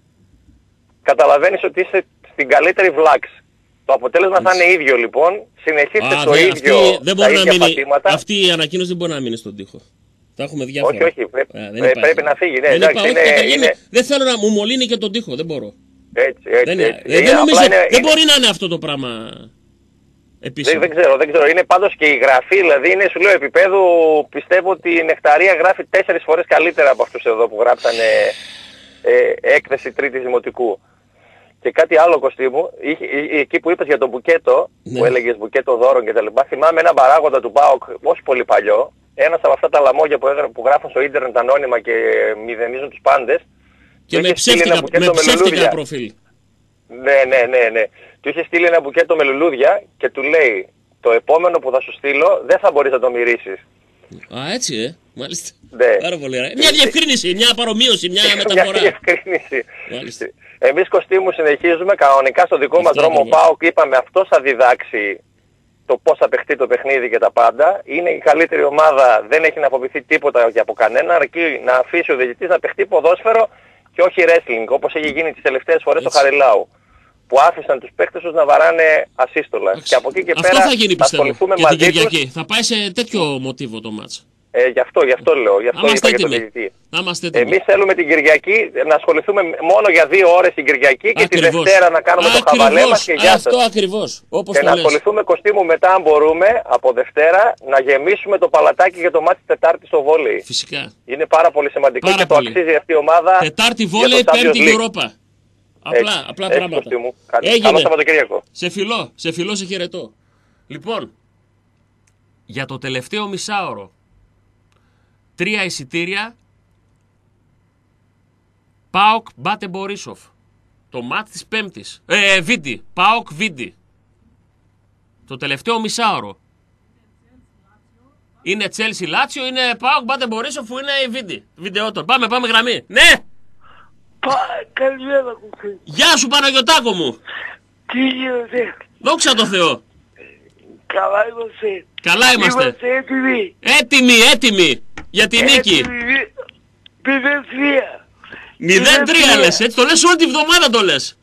καταλαβαίνεις ότι είσαι στην καλύτερη βλάξη. Το αποτέλεσμα θα είναι ίδιο λοιπόν, συνεχίστε Α, το δε, ίδιο, αυτή, δεν τα ίδια να μείνει, πατήματα. Αυτή η ανακοίνωση δεν μπορεί να μείνει στον τοίχο. Θα έχουμε διάφορα. Όχι, όχι, πρέπει, Α, πρέπει, πρέπει να φύγει. Ναι, δεν, εντάξει, είπα, είναι, όχι, είναι... δεν θέλω να μου μολύνει και τον τοίχο, δεν μπορώ. Έτσι, έτσι, δεν, έτσι. Δεν, είναι, νομίζω, είναι, δεν είναι... μπορεί να είναι αυτό το πράγμα επίσημα. Δεν, δεν ξέρω, δεν ξέρω. Είναι πάντως και η γραφή, δηλαδή είναι σου λέω επίπεδου, πιστεύω ότι η Νεκταρία γράφει τέσσερις φορές καλύτερα από αυτούς εδώ που γράψανε ε, έκθεση τρίτης δημοτικού. Και Και κάτι άλλο, Κωστή μου, εκεί που είπες για το μπουκέτο, ναι. που έλεγες μπουκέτο δώρων κτλ. Θυμάμαι έναν παράγοντα του ΠΑΟΚ, όχι πολύ παλιό, ένας από αυτά τα λαμόγια που, έγρα, που γράφουν στο ίντερνετ ανώνυμα και μηδενίζουν τους πάντες. Και με ψεύτικα, με ψεύτικα προφίλ. Ναι, ναι, ναι, ναι. Του είχε στείλει ένα μπουκέτο με λουλούδια και του λέει, το επόμενο που θα σου στείλω δεν θα μπορείς να το μυρίσεις. Α, έτσι, ε. Μάλιστα. Ναι. Πάρα πολύ ωραία. Μια διευκρίνηση, μια παρομοίωση, μια μεταφορά. Μια διευκρίνηση. Εμείς, Κωστή μου, συνεχίζουμε κανονικά στο δικό μας δρόμο ΠΑΟΚ. Είπαμε αυτός θα διδάξει το πώς θα παιχτεί το παιχνίδι και τα πάντα. Είναι η καλύτερη ομάδα, δεν έχει να αποβηθεί τίποτα και από κανένα, αρκεί να αφήσει ο διαιτητής να παιχτεί ποδόσφαιρο και όχι wrestling, όπως έχει γίνει τις τελευταίες φορές στο Χαριλάου. Που άφησαν τους παίκτες τους να βαράνε ασύστολα. Άξι. Και από εκεί και αυτό πέρα θα, γίνει, θα ασχοληθούμε και μαζί την Κυριακή. τους. Θα πάει σε τέτοιο μοτίβο το μάτς. Ε, γι' αυτό, γι' αυτό λέω. Γι' αυτό είπα για τον διαιτητή. Εμείς θέλουμε την Κυριακή να ασχοληθούμε μόνο για δύο ώρες την Κυριακή και ακριβώς. τη Δευτέρα να κάνουμε ακριβώς. το χαβαλέ μας και γεια σας. Αυτό ακριβώς. Όπως και το να λες. ασχοληθούμε, Κωστή μου, μετά αν μπορούμε από Δευτέρα να γεμίσουμε το παλατάκι για το μάτι Τετάρτη στο βόλεϊ. Φυσικά. Είναι πάρα πολύ σημαντικό πάρα και πολύ. το αξίζει αυτή η ομάδα. Τετάρτη βόλεϊ, Πέμπτη Europa. Απλά, έτσι, απλά έτσι, πράγματα. Μου. Καλό Σαββατοκύριακο. Σε φιλό, σε φιλό, σε χαιρετώ. Λοιπόν, για το τελευταίο μισάωρο, τρία εισιτήρια, ΠΑΟΚ Μπάτε Μπορίσοφ. Το μάτς της Πέμπτης. Ε, Βίντι. ΠΑΟΚ Βίντι. Το τελευταίο μισάωρο. Είναι Τσέλσι Λάτσιο, είναι ΠΑΟΚ Μπάτε Μπορίσοφ που είναι η Βίντι. Βιντεότον. Πάμε, πάμε γραμμή. Ναι! Καλημέρα, κουκί. Γεια σου, Παναγιωτάκο μου. Τι γίνεται? Δόξα τω Θεώ. Καλά είμαστε. Καλά είμαστε. Είμαστε έτοιμοι. Έτοιμοι, έτοιμοι. Για τη νίκη. μηδέν τρία. μηδέν τρία λες, έτσι το λες όλη τη βδομάδα το λες.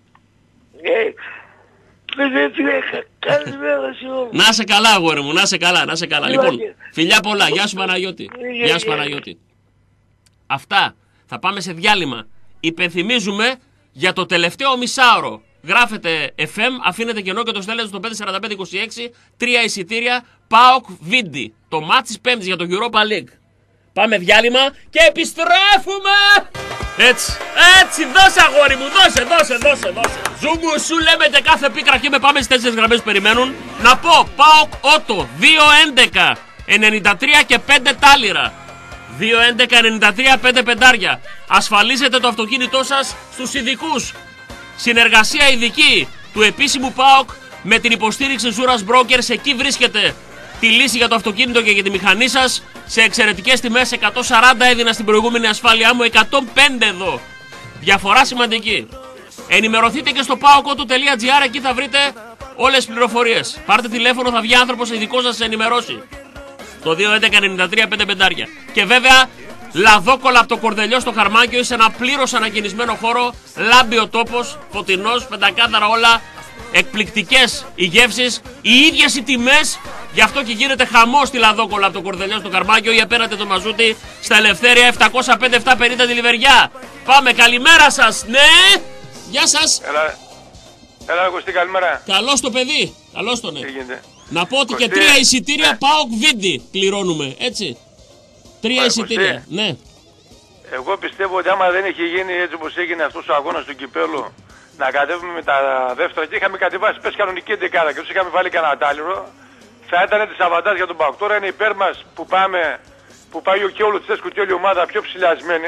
μηδέν τρία. Καλημέρα σε όλους. Να σε καλά, αγόρι μου, να σε καλά, να σε καλά. Λοιπόν, φιλιά πολλά. Γεια σου, Παναγιώτη. Γεια σου, Παναγιώτη. Αυτά. Θα πάμε σε διάλειμμα. Υπενθυμίζουμε για το τελευταίο μισάωρο. Γράφετε εφ εμ, αφήνετε κενό και το στέλνετε στο πέντε τέσσερα πέντε είκοσι έξι. Τρία εισιτήρια, ΠΑΟΚ Βίντι. Το μάτς της Πέμπτης για το Europa League. Πάμε διάλειμμα και επιστρέφουμε! Έτσι, έτσι, δώσε αγόρι μου, δώσε, δώσε, δώσε, δώσε. Ζούγκου σου λέμε και κάθε πίκρα και με πάμε στις τέσσερις γραμμές που περιμένουν. Να πω, ΠΑΟΚ Ότο, δύο έντεκα ενενήντα τρία και πέντε τάλιρα. δύο έντεκα ενενήντα τρία πέντε πεντάρια. Ασφαλίζετε το αυτοκίνητό σας στους ειδικούς. Συνεργασία ειδική του επίσημου ΠΑΟΚ με την υποστήριξη Ζούρας Brokers. Εκεί βρίσκεται τη λύση για το αυτοκίνητο και για τη μηχανή σας σε εξαιρετικές τιμές. Εκατόν σαράντα έδινα στην προηγούμενη ασφάλειά μου, εκατόν πέντε εδώ. Διαφορά σημαντική. Ενημερωθείτε και στο paokauto τελεία gr, εκεί θα βρείτε όλες τις πληροφορίες. Πάρτε τηλέφωνο, θα βγει άνθρωπος ειδικός να σας ενημερώσει. Το δύο έντεκα ενενήντα τρία πέντε πεντάρια. Και βέβαια, λαδόκολα από το Κορδελιό στο Χαρμάκιο, σε ένα πλήρως ανακαινισμένο χώρο. Λάμπει ο τόπος, φωτεινός, πεντακάθαρα όλα. Εκπληκτικές οι γεύσεις, οι ίδιες οι τιμές. Γι' αυτό και γίνεται χαμός στη λαδόκολα από το Κορδελιό στο Καρμάκιο ή απέναντι το Μαζούτι στα Ελευθέρια επτακόσια πέντε επτακόσια πενήντα τη Λιβεριά. Πάμε, καλημέρα σας, ναι! Γεια σας! Έλα, έλα Κωστή, καλημέρα. Καλώς το παιδί, καλώς το ναι. Να πω ότι Κωστή, και τρία εισιτήρια ναι. ΠΑΟΚ Βίντι κληρώνουμε, έτσι. Τρία Μα, εισιτήρια, Κωστή, ναι. Εγώ πιστεύω ότι άμα δεν είχε γίνει έτσι όπως έγινε αυτός ο αγώνας του Κυπέλλου, να κατέβουμε με τα δεύτερα και είχαμε κατεβάσει πες κανονική εντεκάδα και τους είχαμε βάλει κανένα τάλιρο, θα ήταν της αβαντάζ για τον ΠΑΟΚ. Τώρα είναι υπέρ μας που πάμε, που πάει και όλο Τσέσκου και όλη η ομάδα πιο ψηλιασμένη.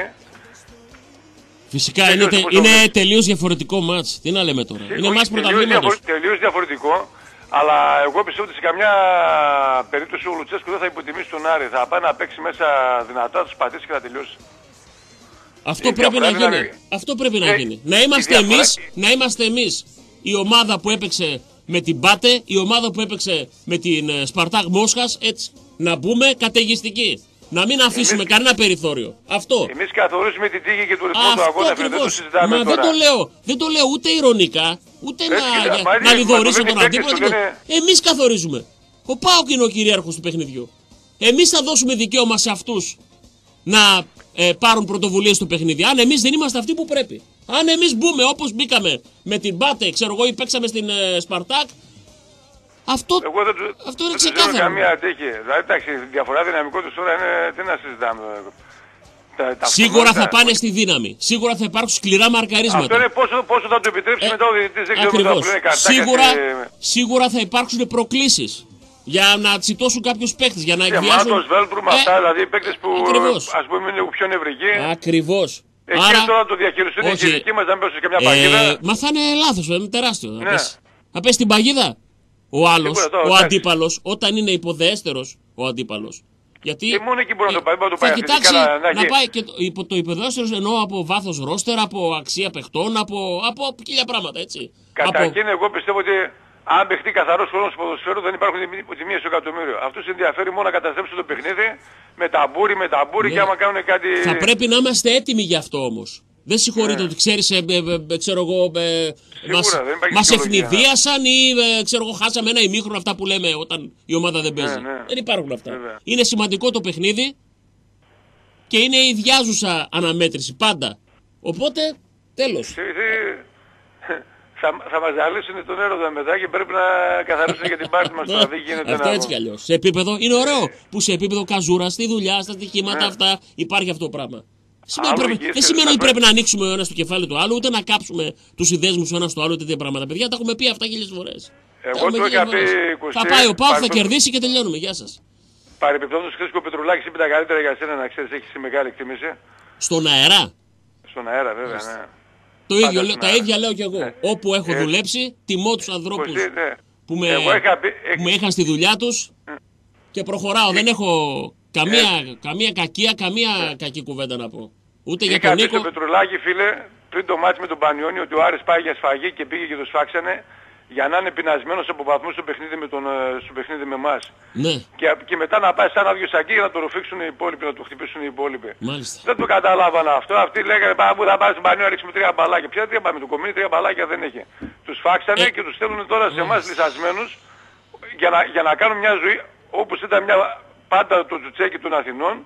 Φυσικά είναι, τε, είναι τελείως διαφορετικό μάτς. Τι να λέμε τώρα. Σίγουρα, είναι μάτς πρωταθλήματος. Τελείως διαφορετικό. Αλλά εγώ πιστεύω ότι σε καμιά περίπτωση ο Λουτσέσκου δεν θα υποτιμήσει τον Άρη. Θα πάει να παίξει μέσα δυνατά, τους πατήσει και θα τελειώσει. Αυτό πρέπει να γίνει. Να... Αυτό πρέπει να γίνει. Να είμαστε εμείς, να είμαστε εμείς η ομάδα που έπαιξε με την Πάτε, η ομάδα που έπαιξε με την Σπαρτάκ Μόσχας, έτσι. Να μπούμε καταιγιστικοί. Να μην αφήσουμε εμείς... κανένα περιθώριο. Αυτό. Εμείς καθορίζουμε την τύχη και το ρυθμό του αγώνα. Δεν το συζητάμε Μα τώρα. δεν το λέω. Δεν το λέω ούτε ειρωνικά, ούτε έτσι, να, να, να, να λιδωρήσω τον αντίπαλο. Είναι... Εμείς καθορίζουμε. Ο ΠΑΟΚ είναι ο κυρίαρχος του παιχνιδιού. Εμείς θα δώσουμε δικαίωμα σε αυτούς να ε, πάρουν πρωτοβουλίες στο παιχνίδι. Αν εμείς δεν είμαστε αυτοί που πρέπει. Αν εμείς μπούμε όπως μπήκαμε με την Πάτε, ξέρω εγώ, ή παίξαμε στην ε, Σπαρτάκ. Αυτό, εγώ δεν, αυτό είναι δεν ξεκάθαρο. Δεν καμία τύχη. Δηλαδή, εντάξει, η διαφορά δυναμικό του τώρα είναι. Τι να συζητάμε. Τα, τα Σίγουρα θα πάνε στη δύναμη. Σίγουρα θα υπάρξουν σκληρά μαρκαρίσματα. Αυτό είναι πόσο, πόσο θα του επιτρέψει ε, μετά ο διαιτητής. Δεν ξέρω ακριβώς. μετά Σίγουρα, και... σίγουρα θα υπάρξουν προκλήσεις για να τσιτώσουν κάποιους παίκτες. Για να εκβιάσουν. Μάτος, Βέλπρουμ, ε, αυτά δηλαδή παίκτες που ακριβώς. ας πούμε είναι πιο νευρικοί. Ακριβώς. Εκεί Άρα, τώρα το διαχειριστούν οι ειδικοί μας, να μην πέσουν και μια ε, παγίδα. μα θα είναι λάθος, είναι τεράστιο. Ναι. Να πέσει. Να πέσει την παγίδα. Ο άλλος, Σίγουρα, τώρα, ο εντάξει. αντίπαλος, όταν είναι υποδέστερος ο αντίπαλος. Γιατί Και μόνο εκεί μπορεί να το πάει, μπορεί να το θα πάει κοιτάξει αθλητικά, να, να, να έχει. πάει και το, υπό το υποδέστερος εννοώ από βάθος ρόστερ, από αξία παιχτών, από, από χίλια πράγματα έτσι. Καταρχήν από... εγώ πιστεύω ότι αν παιχτεί καθαρός χρόνος του ποδοσφαίρου δεν υπάρχουν τιμίες στο εκατομμύριο. Αυτούς ενδιαφέρει μόνο να καταστρέψουν το παιχνίδι με ταμπούρι, με ταμπούρι Ναι. και άμα κάνουν κάτι... Θα πρέπει να είμαστε έτοιμοι γι' αυτό όμως. Δεν συγχωρείτε Ναι. ότι ξέρεις, ε, ε, ε, ξέρω εγώ, ε, μας, δεν υπάρχει μας δικαιολογία. ευνηδίασαν ή ε, ξέρω εγώ, χάσαμε ένα ημίχρονο, αυτά που λέμε όταν η ομάδα δεν παίζει. Ναι, ναι. Δεν υπάρχουν αυτά. Βέβαια. Είναι σημαντικό το παιχνίδι και είναι η διάζουσα αναμέτρηση πάντα. Οπότε, τέλος. Τι- τι- Θα, θα μας διαλύσουν τον έρωτα μετά και πρέπει να καθαρίσουν για την πάρτι μας τώρα. Δεν γίνεται Αυτό να... έτσι κι αλλιώς. Σε επίπεδο, είναι ωραίο που σε επίπεδο καζούρα, στη δουλειά, στα στοιχήματα Ναι. αυτά υπάρχει αυτό το πράγμα. Σημαίνει Άλλο πρέπει- εκεί δεν σε- σημαίνει θα ότι πρέπει πρέπει- να ανοίξουμε ο ένας το κεφάλι του άλλου, ούτε να κάψουμε τους ιδέσμους ο ένας στο άλλο, τέτοια πράγματα. Παιδιά, τα έχουμε πει αυτά χίλιες φορές. Τα Εγώ έχουμε το χίλιες είχα πει φορές. Κωστή, Θα πάει ο Πάου, θα παρεπιπτόντως- κερδίσει και τελειώνουμε. Γεια σας. Παρεπιπτόντως χθες και ο Πετρουλάκης είπε τα καλύτερα για σένα να ξέρεις, έχεις μεγάλη εκτίμηση. Στον αέρα. Στον αέρα βέβαια, ναι. Το Πάντα ίδιο, λέω- στον τα αέρα. ίδια λέω κι εγώ. Όπου έχω Ε, δουλέψει, τιμώ τους ανθρώπους Κωστή, ναι. που με, Εγώ είχα πει- που με είχαν στη δουλειά τους και προχωράω. Δεν έχω καμία, καμία κακία, καμία κακή κουβέντα να πω. Ούτε για Είχα τον πει Νίκο. στο Πετρουλάκη, φίλε, πριν το μάτς με τον Πανιόνιο, ότι ο Άρης πάει για σφαγή και πήγε και το σφάξανε για να είναι πεινασμένος από βαθμούς στο παιχνίδι με, τον, ε, στο παιχνίδι με εμάς. Ναι, Και, και μετά να πάει σαν άδειο σακί για να το ρουφήξουν οι υπόλοιποι, να το χτυπήσουν οι υπόλοιποι. μάλιστα. Δεν το καταλάβανα αυτό. Αυτοί λέγανε πάμε που θα πάει στην Πανιόνιο να ρίξουμε τρία μπαλάκια. Ποια τρία πάμε, το κομμίνι τρία μπαλάκια δεν έχει. Τους φάξανε Ε. και τους στέλνουν τώρα σε εμάς λυσασμένους για να, για να κάνουν μια ζωή όπως ήταν μια, πάντα το τζουτσέκι των Αθηνών.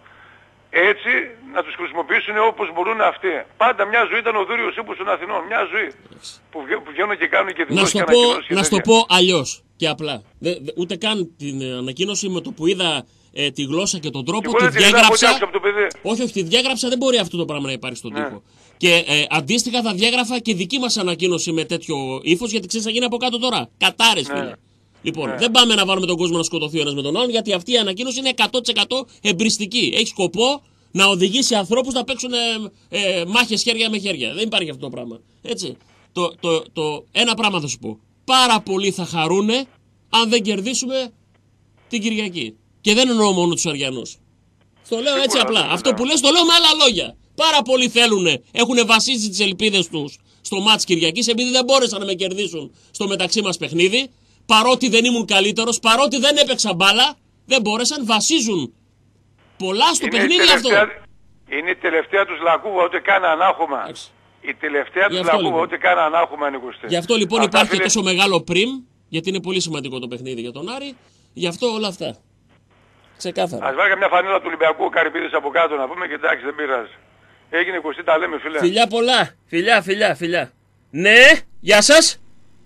Έτσι να τους χρησιμοποιήσουν όπως μπορούν αυτοί. Πάντα μια ζωή ήταν ο Δούριος ύπος των Αθηνών. Μια ζωή που, βγα- που βγαίνουν και κάνουν και Να δηλώσεις στο και πω, ανακοινώσεις και να στο τέτοια. πω αλλιώς και απλά. Δε, δε- ούτε καν την ε, ανακοίνωση με το που είδα ε, τη γλώσσα και τον τρόπο, Εγώ τη δεν την είδα, από ό,τι διέγραψα. άκουσα από το παιδί. Όχι, όχι, τη διέγραψα, δεν μπορεί αυτό το πράγμα να υπάρχει στον Ναι. τοίχο. Και ε, αντίστοιχα θα διέγραφα και δική μας ανακοίνωση με τέτοιο ύφος, γιατί ξέρεις θα γίνει από κάτω τώρα. Κατάρες, Ναι. φίλε. Λοιπόν, Ναι. δεν πάμε να βάλουμε τον κόσμο να σκοτωθεί ο ένας με τον άλλον, γιατί αυτή η ανακοίνωση είναι εκατό τοις εκατό εμπριστική. Έχει σκοπό να οδηγήσει ανθρώπους να παίξουν ε, ε, μάχες χέρια με χέρια. Δεν υπάρχει αυτό το πράγμα. Έτσι. Το, το, το, ένα πράγμα θα σου πω. Πάρα πολλοί θα χαρούνε αν δεν κερδίσουμε την Κυριακή. Και δεν εννοώ μόνο τους Αριανούς. Το λέω έτσι Σίγουρα, απλά. ναι, Αυτό ναι. που λες το λέω με άλλα λόγια. Πάρα πολλοί θέλουν, έχουν βασίσει τις ελπίδες τους στο μάτς Κυριακής επειδή δεν μπόρεσαν να με κερδίσουν στο μεταξύ μας παιχνίδι. Παρότι δεν ήμουν καλύτερος, παρότι δεν έπαιξα μπάλα, δεν μπόρεσαν, βασίζουν πολλά στο Είναι η παιχνίδι αυτό. τελευταία- Είναι η τελευταία τους λακκούβα, ούτε καν ανάχωμα. Εντάξει. Η τελευταία Γι' τους αυτό, λακκούβα, λοιπόν. ούτε καν ανάχωμα είναι Κωστή. Γι' αυτό λοιπόν Αυτά, υπάρχει και φίλε, τόσο μεγάλο πριμ, γιατί είναι πολύ σημαντικό το παιχνίδι για τον Άρη. Γι' αυτό όλα αυτά. Ξεκάθαρα. Ας βάλει μια φανέλα του Ολυμπιακού, ο Καρυπίδης από κάτω να πούμε και εντάξει δεν πειράζει. Έγινε Κωστή, τα λέμε φίλε. Φιλιά πολλά. Φιλιά, φιλιά, φιλιά. Ναι, γεια σας.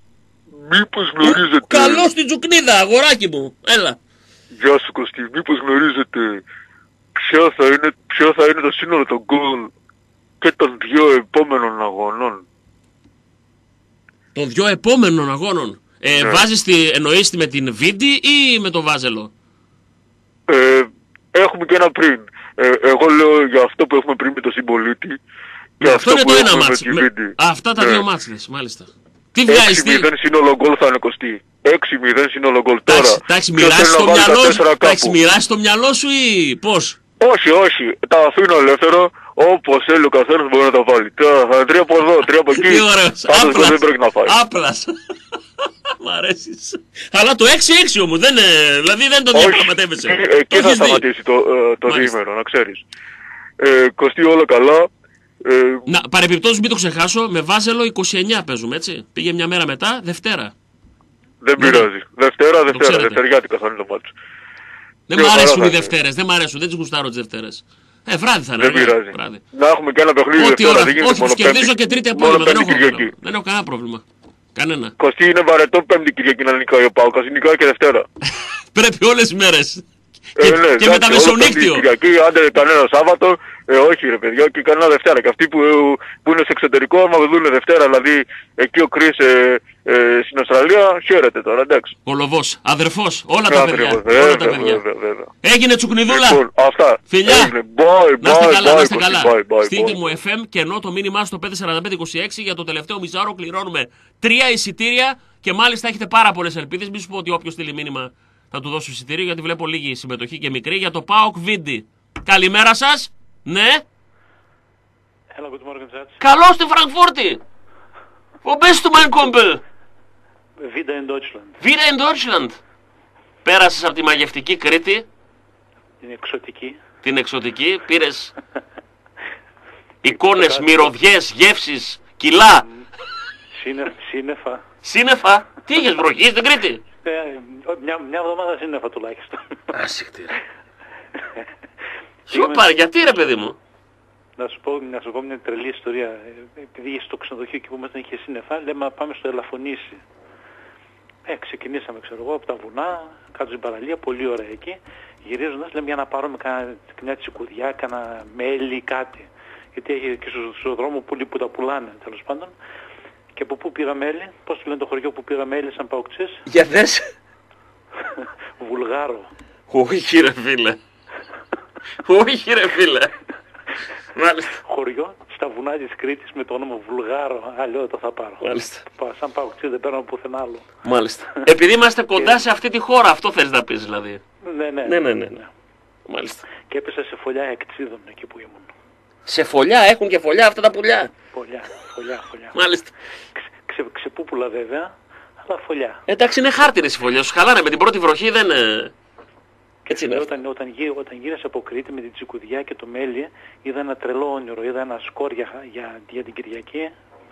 Μήπως γνωρίζετε... Καλώς την τζουκνίδα, αγοράκι μου. Έλα. Γεια σου Κωστή, μήπως γνωρίζετε ποια θα είναι, ποια θα είναι το σύνολο των γκολ και των δυο επόμενων αγωνών. Των δυο επόμενων αγώνων. Ε, Ναι. Βάζεις τη, εννοείς τη με την Βίντι ή με το Βάζελο. Ε, έχουμε και ένα πριν. Ε, εγώ λέω για αυτό που έχουμε πριν με τον Συμπολίτη και Αυτό αυτό, είναι που το ένα έχουμε με μάτς. τη Με- Βίντι. Αυτά τα Ναι. δύο μάτς λες, μάλιστα. Τι βγάζεις, έξι τι... μηδέν σύνολο γκολ θα είναι Κωστή. έξι μηδέν σύνολο γκολ τώρα. Εντάξει, εντάξει, Ποιος μοιράσεις θέλει το να βάλει τα μυαλό σου, τέσσερα εντάξει, κάπου. μοιράσεις το μυαλό σου ή πώς. Όχι, όχι. Τα αφήνω ελεύθερο. Όπως θέλει ο καθένας μπορεί να τα βάλει. Τώρα θα είναι τρία από εδώ, τρία από εκεί. Τι ωραίος, Πάντως άπλας, δεν πρέπει να φάει. άπλας. Μ' αρέσεις. Αλλά το έξι έξι όμως, δεν, ε, δηλαδή δεν το Όχι, διαπραγματεύεσαι. εκεί- Το εκεί θα έχεις δει. σταματήσει το, ε, το Μάλιστα. διήμερο, να ξέρεις. Ε, Κωστή όλα καλά. Ε, Να, παρεμπιπτόντως μην το ξεχάσω, με Βάζελο είκοσι εννιά παίζουμε, έτσι. Πήγε μια μέρα μετά, Δευτέρα. δεν Ναι, πειράζει. Δευτέρα, Δευτέρα, ξέρετε. δευτεριάτικα θα είναι το μάτσο. Δεν Δύο μου αρέσουν χαρά οι θα είναι. Δευτέρες, δεν μου αρέσουν, δεν τις γουστάρω τις Δευτέρες. Ε, βράδυ θα είναι. Δεν αργά, πειράζει. βράδυ. Να έχουμε και ένα παιχνίδι Ό,τι Δευτέρα, ώρα, δεν γίνεται όχι, μόνο τους κερδίζω Πέμπτη. και τρίτη Μόνο απόγευμα, δεν Πέμπτη έχω, Κυριακή. δεν έχω κανένα πρόβλημα. Κανένα. Κωστή είναι βαρετό Πέμπτη Κυριακή να νικάει ο Πάουκας, νικάει και Δευτέρα. Πρέπει όλες τις μέρες. Ε, Και, ναι, και με τα εντάξει, όλο Πέμπτη μεσονύκτιο. Κυριακή, άντε κανένα Σάββατο Ε, όχι ρε παιδιά, και κανένα Δευτέρα. Και αυτοί που, που είναι στο εξωτερικό, άμα δουν Δευτέρα, δηλαδή εκεί ο Chris ε, ε, στην Αυστραλία, χαίρετε τώρα, εντάξει. Ο Λοβός, αδερφός, όλα τα παιδιά. Βέβαια, όλα τα παιδιά. βέβαια, βέβαια. Έγινε τσουκνιδούλα. Λοιπόν, αυτά. Φιλιά. Έγινε. Bye, να είστε bye, καλά, bye, να είστε bye, καλά. bye, bye, Στείλτε bye. μου εφ εμ και ενώ το μήνυμά στο πέντε τέσσερα πέντε είκοσι έξι για το τελευταίο μισάωρο κληρώνουμε τρία εισιτήρια και μάλιστα έχετε πάρα πολλές ελπίδες. Μην σου πω ότι όποιος στείλει μήνυμα θα του δώσω εισιτήριο γιατί βλέπω λίγη συμμετοχή και μικρή για το ΠΑΟΚ Βίντι. Καλημέρα σας. Ναι. Hello, good morning, Judge. Καλώς στη Φραγκφούρτη. Wo bist du, mein Kumpel? Wieder in Deutschland. Wieder in Deutschland. Πέρασες από τη μαγευτική Κρήτη. Την εξωτική. Την εξωτική. Πήρες εικόνες, μυρωδιές, γεύσεις, κιλά. Σύννεφα. Σύννεφα. Τι είχες, βροχή στην Κρήτη? Ε, μια, μια εβδομάδα σύννεφα τουλάχιστον. Άσυχτη. Σου πάρε, γιατί ρε παιδί μου? Να σου, πω, να σου πω μια τρελή ιστορία. Επειδή στο ξενοδοχείο εκεί που ήμασταν είχε σύννεφα, λέμε πάμε στο Ελαφωνήσι. Ε, ξεκινήσαμε, ξέρω εγώ, από τα βουνά, κάτω στην παραλία, πολύ ωραία εκεί. Γυρίζοντας, λέμε για να πάρουμε μια τσικουδιά, κάνα μέλι, κάτι. Γιατί έχει και στο, στο δρόμο πουλί που τα πουλάνε, τέλος πάντων. Και από πού πήρα μέλι, πώς του λένε το χωριό που πήρα μέλι σαν παουξής? Για δες. Βουλγάρο. Όχι ρε φίλε. Όχι ρε φίλε. Μάλιστα. Χωριό στα βουνά της Κρήτης με το όνομα Βουλγάρο. Αλλιώς το θα πάρω. Μάλιστα. Σαν παουξής δεν παίρνω πουθενά άλλο. Μάλιστα. Επειδή είμαστε κοντά σε αυτή τη χώρα, αυτό θες να πεις δηλαδή? Ναι, ναι. Ναι, ναι, ναι, ναι. Μάλιστα. Και έπεσα σε φωλιά εκτσίδων εκεί που ήμουν. Σε φωλιά, έχουν και φωλιά αυτά τα πουλιά? Φωλιά, φωλιά, φωλιά. Μάλιστα. Ξε, ξεπούπουλα βέβαια, αλλά φωλιά. Εντάξει, είναι χάρτινες οι φωλιές, σου χαλάνε με την πρώτη βροχή δεν... Έτσι είναι. Όταν, όταν, γύ, όταν γύρασα από Κρήτη με την τσικουδιά και το μέλι, είδα ένα τρελό όνειρο, είδα ένα σκορ για, για, για την Κυριακή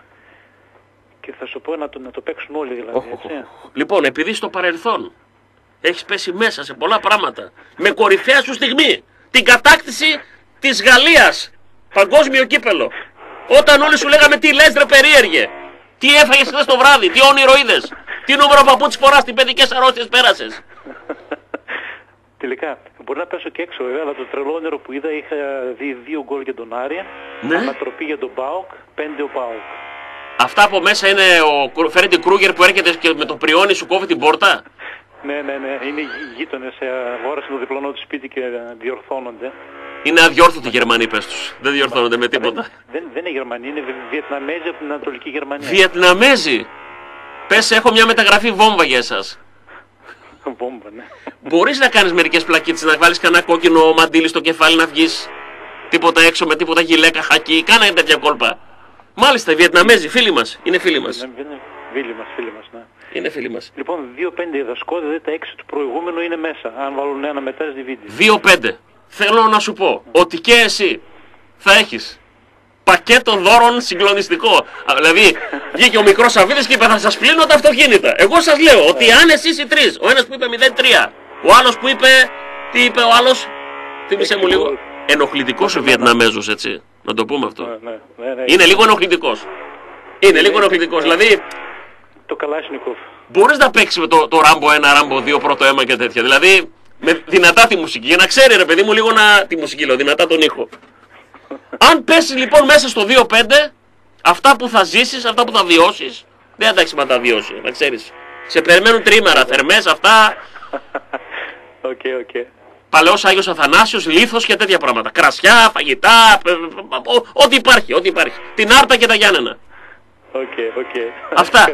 και θα σου πω να το, να το παίξουν όλοι δηλαδή, oh, έτσι. Oh, oh. Λοιπόν, επειδή στο παρελθόν έχεις πέσει μέσα σε πολλά πράγματα, με κορυφαία σου στιγμή, την κατάκτηση της Γαλλίας, παγκόσμιο κύπελο, όταν όλοι σου λέγαμε τι λες ρε περίεργε, τι έφαγες χθες το βράδυ, τι όνειρο είδες, τι νούμερο παπούτσι φοράς, τι παιδικές αρρώστιες πέρασες. Τελικά, μπορεί να πέσω και έξω βέβαια, αλλά το τρελό όνειρο που είδα είχα δει δύο γκολ για τον Άρη, ναι. Ανατροπή για τον ΠΑΟΚ, πέντε ο ΠΑΟΚ. Αυτά από μέσα είναι ο Φέρντι Κρούγκερ που έρχεται και με το πριόνι σου κόβει την πόρτα. Ναι, ναι, ναι, είναι γείτονες, αγόρασαν το διπλανό του σπίτι και διορθώνονται. Είναι αδιόρθωτοι οι Γερμανοί, πες τους. Δεν διορθώνονται με τίποτα. Δεν, δεν είναι Γερμανοί, είναι Βιετναμέζοι από την Ανατολική Γερμανία. Βιετναμέζοι! Πες, έχω μια μεταγραφή βόμβα για εσάς. Βόμβα, ναι. Μπορείς να κάνεις μερικές πλακίτσες, να βάλεις κανένα κόκκινο μαντίλι στο κεφάλι, να βγεις τίποτα έξω με τίποτα γυλαίκα, χακί, κάνα τέτοια κόλπα. Μάλιστα, οι Βιετναμέζοι, φίλοι μας, είναι φίλοι μας. Φίλοι μας, φίλοι μας, ναι. Είναι φίλοι μας. Λοιπόν, δύο πέντε είδα σκόδα, δηλαδή τα έξι του προηγούμενου είναι μέσα, αν βάλουν ένα μετά στη βίντεο. δύο πέντε. Θέλω να σου πω ότι και εσύ θα έχεις πακέτο δώρων συγκλονιστικό. Δηλαδή, βγήκε ο μικρός Σαββίδης και είπε θα σας πλύνω τα αυτοκίνητα. Εγώ σας λέω ότι αν εσείς οι τρεις, ο ένας που είπε μηδέν τρία, ο άλλος που είπε, τι είπε ο άλλος, θύμισε μου λίγο, ενοχλητικός ο Βιετναμέζος, έτσι, να το πούμε αυτό. Ναι, ναι, ναι, είναι λίγο ενοχλητικός. Είναι λίγο ενοχλητικός, δηλαδή... Το Καλάσνικοφ. Μπορείς να παίξεις με το, το Ράμπο ένα, Ράμπο δύο, πρώτο αίμα και τέτοια. Δηλαδή, με δυνατά τη μουσική, για να ξέρει ρε παιδί μου λίγο να... τη μουσική λέω, δυνατά τον ήχο. Αν πέσεις λοιπόν μέσα στο δύο πέντε, αυτά που θα ζήσεις, αυτά που θα βιώσεις, δεν θα τα έχεις να τα βιώσεις, να ξέρεις. Σε περιμένουν τρίμερα, θερμές, αυτά. Οκ, okay, οκ. Okay. Παλαιός Άγιος Αθανάσιος, λίθος και τέτοια πράγματα. Κρασιά, φαγητά, ό,τι υπάρχει, ό,τι υπάρχει. Την Άρτα και τα Γιάννενα. Οκ, okay, οκ. Okay. Αυτά.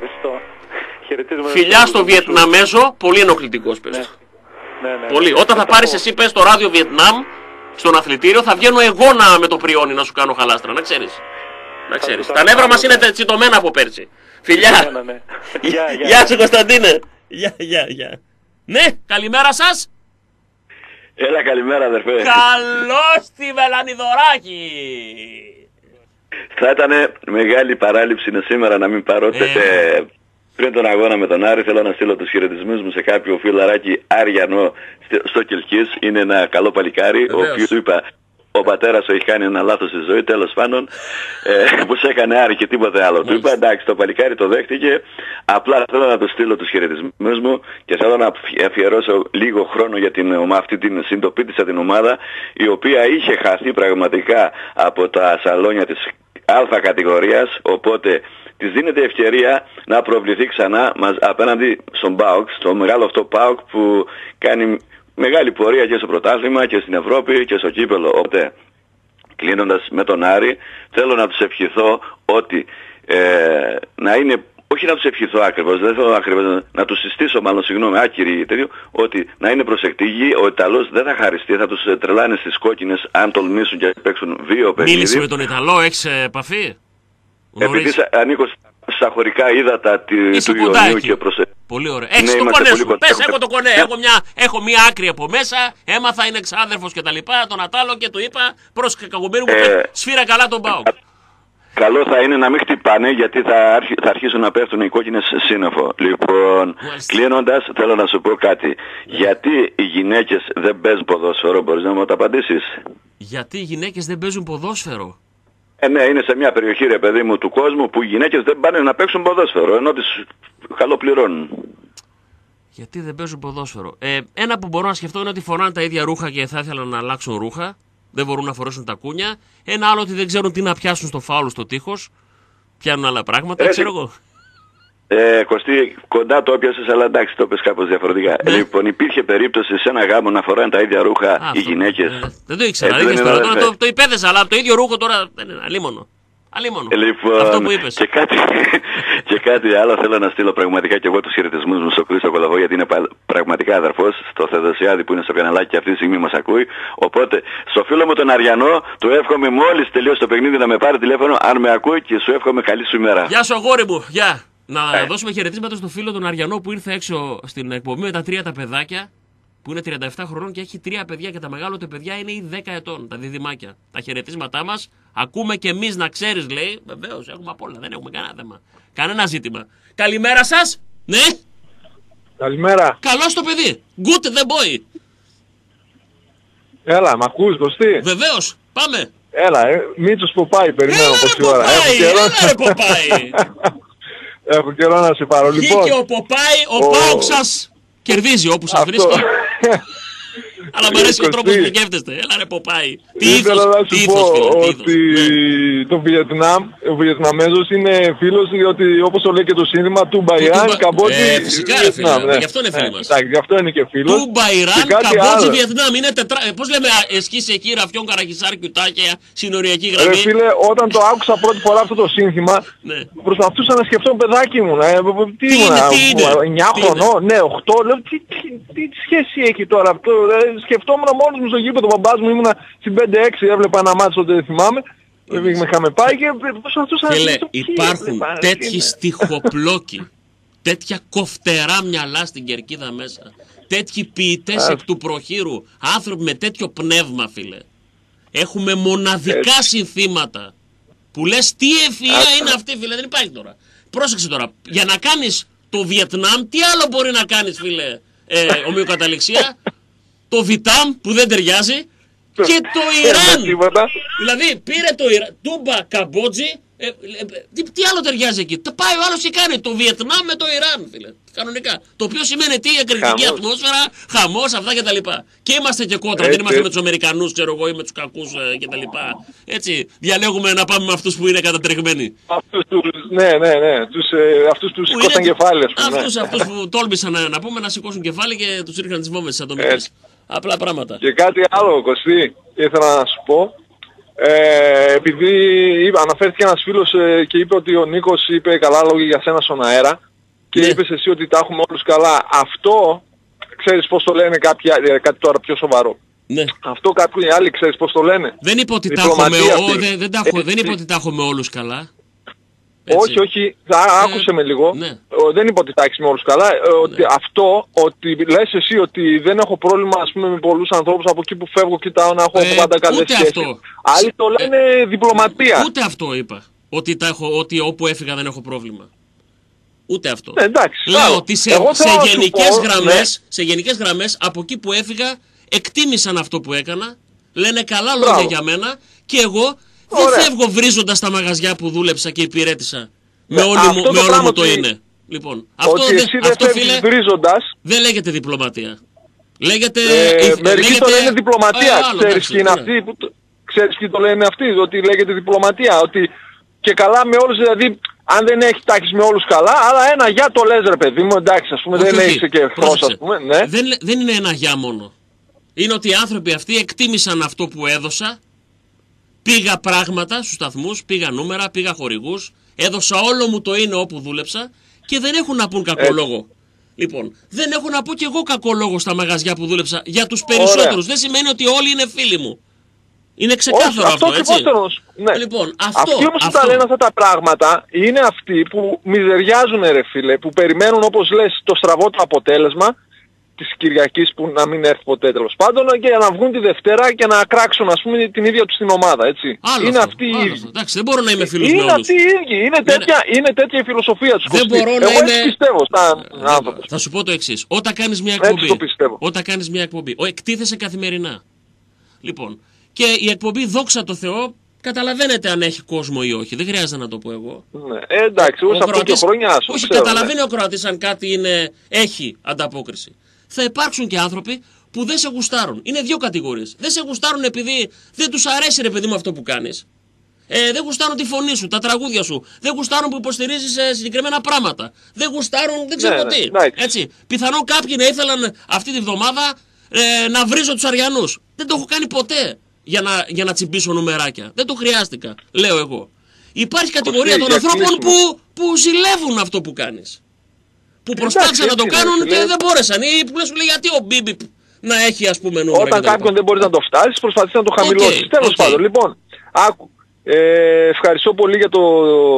Φιλιά στο Βιετναμέζο, πολύ ενοχλητικός πες. Ναι. Ναι, ναι, πολύ. Ναι. Όταν θα πάρεις εσύ πες στο ράδιο Βιετνάμ, στον αθλητήριο, θα βγαίνω εγώ να με το πριόνι να σου κάνω χαλάστρα, να ξέρεις. Να ξέρεις. Τα νεύρα μας είναι τσιτωμένα από πέρσι. Φιλιά. Ναι, ναι. Γεια, γεια. Γεια σου Κωνσταντίνε. Γεια, γεια, γεια. Ναι, καλημέρα σας. Έλα καλημέρα αδερφέ. Καλώς τη Μελανιδωράκη. Θα ήταν μεγάλη παράληψη σήμερα να μην παρότε ε. πριν τον αγώνα με τον Άρη. Θέλω να στείλω τους χαιρετισμούς μου σε κάποιο φιλαράκι Άριανο στο Κελκής. Είναι ένα καλό παλικάρι, ο οποίος του είπα ο πατέρας σου έχει κάνει ένα λάθος στη ζωή, τέλος πάντων, ε, που σε έκανε Άρη και τίποτε άλλο. Του είπα εντάξει, το παλικάρι το δέχτηκε, απλά θέλω να του στείλω τους χαιρετισμούς μου και θέλω να αφιερώσω λίγο χρόνο για την ομάδα αυτή, την συντοπίτησα την ομάδα, η οποία είχε χαθεί πραγματικά από τα σαλόνια της Α κατηγορίας, οπότε της δίνεται ευκαιρία να προβληθεί ξανά μας, απέναντι στον ΠΑΟΚ, στο μεγάλο αυτό ΠΑΟΚ που κάνει μεγάλη πορεία και στο πρωτάθλημα και στην Ευρώπη και στο κύπελλο. Οπότε, κλείνοντας με τον Άρη, θέλω να τους ευχηθώ ότι ε, να είναι, όχι να τους ευχηθώ ακριβώς, δεν θέλω ακριβώς, να τους συστήσω μάλλον, συγγνώμη, άκυρη τέτοιο, ότι να είναι προσεκτικοί, ο Ιταλός δεν θα χαριστεί, θα τους τρελάνε στις κόκκινες αν τολμήσουν και παίξουν δύο παιχνίδι. Μίλησε με τον Ιταλό, έχεις επαφή? Επειδή ανήκω στα χωρικά ύδατα του Ιωνίου και προς... Πολύ ωραία. Έχεις ναι, το κονέ σου. Πες, έχω το κονέ. Έχω μια, έχω μια άκρη από μέσα. Έμαθα, είναι εξάδερφος και τα λοιπά. Τον Ατάλο και του είπα προς κακομοίρου μου, ε, σφύρα καλά τον ΠΑΟΚ. Καλό θα είναι να μην χτυπάνε γιατί θα, αρχι, θα αρχίσουν να πέφτουν οι κόκκινες σύννεφο. Λοιπόν, κλείνοντας θέλω να σου πω κάτι. Γιατί οι γυναίκες δεν παίζουν ποδόσφαιρο, μπορείς να μου το απαντήσεις? Γιατί οι γυναίκες δεν παίζουν ποδόσφαιρο? Ε, ναι, είναι σε μια περιοχή, ρε παιδί μου, του κόσμου που οι γυναίκες δεν πάνε να παίξουν ποδόσφαιρο, ενώ τις καλοπληρώνουν. Γιατί δεν παίζουν ποδόσφαιρο? Ε, ένα που μπορώ να σκεφτώ είναι ότι φοράνε τα ίδια ρούχα και θα ήθελαν να αλλάξουν ρούχα. Δεν μπορούν να φορέσουν τα κούνια. Ένα άλλο ότι δεν ξέρουν τι να πιάσουν στο φάουλ στο τείχος. Πιάνουν άλλα πράγματα, ε, ξέρω εγώ. Ε, Κωστή, κοντά το έπιασες, αλλά εντάξει, το πες κάπως διαφορετικά. Ναι. Λοιπόν, υπήρχε περίπτωση σε ένα γάμο να φοράνε τα ίδια ρούχα Α, οι γυναίκες. Ε, δεν το ήξερα. Ε, δεν τώρα, τώρα, το, το υπέθεσα, αλλά το ίδιο ρούχο τώρα δεν είναι αλίμονο. Αλίμονο. Ε, λοιπόν, αυτό που είπες. Και κάτι, και κάτι άλλο θέλω να στείλω πραγματικά και εγώ τους χαιρετισμούς μου στο Χρήστο Κολαβό, γιατί είναι πραγματικά αδερφός, στο Θεοδοσιάδη που είναι στο καναλάκι και αυτή τη στιγμή μας ακούει. Οπότε, στο φίλο μου τον Αριανό, του εύχομαι μόλις τελειώσει το παιχνίδι να με πάρει τηλέφωνο, αν με ακούει, και σου εύχομαι καλή σου ημέρα. Γεια σου αγόρι μου, γεια. Να ε. δώσουμε χαιρετίσματα στο φίλο τον Αριανό που ήρθε έξω στην εκπομπή με τα τρία τα παιδάκια, που είναι τριάντα επτά χρονών και έχει τρία παιδιά και τα μεγάλα του παιδιά είναι ήδη δέκα ετών, τα διδυμάκια. Τα χαιρετίσματά μας, ακούμε και εμείς, να ξέρεις, λέει. Βεβαίως, έχουμε απ' όλα, δεν έχουμε κανένα θέμα. Κανένα ζήτημα. Καλημέρα σας. Ναι. Καλημέρα. Καλώς το παιδί. Good the boy. Έλα, μ' ακούς, Κωστή? Βεβαίως, πάμε. Έλα, ε, Μίτσος Ποπάι, περιμένω πόση ώρα. Έλα ρε Ποπάι. Έχω καιρό να σε πάρω, λοιπόν. Βγήκε ο Ποπάι, ο, ο... Πάοκ σας κερδίζει όπου σας βρίσκει. Αλλά μου αρέσει ο τρόπος που σκέφτεστε. Έλα ρε Ποπάι. Τι ήθος, τι ήθος φίλε, τι ότι το Βιετνάμ, ο Βιετναμέζος είναι φίλος, διότι όπως το λέει και το σύνθημα του Μπαϊράν, Καμπότζη, ε, φυσικά ρε φίλε, γι' αυτό είναι φίλοι μας. Γι' αυτό είναι και φίλος. Του Μπαϊράν, Καμπότζη, Βιετνάμ, είναι τετρά... Πώς λέμε, εσκίσει εκεί Ραφιόν, Καρακισάρ, Κιουτάκια, συνοριακή γραμμή. Ρε φίλε, όταν το άκουσα πρώτη φορά αυτό το σύνθημα, προσπαθούσα να σκεφτώ παιδάκι μου, τι ήμουνα, εννιά χρονών, ναι, οκτώ, λέω, τι σχέση έχει τώρα αυτό? Σκεφτόμουν μόνος μου στο γήπεδο, ο μπαμπάς μου, ήμουνα στην πέντε έξι, έβλεπα ένα μάτσο, δεν θυμάμαι. Με είχαμε πάει και προσπαθούσα να σκεφτώ. Υπάρχουν τέτοιοι στιχοπλόκοι, τέτοια κοφτερά μυαλά στην κερκίδα μέσα, τέτοιοι ποιητές εκ του προχείρου, άνθρωποι με τέτοιο πνεύμα, φίλε. Έχουμε μοναδικά συνθήματα που λες τι ευφυΐα είναι αυτή, φίλε, δεν υπάρχει τώρα. Πρόσεξε τώρα, για να κάνεις το Βιετνάμ, τι άλλο μπορεί να κάνεις, φίλε, ε, ομοιοκαταληξία? Το Βιτάμ που δεν ταιριάζει και το Ιράν. Δηλαδή πήρε το Ιράν, Τούμπα, Καμπότζη, ε, ε, τι, τι άλλο ταιριάζει εκεί? Το πάει ο άλλος και κάνει το Βιετνάμ με το Ιράν, φίλε. Κανονικά. Το οποίο σημαίνει τι? Εκρηκτική ατμόσφαιρα, χαμός, αυτά κτλ. Και είμαστε και κόντρα. Έτσι. Δεν είμαστε με τους Αμερικανούς, ξέρω εγώ, ή με τους κακούς ε, κτλ. Έτσι. Διαλέγουμε να πάμε με αυτούς που είναι κατατρεγμένοι. Αυτούς τους, ναι, ναι, ναι. Τους, ε, αυτούς που σηκώσαν κεφάλι, ας πούμε. Αυτούς, αυτούς που τόλμησαν να, να πούμε να σηκώσουν κεφάλι και τους ρίχναν τις βόμβες ατομικές. Απλά πράγματα. Και κάτι άλλο, Κωστή, ήθελα να σου πω. Ε, επειδή είπα, αναφέρθηκε ένας φίλος ε, και είπε ότι ο Νίκος είπε καλά λόγια για σένα στον αέρα και ναι. είπες εσύ ότι τα έχουμε όλους καλά. Αυτό, ξέρεις πώς το λένε κάποιοι, ε, κάτι τώρα πιο σοβαρό. Ναι. Αυτό κάποιοι άλλοι ξέρεις πώς το λένε? Δεν είπε ότι τα έχουμε, ο, δεν, δεν, τα έχω, δεν είπε ότι τα έχουμε όλους καλά. Έτσι. Όχι, όχι, θα, ε, άκουσε με λίγο. Ναι. Δεν είπα ότι τα έχεις με όλους καλά. Ε, ότι ναι. Αυτό, ότι λες εσύ ότι δεν έχω πρόβλημα, ας πούμε, με πολλούς ανθρώπους από εκεί που φεύγω, κοιτάω να έχω ε, πάντα καλές σχέσεις. Άλλοι το λένε ε, διπλωματία. Ούτε αυτό είπα. Ότι, τα έχω, ότι όπου έφυγα δεν έχω πρόβλημα. Ούτε αυτό. Ναι, εντάξει. Λέω ότι σε, σε, γενικές πω, γραμμές, ναι. σε γενικές γραμμές από εκεί που έφυγα εκτίμησαν αυτό που έκανα. λένε καλά λόγια Μπράβο. για μένα και εγώ Ωραία. δεν φεύγω βρίζοντας τα μαγαζιά που δούλεψα και υπηρέτησα. Ναι, με όλη αυτό μου, το με όλο πράγμα μου το ότι- είναι. Λοιπόν, αυτό, Ότι δε, εσύ δεν αυτό φεύγεις φίλε, βρίζοντας. δεν λέγεται διπλωματία. Λέγεται... Ε, ε, μερικοί λέγεται... το λένε διπλωματία. Ε, άλλο, Ξέρεις εντάξει, ποιοι είναι ναι. αυτοί που το- ξέρεις ποιοι το λένε αυτοί, ότι λέγεται διπλωματία. Ότι και καλά με όλους, δηλαδή αν δεν έχεις τάξεις με όλους καλά, αλλά ένα γεια το λες ρε παιδί μου, εντάξει, ας πούμε Όχι, δεν όχι. έχεις και εχθρός, Πρόσεξε. ας πούμε. Ναι. Δεν, δεν είναι ένα γεια μόνο. Είναι ότι οι άνθρωποι αυτοί εκτίμησαν αυτό που έδωσα. Πήγα πράγματα στους σταθμούς, πήγα νούμερα, πήγα χορηγούς. Έδωσα όλο μου το είναι όπου δούλεψα και δεν έχουν να πούν κακό Έτσι. λόγο. Λοιπόν, δεν έχω να πω κι εγώ κακό λόγο στα μαγαζιά που δούλεψα για τους περισσότερους. Δεν σημαίνει ότι όλοι είναι φίλοι μου. Είναι ξεκάθαρο Όχι, αυτό, αυτό έτσι. ακριβώς θέλω να σου- ναι. Λοιπόν, αυτό, Αυτοί όμως που αυτό. τα λένε αυτά τα πράγματα είναι αυτοί που μιζεριάζουν ρε φίλε, που περιμένουν όπως λες το στραβό το αποτέλεσμα της Κυριακής που να μην έρθει ποτέ τέλος πάντων και να βγουν τη Δευτέρα και να κράξουν ας πούμε την ίδια τους την ομάδα, έτσι. Άλλο είναι αυτό, αυτοί οι άλλο ίδιοι. αυτό. Εντάξει, δεν μπορώ να είμαι φίλος με Είναι όλους. αυτοί οι ίδιοι, είναι τέτοια, είναι τέτοια η φιλοσοφία τους. Δεν Κωστή. μπορώ να Εγώ έτσι είμαι- πιστεύω σαν άνθρωπος. Θα σου πω το εξής. Όταν κάνεις μια Έτσι εκπομπή. το πιστεύω. Όταν κάνεις μια εκπομπή. Ο, εκτίθεσαι καθημερινά. Λοιπόν. Και η εκπομπή, δόξα τω Θεώ, καταλαβαίνετε αν έχει κόσμο ή όχι. Δεν χρειάζεται να το πω εγώ. Ναι. Ε, εντάξει, εγώ σε αυτό και Κροατής- χρόνια σου όχι, ξέρω, καταλαβαίνει ναι. ο Κροατής αν κάτι είναι, έχει ανταπόκριση. Θα υπάρξουν και άνθρωποι που δεν σε γουστάρουν. Είναι δύο κατηγορίες. Δεν σε γουστάρουν επειδή δεν τους αρέσει ρε παιδί μου αυτό που κάνεις. Ε, δεν γουστάρουν τη φωνή σου, τα τραγούδια σου. Δεν γουστάρουν που υποστηρίζεις ε, συγκεκριμένα πράγματα. Δεν γουστάρουν, δεν ξέρω Ναι, τι. ναι, εντάξει. Έτσι. Πιθανόν κάποιοι να ήθελαν αυτή τη βδομάδα ε, να βρίζω τους Αριανούς. Δεν το έχω κάνει ποτέ για να, για να τσιμπήσω νουμεράκια. Δεν το χρειάστηκα, λέω εγώ. Υπάρχει κατηγορία Κωστή, των για ανθρώπων κλείσιμο. που, που ζηλεύουν αυτό που κάνεις. Που Εντάξει, προσπάθησαν να το έτσι είναι, κάνουν φίλε. και δεν μπόρεσαν. Ή που λες, σου λέει γιατί ο Μπίμπι να έχει ας πούμε νούμερα. Όταν κτλ. κάποιον δεν μπορεί να το φτάσει, προσπαθεί να το χαμηλώσει. Οκ, Τέλος οκ. πάντων, λοιπόν, άκου. Ε, ευχαριστώ πολύ για το,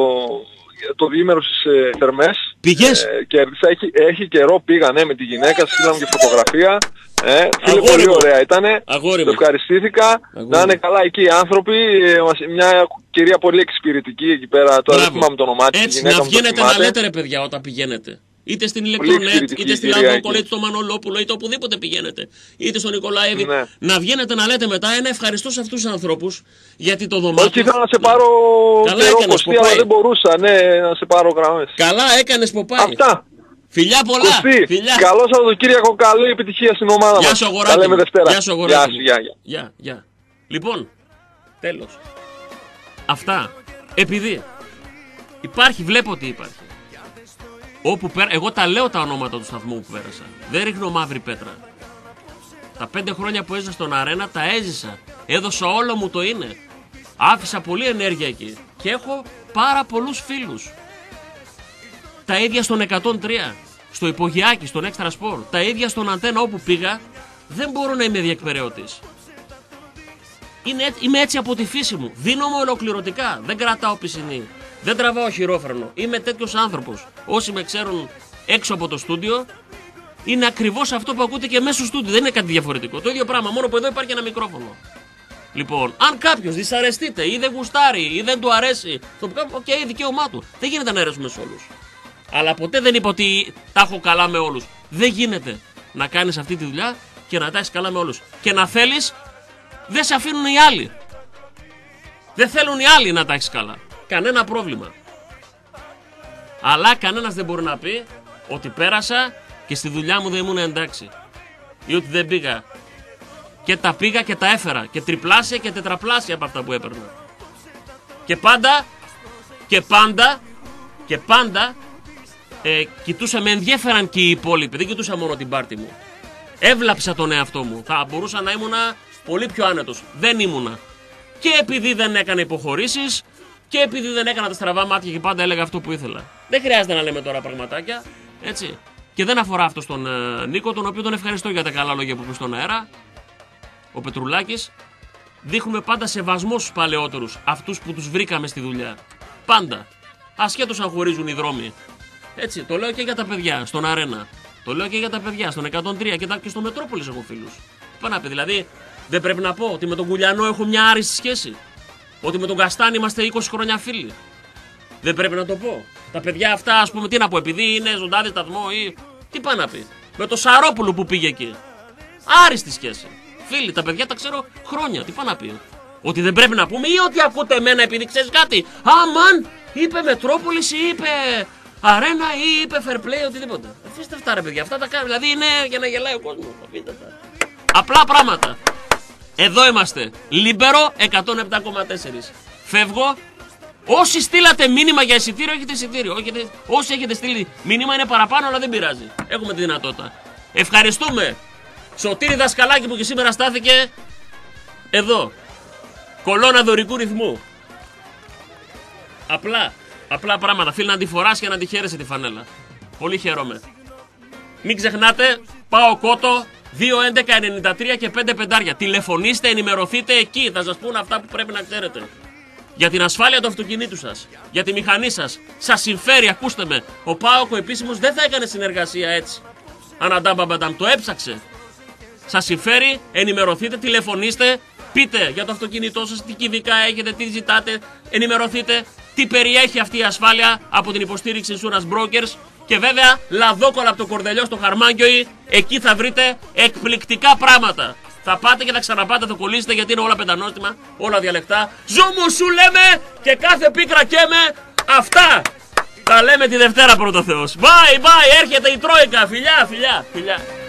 για το διήμερο στις ε, θερμές. Πήγες? Ε, κέρδισα. Έχει, έχει καιρό πήγα ναι, με τη γυναίκα, στείλαμε και φωτογραφία. Ε, φίλε, Αγόρι πολύ μου. ωραία ήτανε. Αγόρι Το μου. ευχαριστήθηκα. Αγόρι Να είναι μου. καλά εκεί οι άνθρωποι. Ε, μας- μια κυρία πολύ εξυπηρετική εκεί πέρα. Τώρα δεν θυμάμαι το όνομά της. η Έτσι, γυναίκα να μου το βγαίνετε να θυμάται. λέτε ρε παιδιά όταν πηγαίνετε. Είτε στην ηλεκτρονέτ, εξυπηρετική είτε στη κυρία Λαδόκολα, εκεί. είτε στο Μανολόπουλο, είτε οπουδήποτε πηγαίνετε. Είτε στον Νικολαίδη. Ναι. Να βγαίνετε να λέτε μετά ένα ευχαριστώ σε αυτούς τους ανθρώπους γιατί το Όχι, δωμάτιο. ήθελα να σε πάρω Καλά καιρό, έκανες, Κωστή, αλλά Ποπάη. δεν μπορούσα ναι, να σε πάρω γραμμές. Καλά έκανες Ποπάη. Αυτά. Φιλιά πολλά. Κωστή, Φιλιά. καλό Σαββατοκύριακο, καλή επιτυχία στην ομάδα μας. Γεια σου αγοράκι. Τα λέμε μου. Δευτέρα. Γεια σου αγοράκι. Γεια, μου. γεια, γεια. Γεια, γεια. Λοιπόν, τέλος. Αυτά. Επειδή υπάρχει, βλέπω ότι υπάρχει. Όπου πέρα, εγώ τα λέω τα ονόματα του σταθμού που πέρασα. Δεν ρίχνω μαύρη πέτρα. Τα πέντε χρόνια που έζησα στον Αρένα τα έζησα. Έδωσα όλο μου το είναι. Άφησα πολλή ενέργεια εκεί. Και έχω πάρα πολλούς φίλους. Τα ίδια στον εκατόν τρία. Στο Υπογειάκι, στον Extra Sport. Τα ίδια στον Αντένα όπου πήγα. Δεν μπορώ να είμαι διεκπαιρεώτης. Είναι, έτσι- είμαι έτσι από τη φύση μου. Δίνομαι ολοκληρωτικά. Δεν κρατάω πισινή. Δεν τραβάω χειρόφρενο. Είμαι τέτοιος άνθρωπος. Όσοι με ξέρουν έξω από το στούντιο, είναι ακριβώς αυτό που ακούτε και μέσα στο στούντιο. Δεν είναι κάτι διαφορετικό. Το ίδιο πράγμα. Μόνο που εδώ υπάρχει ένα μικρόφωνο. Λοιπόν, αν κάποιος δυσαρεστείται ή δεν γουστάρει ή δεν του αρέσει, το που κάνω, οκ, δικαίωμά του. Δεν γίνεται να αρέσουμε σε όλους. Αλλά ποτέ δεν είπα ότι τα έχω καλά με όλους. Δεν γίνεται να κάνεις αυτή τη δουλειά και να τα έχεις καλά με όλους. Και να θέλεις, δεν σε αφήνουν οι άλλοι. Δεν θέλουν οι άλλοι να τα έχεις καλά. Κανένα πρόβλημα. Αλλά κανένας δεν μπορεί να πει ότι πέρασα και στη δουλειά μου δεν ήμουν εντάξει. Ή ότι δεν πήγα. Και τα πήγα και τα έφερα. Και τριπλάσια και τετραπλάσια από αυτά που έπαιρνα. Και πάντα, και πάντα, και πάντα, ε, κοιτούσα, με ενδιέφεραν και οι υπόλοιποι. Δεν κοιτούσα μόνο την πάρτη μου. Έβλαψα τον εαυτό μου. Θα μπορούσα να ήμουνα πολύ πιο άνετος. Δεν ήμουνα. Και επειδή δεν έκανα υποχωρήσεις, και επειδή δεν έκανα τα στραβά μάτια και πάντα έλεγα αυτό που ήθελα. Δεν χρειάζεται να λέμε τώρα πραγματάκια. Έτσι. Και δεν αφορά αυτό στον ε, Νίκο, τον οποίο τον ευχαριστώ για τα καλά λόγια που είπε στον αέρα. Ο Πετρουλάκης. Δείχνουμε πάντα σεβασμό στους παλαιότερους, αυτούς που τους βρήκαμε στη δουλειά. Πάντα. Ασχέτως αν χωρίζουν οι δρόμοι. Έτσι, το λέω και για τα παιδιά, στον Αρένα. Το λέω και για τα παιδιά, στον εκατόν τρία και, τα, και στο Μετρόπολης έχω φίλους. Πάνω απ' δηλαδή, δεν πρέπει να πω ότι με τον Κουλιανό έχω μια άριστη σχέση. Ότι με τον Καστάνη είμαστε είκοσι χρόνια φίλοι. Δεν πρέπει να το πω. Τα παιδιά αυτά, ας πούμε, τι να πω, επειδή είναι ζωντάδι σταθμό ή. Τι πάει να πει. Με το Σαρόπουλο που πήγε εκεί. Άριστη σχέση. φίλοι, τα παιδιά τα ξέρω χρόνια. Τι πάω να πει? Ότι δεν πρέπει να πούμε ή ότι ακούτε εμένα επειδή ξέρεις κάτι? Αμαν, είπε Μετρόπολης ή είπε Αρένα ή είπε Fair Play, οτιδήποτε. Αφήστε αυτά ρε παιδιά, αυτά τα κάνουμε. Δηλαδή είναι για να γελάει ο κόσμος. Αφήστε τα. Απλά πράγματα. Εδώ είμαστε. Λίμπερο εκατόν επτά κόμμα τέσσερα. Φεύγω. Όσοι στείλατε μήνυμα για εισιτήριο, έχετε εισιτήριο. Έχετε... Όσοι έχετε στείλει μήνυμα είναι παραπάνω, αλλά δεν πειράζει. Έχουμε τη δυνατότητα. Ευχαριστούμε. Σωτήρη Δασκαλάκη που και σήμερα στάθηκε εδώ. Κολόνα δωρικού ρυθμού. Απλά. Απλά πράγματα. Φίλοι, να τη φοράς και να τη χαίρεσαι τη φανέλα. Πολύ χαίρομαι. Μην ξεχνάτε, πάω κότο δύο έντεκα ενενήντα τρία και πέντε πεντάρια. Τηλεφωνήστε, ενημερωθείτε εκεί. Θα σας πούν αυτά που πρέπει να ξέρετε. Για την ασφάλεια του αυτοκινήτου σας. Για τη μηχανή σας. Σας συμφέρει, ακούστε με. Ο ΠΑΟΚ ο επίσημος δεν θα έκανε συνεργασία έτσι. Αναντάμπαμπανταμ, το έψαξε. Σας συμφέρει, ενημερωθείτε, τηλεφωνήστε. Πείτε για το αυτοκίνητό σας τι κυβικά έχετε, τι ζητάτε. Ενημερωθείτε τι περιέχει αυτή η ασφάλεια από την υποστήριξη Insurance Brokers. Και βέβαια, λαδόκολα από το Κορδελιό στο Χαρμάνγκιοι, εκεί θα βρείτε εκπληκτικά πράγματα. Θα πάτε και θα ξαναπάτε, θα κολλήσετε γιατί είναι όλα πεντανόστιμα, όλα διαλεκτά. Ζούμου σου λέμε και κάθε πίκρα καίμε. Αυτά τα λέμε τη Δευτέρα πρώτο Θεός. Bye bye, έρχεται η Τρόικα. Φιλιά, φιλιά, φιλιά.